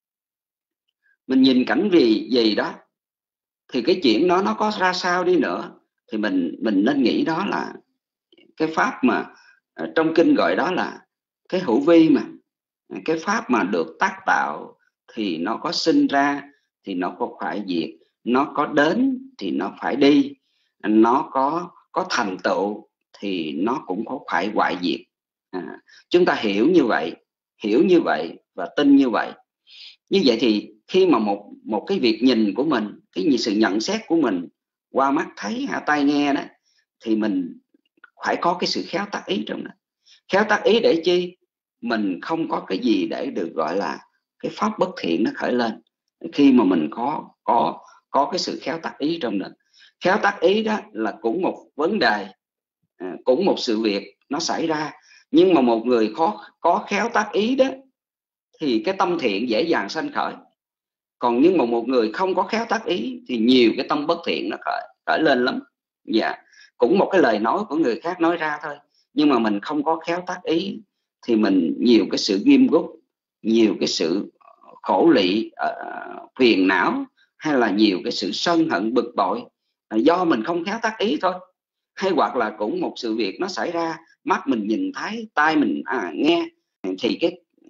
mình nhìn cảnh gì đó, thì cái chuyện đó nó có ra sao đi nữa thì mình nên nghĩ đó là cái pháp mà trong kinh gọi đó là cái hữu vi, mà cái pháp mà được tác tạo thì nó có sinh ra thì nó có phải diệt, nó có đến thì nó phải đi, nó có thành tựu thì nó cũng có phải hoại diệt. Chúng ta hiểu như vậy và tin như vậy. Như vậy thì khi mà một cái việc nhìn của mình, cái sự nhận xét của mình qua mắt thấy tai nghe đó, thì mình phải có cái sự khéo tác ý trong đó. Khéo tác ý để chi? Mình không có cái gì để được gọi là cái pháp bất thiện nó khởi lên. Khi mà mình có cái sự khéo tác ý trong đó. Khéo tác ý đó là cũng một vấn đề, cũng một sự việc nó xảy ra. Nhưng mà một người có khéo tác ý đó thì cái tâm thiện dễ dàng sanh khởi. Còn nhưng mà một người không có khéo tác ý thì nhiều cái tâm bất thiện nó khởi lên lắm. Cũng một cái lời nói của người khác nói ra thôi, nhưng mà mình không có khéo tác ý thì mình nhiều cái sự ghim gút, nhiều cái sự khổ lụy, phiền não, hay là nhiều cái sự sân hận bực bội do mình không khéo tác ý thôi. Hay hoặc là cũng một sự việc nó xảy ra, mắt mình nhìn thấy, tai mình nghe, thì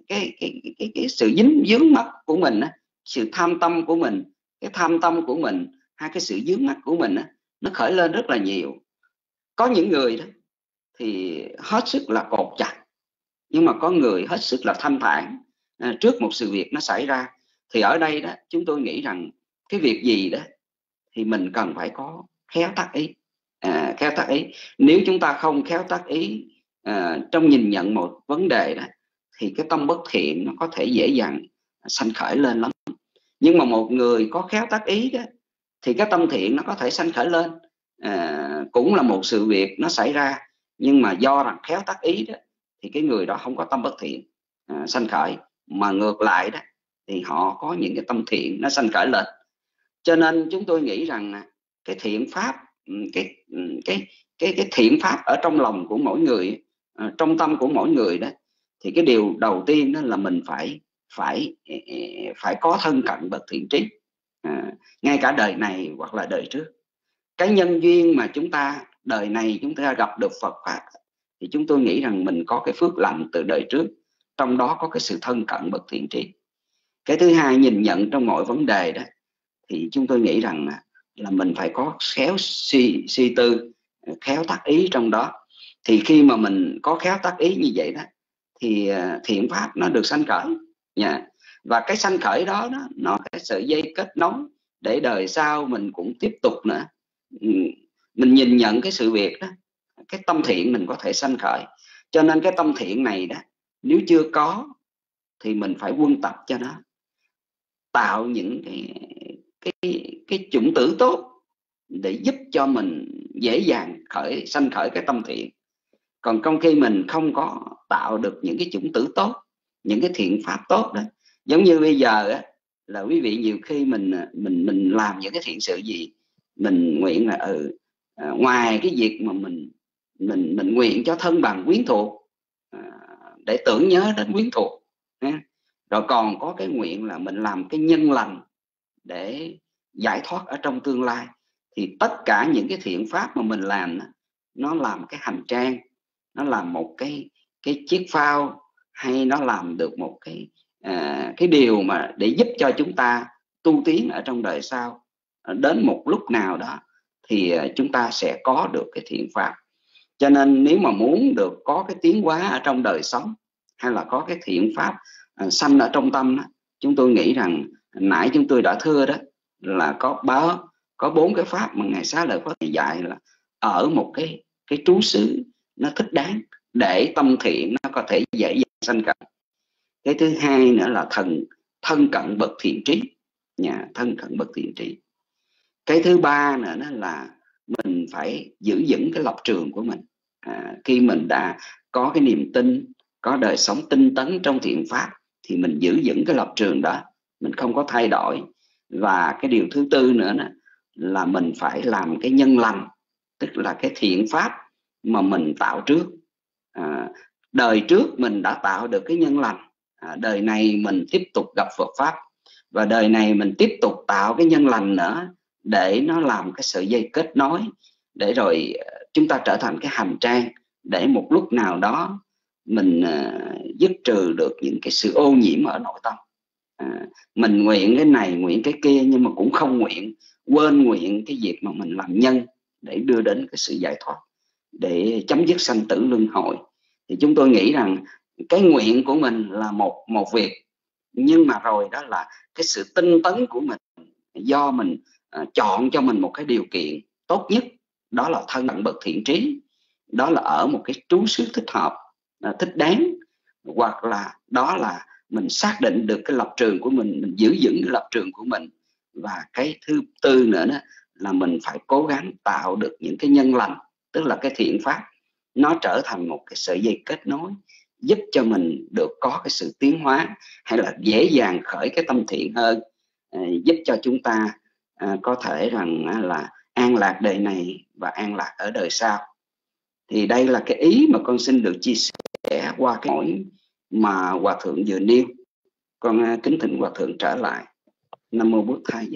cái sự dính dướng mắt của mình, sự tham tâm của mình, cái tham tâm của mình hay cái sự dướng mắt của mình nó khởi lên rất là nhiều. Có những người đó thì hết sức là cột chặt, nhưng mà có người hết sức là thanh thản trước một sự việc nó xảy ra. Thì ở đây đó chúng tôi nghĩ rằng cái việc gì đó thì mình cần phải có khéo tác ý. Khéo tác ý, nếu chúng ta không khéo tác ý trong nhìn nhận một vấn đề đó, thì cái tâm bất thiện nó có thể dễ dàng sanh khởi lên lắm. Nhưng mà một người có khéo tác ý đó thì cái tâm thiện nó có thể sanh khởi lên. Cũng là một sự việc nó xảy ra, nhưng mà do rằng khéo tác ý đó thì cái người đó không có tâm bất thiện sanh khởi, mà ngược lại đó thì họ có những cái tâm thiện nó sanh khởi lên. Cho nên chúng tôi nghĩ rằng cái thiện pháp, cái thiện pháp ở trong lòng của mỗi người, trong tâm của mỗi người đó, thì cái điều đầu tiên đó là mình phải có thân cận bậc thiện trí, ngay cả đời này hoặc là đời trước. Cái nhân duyên mà chúng ta đời này chúng ta gặp được Phật pháp thì chúng tôi nghĩ rằng mình có cái phước lành từ đời trước, trong đó có cái sự thân cận bậc thiện trí. Cái thứ hai, nhìn nhận trong mọi vấn đề đó thì chúng tôi nghĩ rằng là mình phải có khéo suy tư, khéo tác ý trong đó. Thì khi mà mình có khéo tác ý như vậy đó thì thiện pháp nó được sanh khởi. Và cái sanh khởi đó nó cái sợi dây kết nối để đời sau mình cũng tiếp tục nữa. Mình nhìn nhận cái sự việc đó, cái tâm thiện mình có thể sanh khởi. Cho nên cái tâm thiện này đó, nếu chưa có thì mình phải quân tập cho nó, tạo những cái chủng tử tốt để giúp cho mình dễ dàng sanh khởi cái tâm thiện. Còn trong khi mình không có tạo được những cái chủng tử tốt, những cái thiện pháp tốt đó, giống như bây giờ á, là quý vị nhiều khi mình làm những cái thiện sự gì, mình nguyện là ngoài cái việc mà mình nguyện cho thân bằng quyến thuộc, để tưởng nhớ đến quyến thuộc, rồi còn có cái nguyện là mình làm cái nhân lành để giải thoát ở trong tương lai. thì tất cả những cái thiện pháp mà mình làm nó làm cái hành trang, nó làm một cái chiếc phao, hay nó làm được một cái điều mà để giúp cho chúng ta tu tiến ở trong đời sau. Đến một lúc nào đó thì chúng ta sẽ có được cái thiện pháp. Cho nên nếu mà muốn được có cái tiến hóa ở trong đời sống, hay là có cái thiện pháp sanh ở trong tâm đó, chúng tôi nghĩ rằng nãy chúng tôi đã thưa đó là có 4 cái pháp mà Ngài Xá Lợi Phất dạy là ở một cái trú xứ nó thích đáng để tâm thiện nó có thể dễ dàng sanh cận. Cái thứ hai nữa là thân cận bậc thiện trí, thân cận bậc thiện trí. Cái thứ ba nữa là mình phải giữ vững cái lập trường của mình. Khi mình đã có cái niềm tin, có đời sống tinh tấn trong thiện pháp thì mình giữ vững cái lập trường đó, mình không có thay đổi. Và cái điều thứ tư nữa là mình phải làm cái nhân lành, tức là cái thiện pháp mà mình tạo trước. Đời trước mình đã tạo được cái nhân lành, đời này mình tiếp tục gặp Phật pháp, và đời này mình tiếp tục tạo cái nhân lành nữa để nó làm cái sợi dây kết nối, để rồi chúng ta trở thành cái hành trang để một lúc nào đó mình dứt trừ được những cái sự ô nhiễm ở nội tâm. Mình nguyện cái này, nguyện cái kia, nhưng mà cũng không quên nguyện cái việc mà mình làm nhân để đưa đến cái sự giải thoát, để chấm dứt sanh tử luân hồi. Thì chúng tôi nghĩ rằng cái nguyện của mình là một việc, nhưng mà rồi đó là cái sự tinh tấn của mình, do mình chọn cho mình một cái điều kiện tốt nhất, đó là thân cận bậc thiện trí, đó là ở một cái trú xứ thích hợp, thích đáng, hoặc là đó là mình xác định được cái lập trường của mình giữ vững cái lập trường của mình. Và cái thứ tư nữa đó là mình phải cố gắng tạo được những cái nhân lành, tức là cái thiện pháp nó trở thành một cái sợi dây kết nối, giúp cho mình được có cái sự tiến hóa, hay là dễ dàng khởi cái tâm thiện hơn, giúp cho chúng ta có thể rằng là an lạc đời này và an lạc ở đời sau. Thì đây là cái ý mà con xin được chia sẻ qua cái hỏi mà Hòa Thượng vừa nêu. Con kính thỉnh Hòa Thượng trở lại. Nam Mô Bổn Thầy.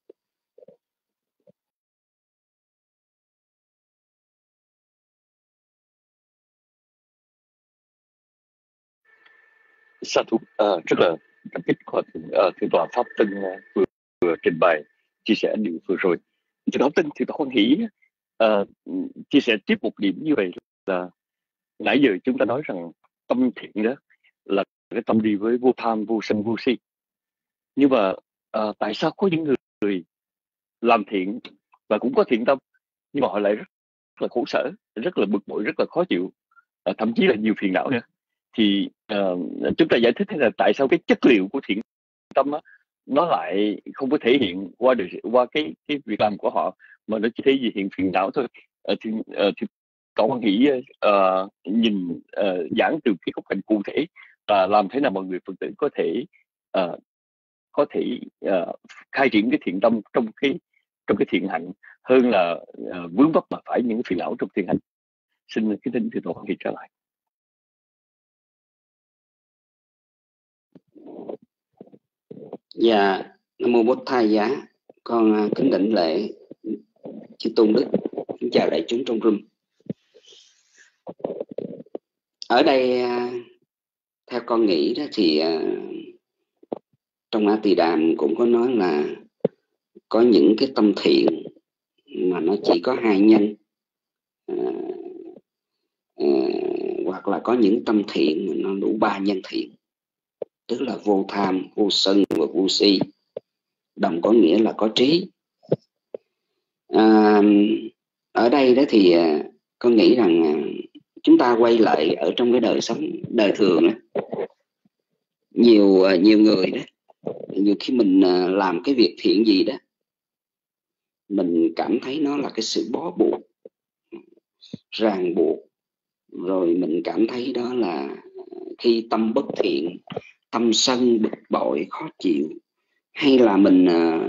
Sa thú rất là cảm kích Hòa Thượng Thượng tọa Pháp Tân vừa trình bày chia sẻ điều vừa rồi. Thượng tọa Tân, Thượng tọa Hoan Hỷ chia sẻ tiếp một điểm như vậy là nãy giờ chúng ta nói rằng tâm thiện đó là cái tâm đi với vô tham, vô sân, vô si. Nhưng mà tại sao có những người làm thiện và cũng có thiện tâm, nhưng mà họ lại rất là khổ sở, rất là bực bội, rất là khó chịu, thậm chí là nhiều phiền não nữa? Thì chúng ta giải thích thế là tại sao cái chất liệu của thiện tâm đó, nó lại không có thể hiện qua cái việc làm của họ, mà nó chỉ thể hiện phiền não thôi. Thì cậu Hoan Hỷ nhìn giảng từ cái góc cạnh cụ thể là làm thế nào mọi người Phật tử có thể khai triển cái thiện tâm trong cái thiện hạnh, hơn là vướng vấp mà phải những phiền não trong thiện hạnh. Xin kính thỉnh Thượng tọa Hoan Hỷ trở lại. Dạ, Nam Mô Bổn Thầy Giá. Con kính đảnh lễ chư tôn đức, kính chào đại chúng trong room. Ở đây theo con nghĩ đó thì trong A Tỳ Đàm cũng có nói là có những cái tâm thiện mà nó chỉ có 2 nhân, hoặc là có những tâm thiện mà nó đủ 3 nhân thiện, tức là vô tham, vô sân và vô si, đồng có nghĩa là có trí. Ở đây đó thì con nghĩ rằng chúng ta quay lại ở trong cái đời sống đời thường đó, nhiều người đó, nhiều khi mình làm cái việc thiện gì đó, mình cảm thấy nó là cái sự bó buộc, ràng buộc, rồi mình cảm thấy đó là khi tâm bất thiện, tâm sân, bực bội, khó chịu, hay là mình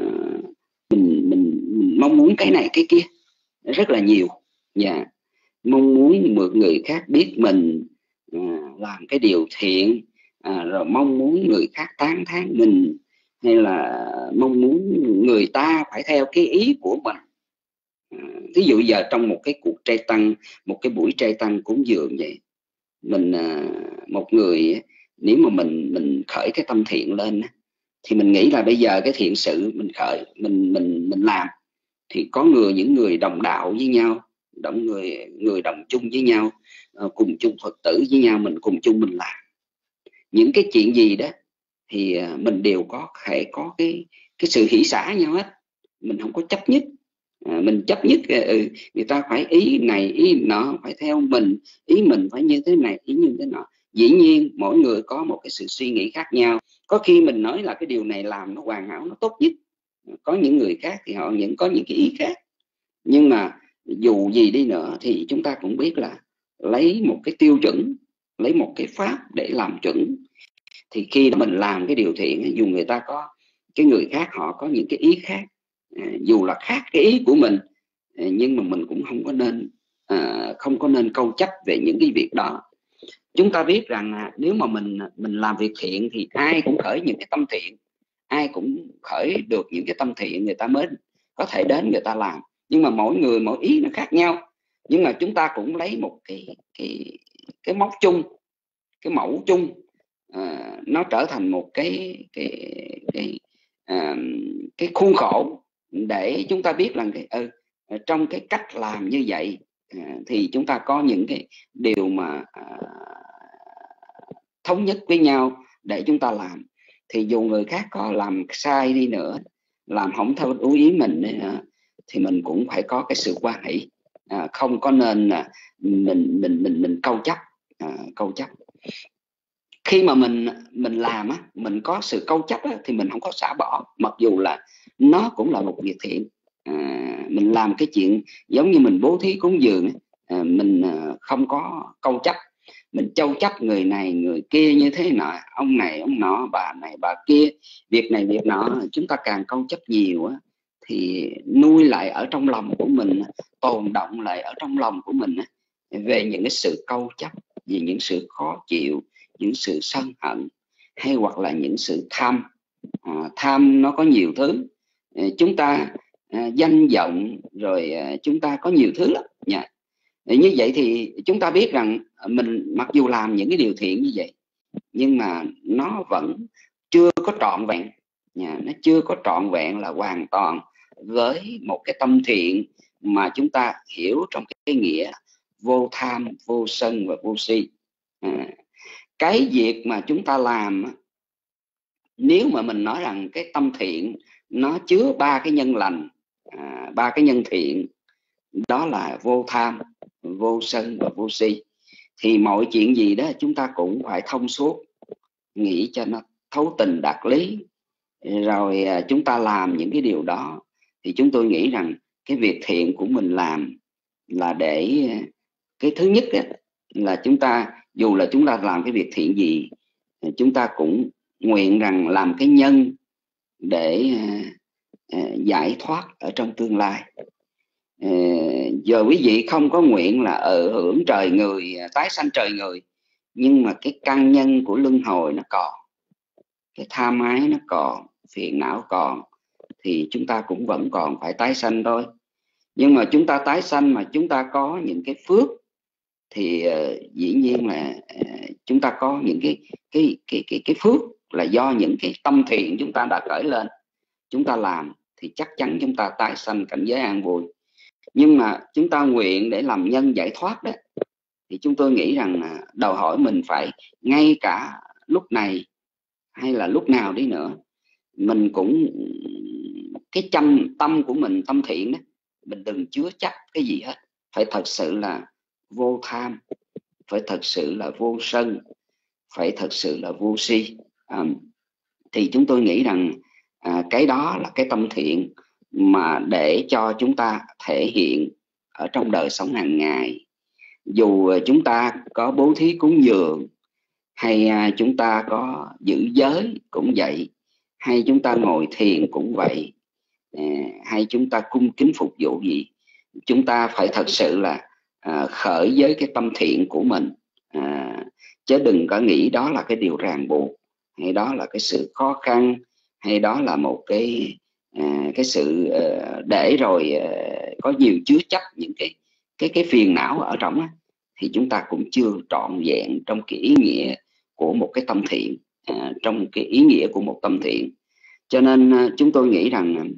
mong muốn cái này cái kia rất là nhiều. Dạ, mong muốn một người khác biết mình làm cái điều thiện, rồi mong muốn người khác tán thán mình, hay là mong muốn người ta phải theo cái ý của mình. Ví dụ giờ trong một cái cuộc trai tăng, một cái buổi trai tăng cúng dường vậy, mình một người, nếu mà mình khởi cái tâm thiện lên thì mình nghĩ là bây giờ cái thiện sự mình khởi, mình làm thì có những người đồng đạo với nhau, người đồng chung với nhau, cùng chung Phật tử với nhau, mình cùng chung mình làm những cái chuyện gì đó thì mình đều có thể có cái sự hỷ xả nhau hết. Mình không có chấp nhất, mình chấp nhất người ta phải ý này ý nọ, phải theo mình, ý mình phải như thế này, ý như thế nọ. Dĩ nhiên mỗi người có một cái sự suy nghĩ khác nhau. Có khi mình nói là cái điều này làm nó hoàn hảo, nó tốt nhất, có những người khác thì họ có những cái ý khác. Nhưng mà dù gì đi nữa thì chúng ta cũng biết là lấy một cái tiêu chuẩn, lấy một cái pháp để làm chuẩn. Thì khi mình làm cái điều thiện, dù người ta có, cái người khác họ có những cái ý khác, dù là khác cái ý của mình, nhưng mà mình cũng không có nên câu chấp về những cái việc đó. Chúng ta biết rằng nếu mà mình làm việc thiện thì ai cũng khởi những cái tâm thiện, ai cũng khởi được những cái tâm thiện, người ta mới có thể đến người ta làm. Nhưng mà mỗi người mỗi ý nó khác nhau. Nhưng mà chúng ta cũng lấy một cái mốc chung, cái mẫu chung, nó trở thành một cái khuôn khổ để chúng ta biết rằng trong cái cách làm như vậy thì chúng ta có những cái điều mà thống nhất với nhau để chúng ta làm. Thì dù người khác có làm sai đi nữa, làm không theo ý mình thì mình cũng phải có cái sự quan hỷ, không có nên là mình câu chấp. Khi mà mình làm mình có sự câu chấp thì mình không có xả bỏ, mặc dù là nó cũng là một việc thiện. Mình làm cái chuyện giống như mình bố thí cúng dường, mình không có câu chấp, mình châu chấp người này người kia như thế nọ, ông này ông nọ, bà này bà kia, việc này việc nọ. Chúng ta càng câu chấp nhiều thì nuôi lại ở trong lòng của mình, tồn động lại ở trong lòng của mình về những cái sự câu chấp, về những sự khó chịu, những sự sân hận, hay hoặc là những sự tham. Tham nó có nhiều thứ, chúng ta danh vọng, rồi chúng ta có nhiều thứ lắm nha. Như vậy thì chúng ta biết rằng mình mặc dù làm những cái điều thiện như vậy, nhưng mà nó vẫn chưa có trọn vẹn, nó chưa có trọn vẹn là hoàn toàn với một cái tâm thiện mà chúng ta hiểu trong cái nghĩa vô tham, vô sân và vô si. Cái việc mà chúng ta làm, nếu mà mình nói rằng cái tâm thiện nó chứa ba cái nhân lành, ba cái nhân thiện, đó là vô tham, vô sân và vô si, thì mọi chuyện gì đó chúng ta cũng phải thông suốt, nghĩ cho nó thấu tình đạt lý, rồi chúng ta làm những cái điều đó. Thì chúng tôi nghĩ rằng cái việc thiện của mình làm là để cái thứ nhất là chúng ta, dù là chúng ta làm cái việc thiện gì, chúng ta cũng nguyện rằng làm cái nhân để giải thoát ở trong tương lai. Giờ quý vị không có nguyện là hưởng trời người, tái sanh trời người, nhưng mà cái căn nhân của luân hồi nó còn, cái tham ái nó còn, phiền não còn, thì chúng ta cũng vẫn còn phải tái sanh thôi. Nhưng mà chúng ta tái sanh mà chúng ta có những cái phước thì dĩ nhiên là chúng ta có những cái phước là do những cái tâm thiện chúng ta đã khởi lên, chúng ta làm thì chắc chắn chúng ta tái sanh cảnh giới an vui. Nhưng mà chúng ta nguyện để làm nhân giải thoát đó, thì chúng tôi nghĩ rằng đòi hỏi mình phải ngay cả lúc này hay là lúc nào đi nữa, mình cũng cái tâm của mình, tâm thiện đó, mình đừng chứa chấp cái gì hết, phải thật sự là vô tham, phải thật sự là vô sân, phải thật sự là vô si. Thì chúng tôi nghĩ rằng cái đó là cái tâm thiện mà để cho chúng ta thể hiện ở trong đời sống hàng ngày. Dù chúng ta có bố thí cúng dường, hay chúng ta có giữ giới cũng vậy, hay chúng ta ngồi thiền cũng vậy, hay chúng ta cung kính phục vụ gì, chúng ta phải thật sự là khởi với cái tâm thiện của mình, chứ đừng có nghĩ đó là cái điều ràng buộc, hay đó là cái sự khó khăn, hay đó là một cái sự để rồi có nhiều chứa chấp những cái phiền não ở trong á, thì chúng ta cũng chưa trọn vẹn trong cái ý nghĩa của một cái tâm thiện, trong cái ý nghĩa của một tâm thiện. Cho nên chúng tôi nghĩ rằng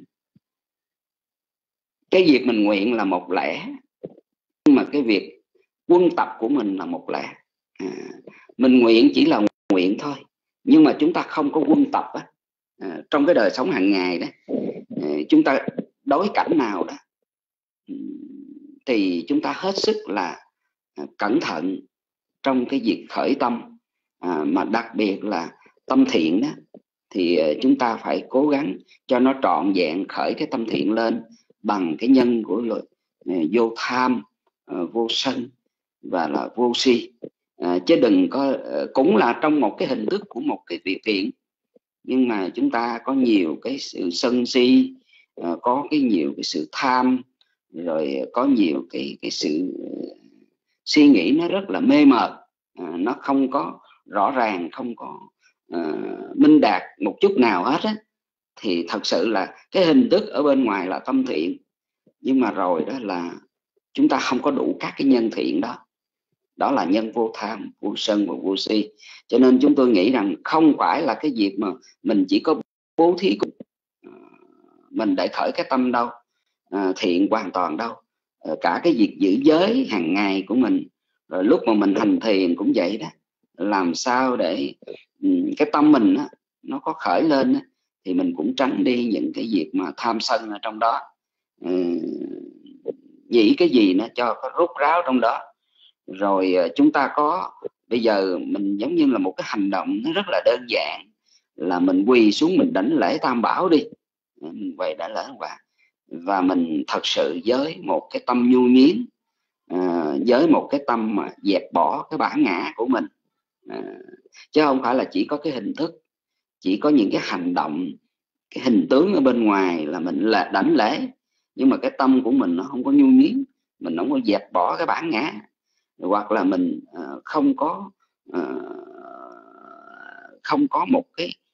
cái việc mình nguyện là một lẽ, nhưng mà cái việc quân tập của mình là một lẽ. Mình nguyện chỉ là nguyện thôi, nhưng mà chúng ta không có quân tập á. Trong cái đời sống hàng ngày đó, chúng ta đối cảnh nào đó thì chúng ta hết sức là cẩn thận trong cái việc khởi tâm, mà đặc biệt là tâm thiện đó, thì chúng ta phải cố gắng cho nó trọn vẹn khởi cái tâm thiện lên bằng cái nhân của vô tham, vô sân và là vô si, chứ đừng có cũng là trong một cái hình thức của một cái việc thiện, nhưng mà chúng ta có nhiều cái sự sân si, có nhiều cái sự tham, rồi có nhiều cái sự suy nghĩ nó rất là mê mờ, nó không có rõ ràng, không có minh đạt một chút nào hết á. Thì thật sự là cái hình thức ở bên ngoài là tâm thiện, nhưng mà rồi đó là chúng ta không có đủ các cái nhân thiện đó. Đó là nhân vô tham, vô sân và vô si. Cho nên chúng tôi nghĩ rằng không phải là cái việc mà mình chỉ có bố thí mình để khởi cái tâm đâu, thiện hoàn toàn đâu. Cả cái việc giữ giới hàng ngày của mình, rồi lúc mà mình hành thiền cũng vậy đó. Làm sao để cái tâm mình á, nó có khởi lên á, thì mình cũng tránh đi những cái việc mà tham sân ở trong đó. Nghĩ cái gì nó cho có rút ráo trong đó. Rồi chúng ta có, bây giờ mình giống như là một cái hành động nó rất là đơn giản, là mình quỳ xuống mình đảnh lễ Tam Bảo đi, mình quỳ đảnh lễ và mình thật sự với một cái tâm nhu miến, với một cái tâm mà dẹp bỏ cái bản ngã của mình, chứ không phải là chỉ có cái hình thức, chỉ có những cái hành động, cái hình tướng ở bên ngoài là mình là đảnh lễ, nhưng mà cái tâm của mình nó không có nhu miến, mình không có dẹp bỏ cái bản ngã, hoặc là mình không có một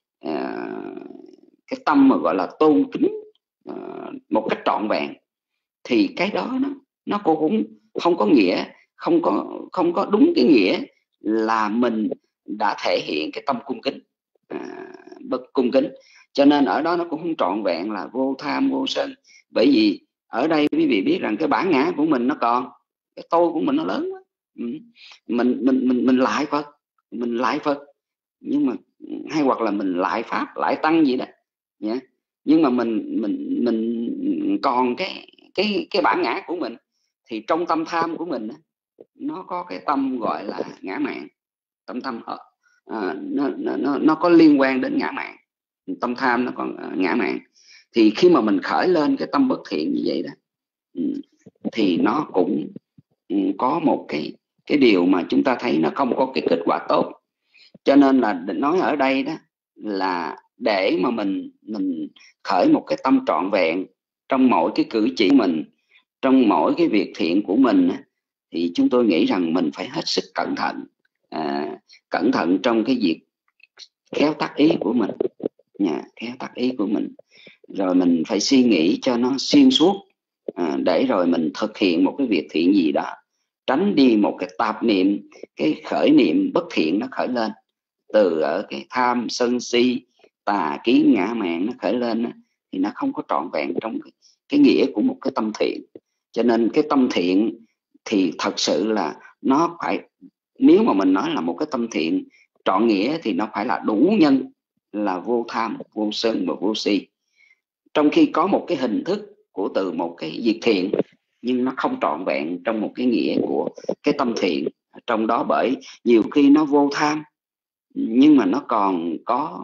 cái tâm mà gọi là tôn kính một cách trọn vẹn, thì cái đó nó cũng không có nghĩa, không có đúng cái nghĩa là mình đã thể hiện cái tâm cung kính, bất cung kính. Cho nên ở đó nó cũng không trọn vẹn là vô tham vô sân. Bởi vì ở đây quý vị biết rằng cái bản ngã của mình nó còn, cái tôi của mình nó lớn quá. Mình lại Phật, nhưng mà hay hoặc là mình lại Pháp, lại Tăng gì đó, nhưng mà mình còn cái bản ngã của mình. Thì trong tâm tham của mình nó có cái tâm gọi là ngã mạn. Tâm nó có liên quan đến ngã mạn. Tâm tham nó còn ngã mạn. Thì khi mà mình khởi lên cái tâm bất thiện như vậy đó, thì nó cũng có một cái điều mà chúng ta thấy nó không có cái kết quả tốt. Cho nên là nói ở đây đó là để mà mình khởi một cái tâm trọn vẹn trong mỗi cái cử chỉ mình, trong mỗi cái việc thiện của mình, thì chúng tôi nghĩ rằng mình phải hết sức cẩn thận trong cái việc khéo tác ý của mình, khéo tác ý của mình. Rồi mình phải suy nghĩ cho nó xuyên suốt, để rồi mình thực hiện một cái việc thiện gì đó, tránh đi một cái tạp niệm, cái khởi niệm bất thiện nó khởi lên từ ở cái tham sân si tà kiến ngã mạn nó khởi lên, thì nó không có trọn vẹn trong cái nghĩa của một cái tâm thiện. Cho nên cái tâm thiện thì thật sự là nó phải, nếu mà mình nói là một cái tâm thiện trọn nghĩa thì nó phải là đủ nhân, là vô tham vô sân và vô si. Trong khi có một cái hình thức của từ một cái việc thiện, nhưng nó không trọn vẹn trong một cái nghĩa của cái tâm thiện trong đó. Bởi nhiều khi nó vô tham, nhưng mà nó còn có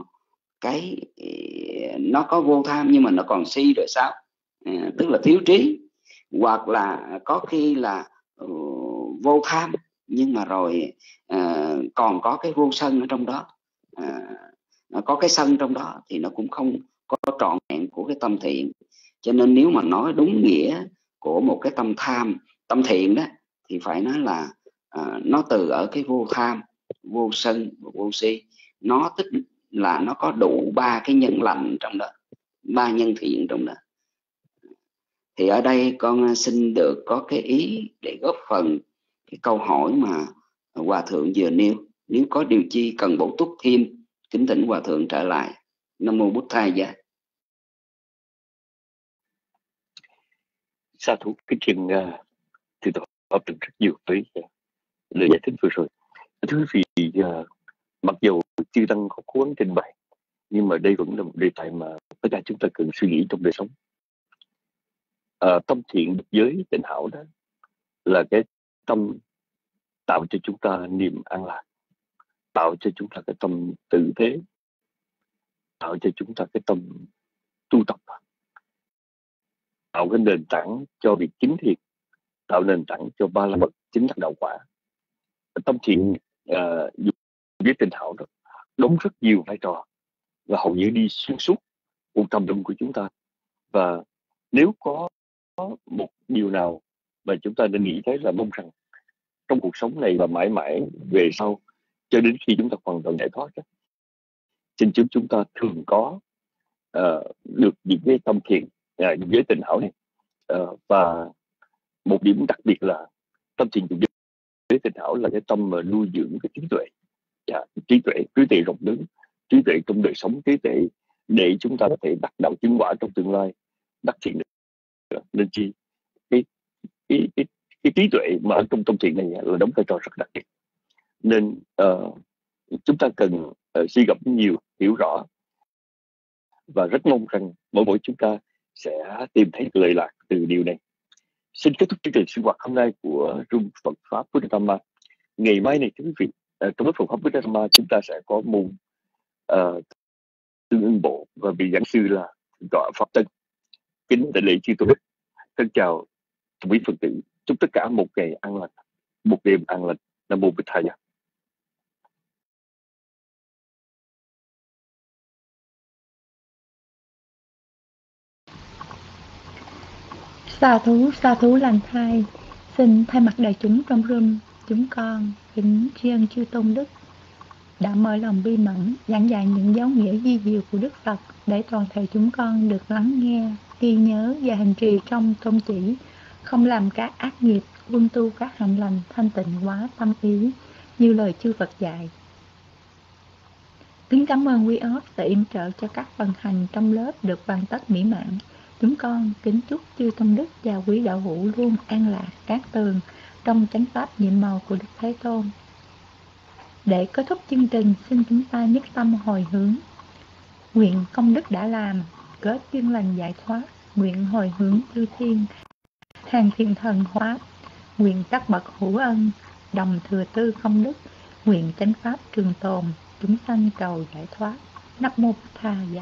nó có vô tham nhưng mà nó còn si rồi sao, tức là thiếu trí. Hoặc là có khi là vô tham nhưng mà rồi còn có cái vô sân ở trong đó, có cái sân trong đó, thì nó cũng không có trọn vẹn của cái tâm thiện. Cho nên nếu mà nói đúng nghĩa của một cái tâm tham, tâm thiện đó, thì phải nói là nó từ ở cái vô tham, vô sân và vô si. Nó tức là nó có đủ ba cái nhân lành trong đó, ba nhân thiện trong đó. Thì ở đây con xin được có cái ý để góp phần cái câu hỏi mà Hòa Thượng vừa nêu. Nếu có điều chi cần bổ túc thêm, kính thỉnh Hòa Thượng trở lại. Nam mô Bụt Thầy Giá. Sa thú kính trình thì tôi hợp được rất nhiều với lời giải thích vừa rồi. Thưa quý vị, mặc dù chư tăng có cố gắng trình bày, nhưng mà đây vẫn là một đề tài mà tất cả chúng ta cần suy nghĩ trong đời sống. Tâm thiện giới tịnh hảo đó là cái tâm tạo cho chúng ta niềm an lạc, tạo cho chúng ta cái tâm tự thế, tạo cho chúng ta cái tâm tu tập, tạo cái nền tảng cho việc chính thiện, tạo nền tảng cho ba la mật chính đắc đạo quả. Tâm thiện với tịnh hảo đó đóng rất nhiều vai trò và hầu như đi xuyên suốt cuộc tâm linh của chúng ta. Và nếu có một điều nào mà chúng ta nên nghĩ thấy là mong rằng trong cuộc sống này và mãi mãi về sau, cho đến khi chúng ta hoàn toàn giải thoát, xin chúng ta thường có được những cái tâm thiện, những giới tịnh hảo này. Và một điểm đặc biệt là tâm thiện giới tịnh hảo là cái tâm mà nuôi dưỡng cái trí tuệ, trí tuệ rộng lớn, trí tuệ trong đời sống, trí tuệ để chúng ta có thể đắc đạo chứng quả trong tương lai, đắc thiện được. Nên chi cái trí tuệ mà ở trong tâm thiện này là đóng vai trò rất đặc biệt. Nên chúng ta cần suy gẫm nhiều, hiểu rõ, và rất mong rằng mỗi chúng ta sẽ tìm thấy lợi lạc từ điều này. Xin kết thúc chương trình sinh hoạt hôm nay của Room Phật Pháp Buddha Dhamma. Ngày mai này quý vị, trong lớp Phật Pháp Buddha Dhamma chúng ta sẽ có môn tương ưng bộ và vị giảng sư là Tọa Pháp Tân. Kính đại lễ chư Tôn đức, thân chào quý Phật tử, chúc tất cả một ngày an lành, một đêm an lành. Nam mô Bụt Thầy. Sa thú lành thai. Xin thay mặt đại chúng trong room, chúng con kính tri ân chư Tôn đức đã mở lòng bi mẫn giảng dạy những giáo nghĩa di diệu của Đức Phật để toàn thể chúng con được lắng nghe, ghi nhớ và hành trì trong tôn chỉ, không làm các ác nghiệp, quân tu các hạnh lành, thanh tịnh hóa tâm ý như lời chư Phật dạy. Kính cảm ơn quý óc đã yểm trợ cho các phần hành trong lớp được hoàn tất mỹ mãn. Chúng con kính chúc chư Tôn đức và quý đạo hữu luôn an lạc cát tường trong chánh pháp nhiệm màu của Đức Thế Tôn. Để kết thúc chương trình, xin chúng ta nhất tâm hồi hướng. Nguyện công đức đã làm, kết duyên lành giải thoát. Nguyện hồi hướng chư thiên, hàng thiên thần hóa. Nguyện các bậc hữu ân, đồng thừa tư công đức. Nguyện chánh pháp trường tồn, chúng sanh cầu giải thoát. Nam mô Bụt Thầy.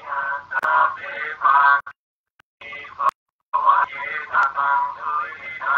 Bye.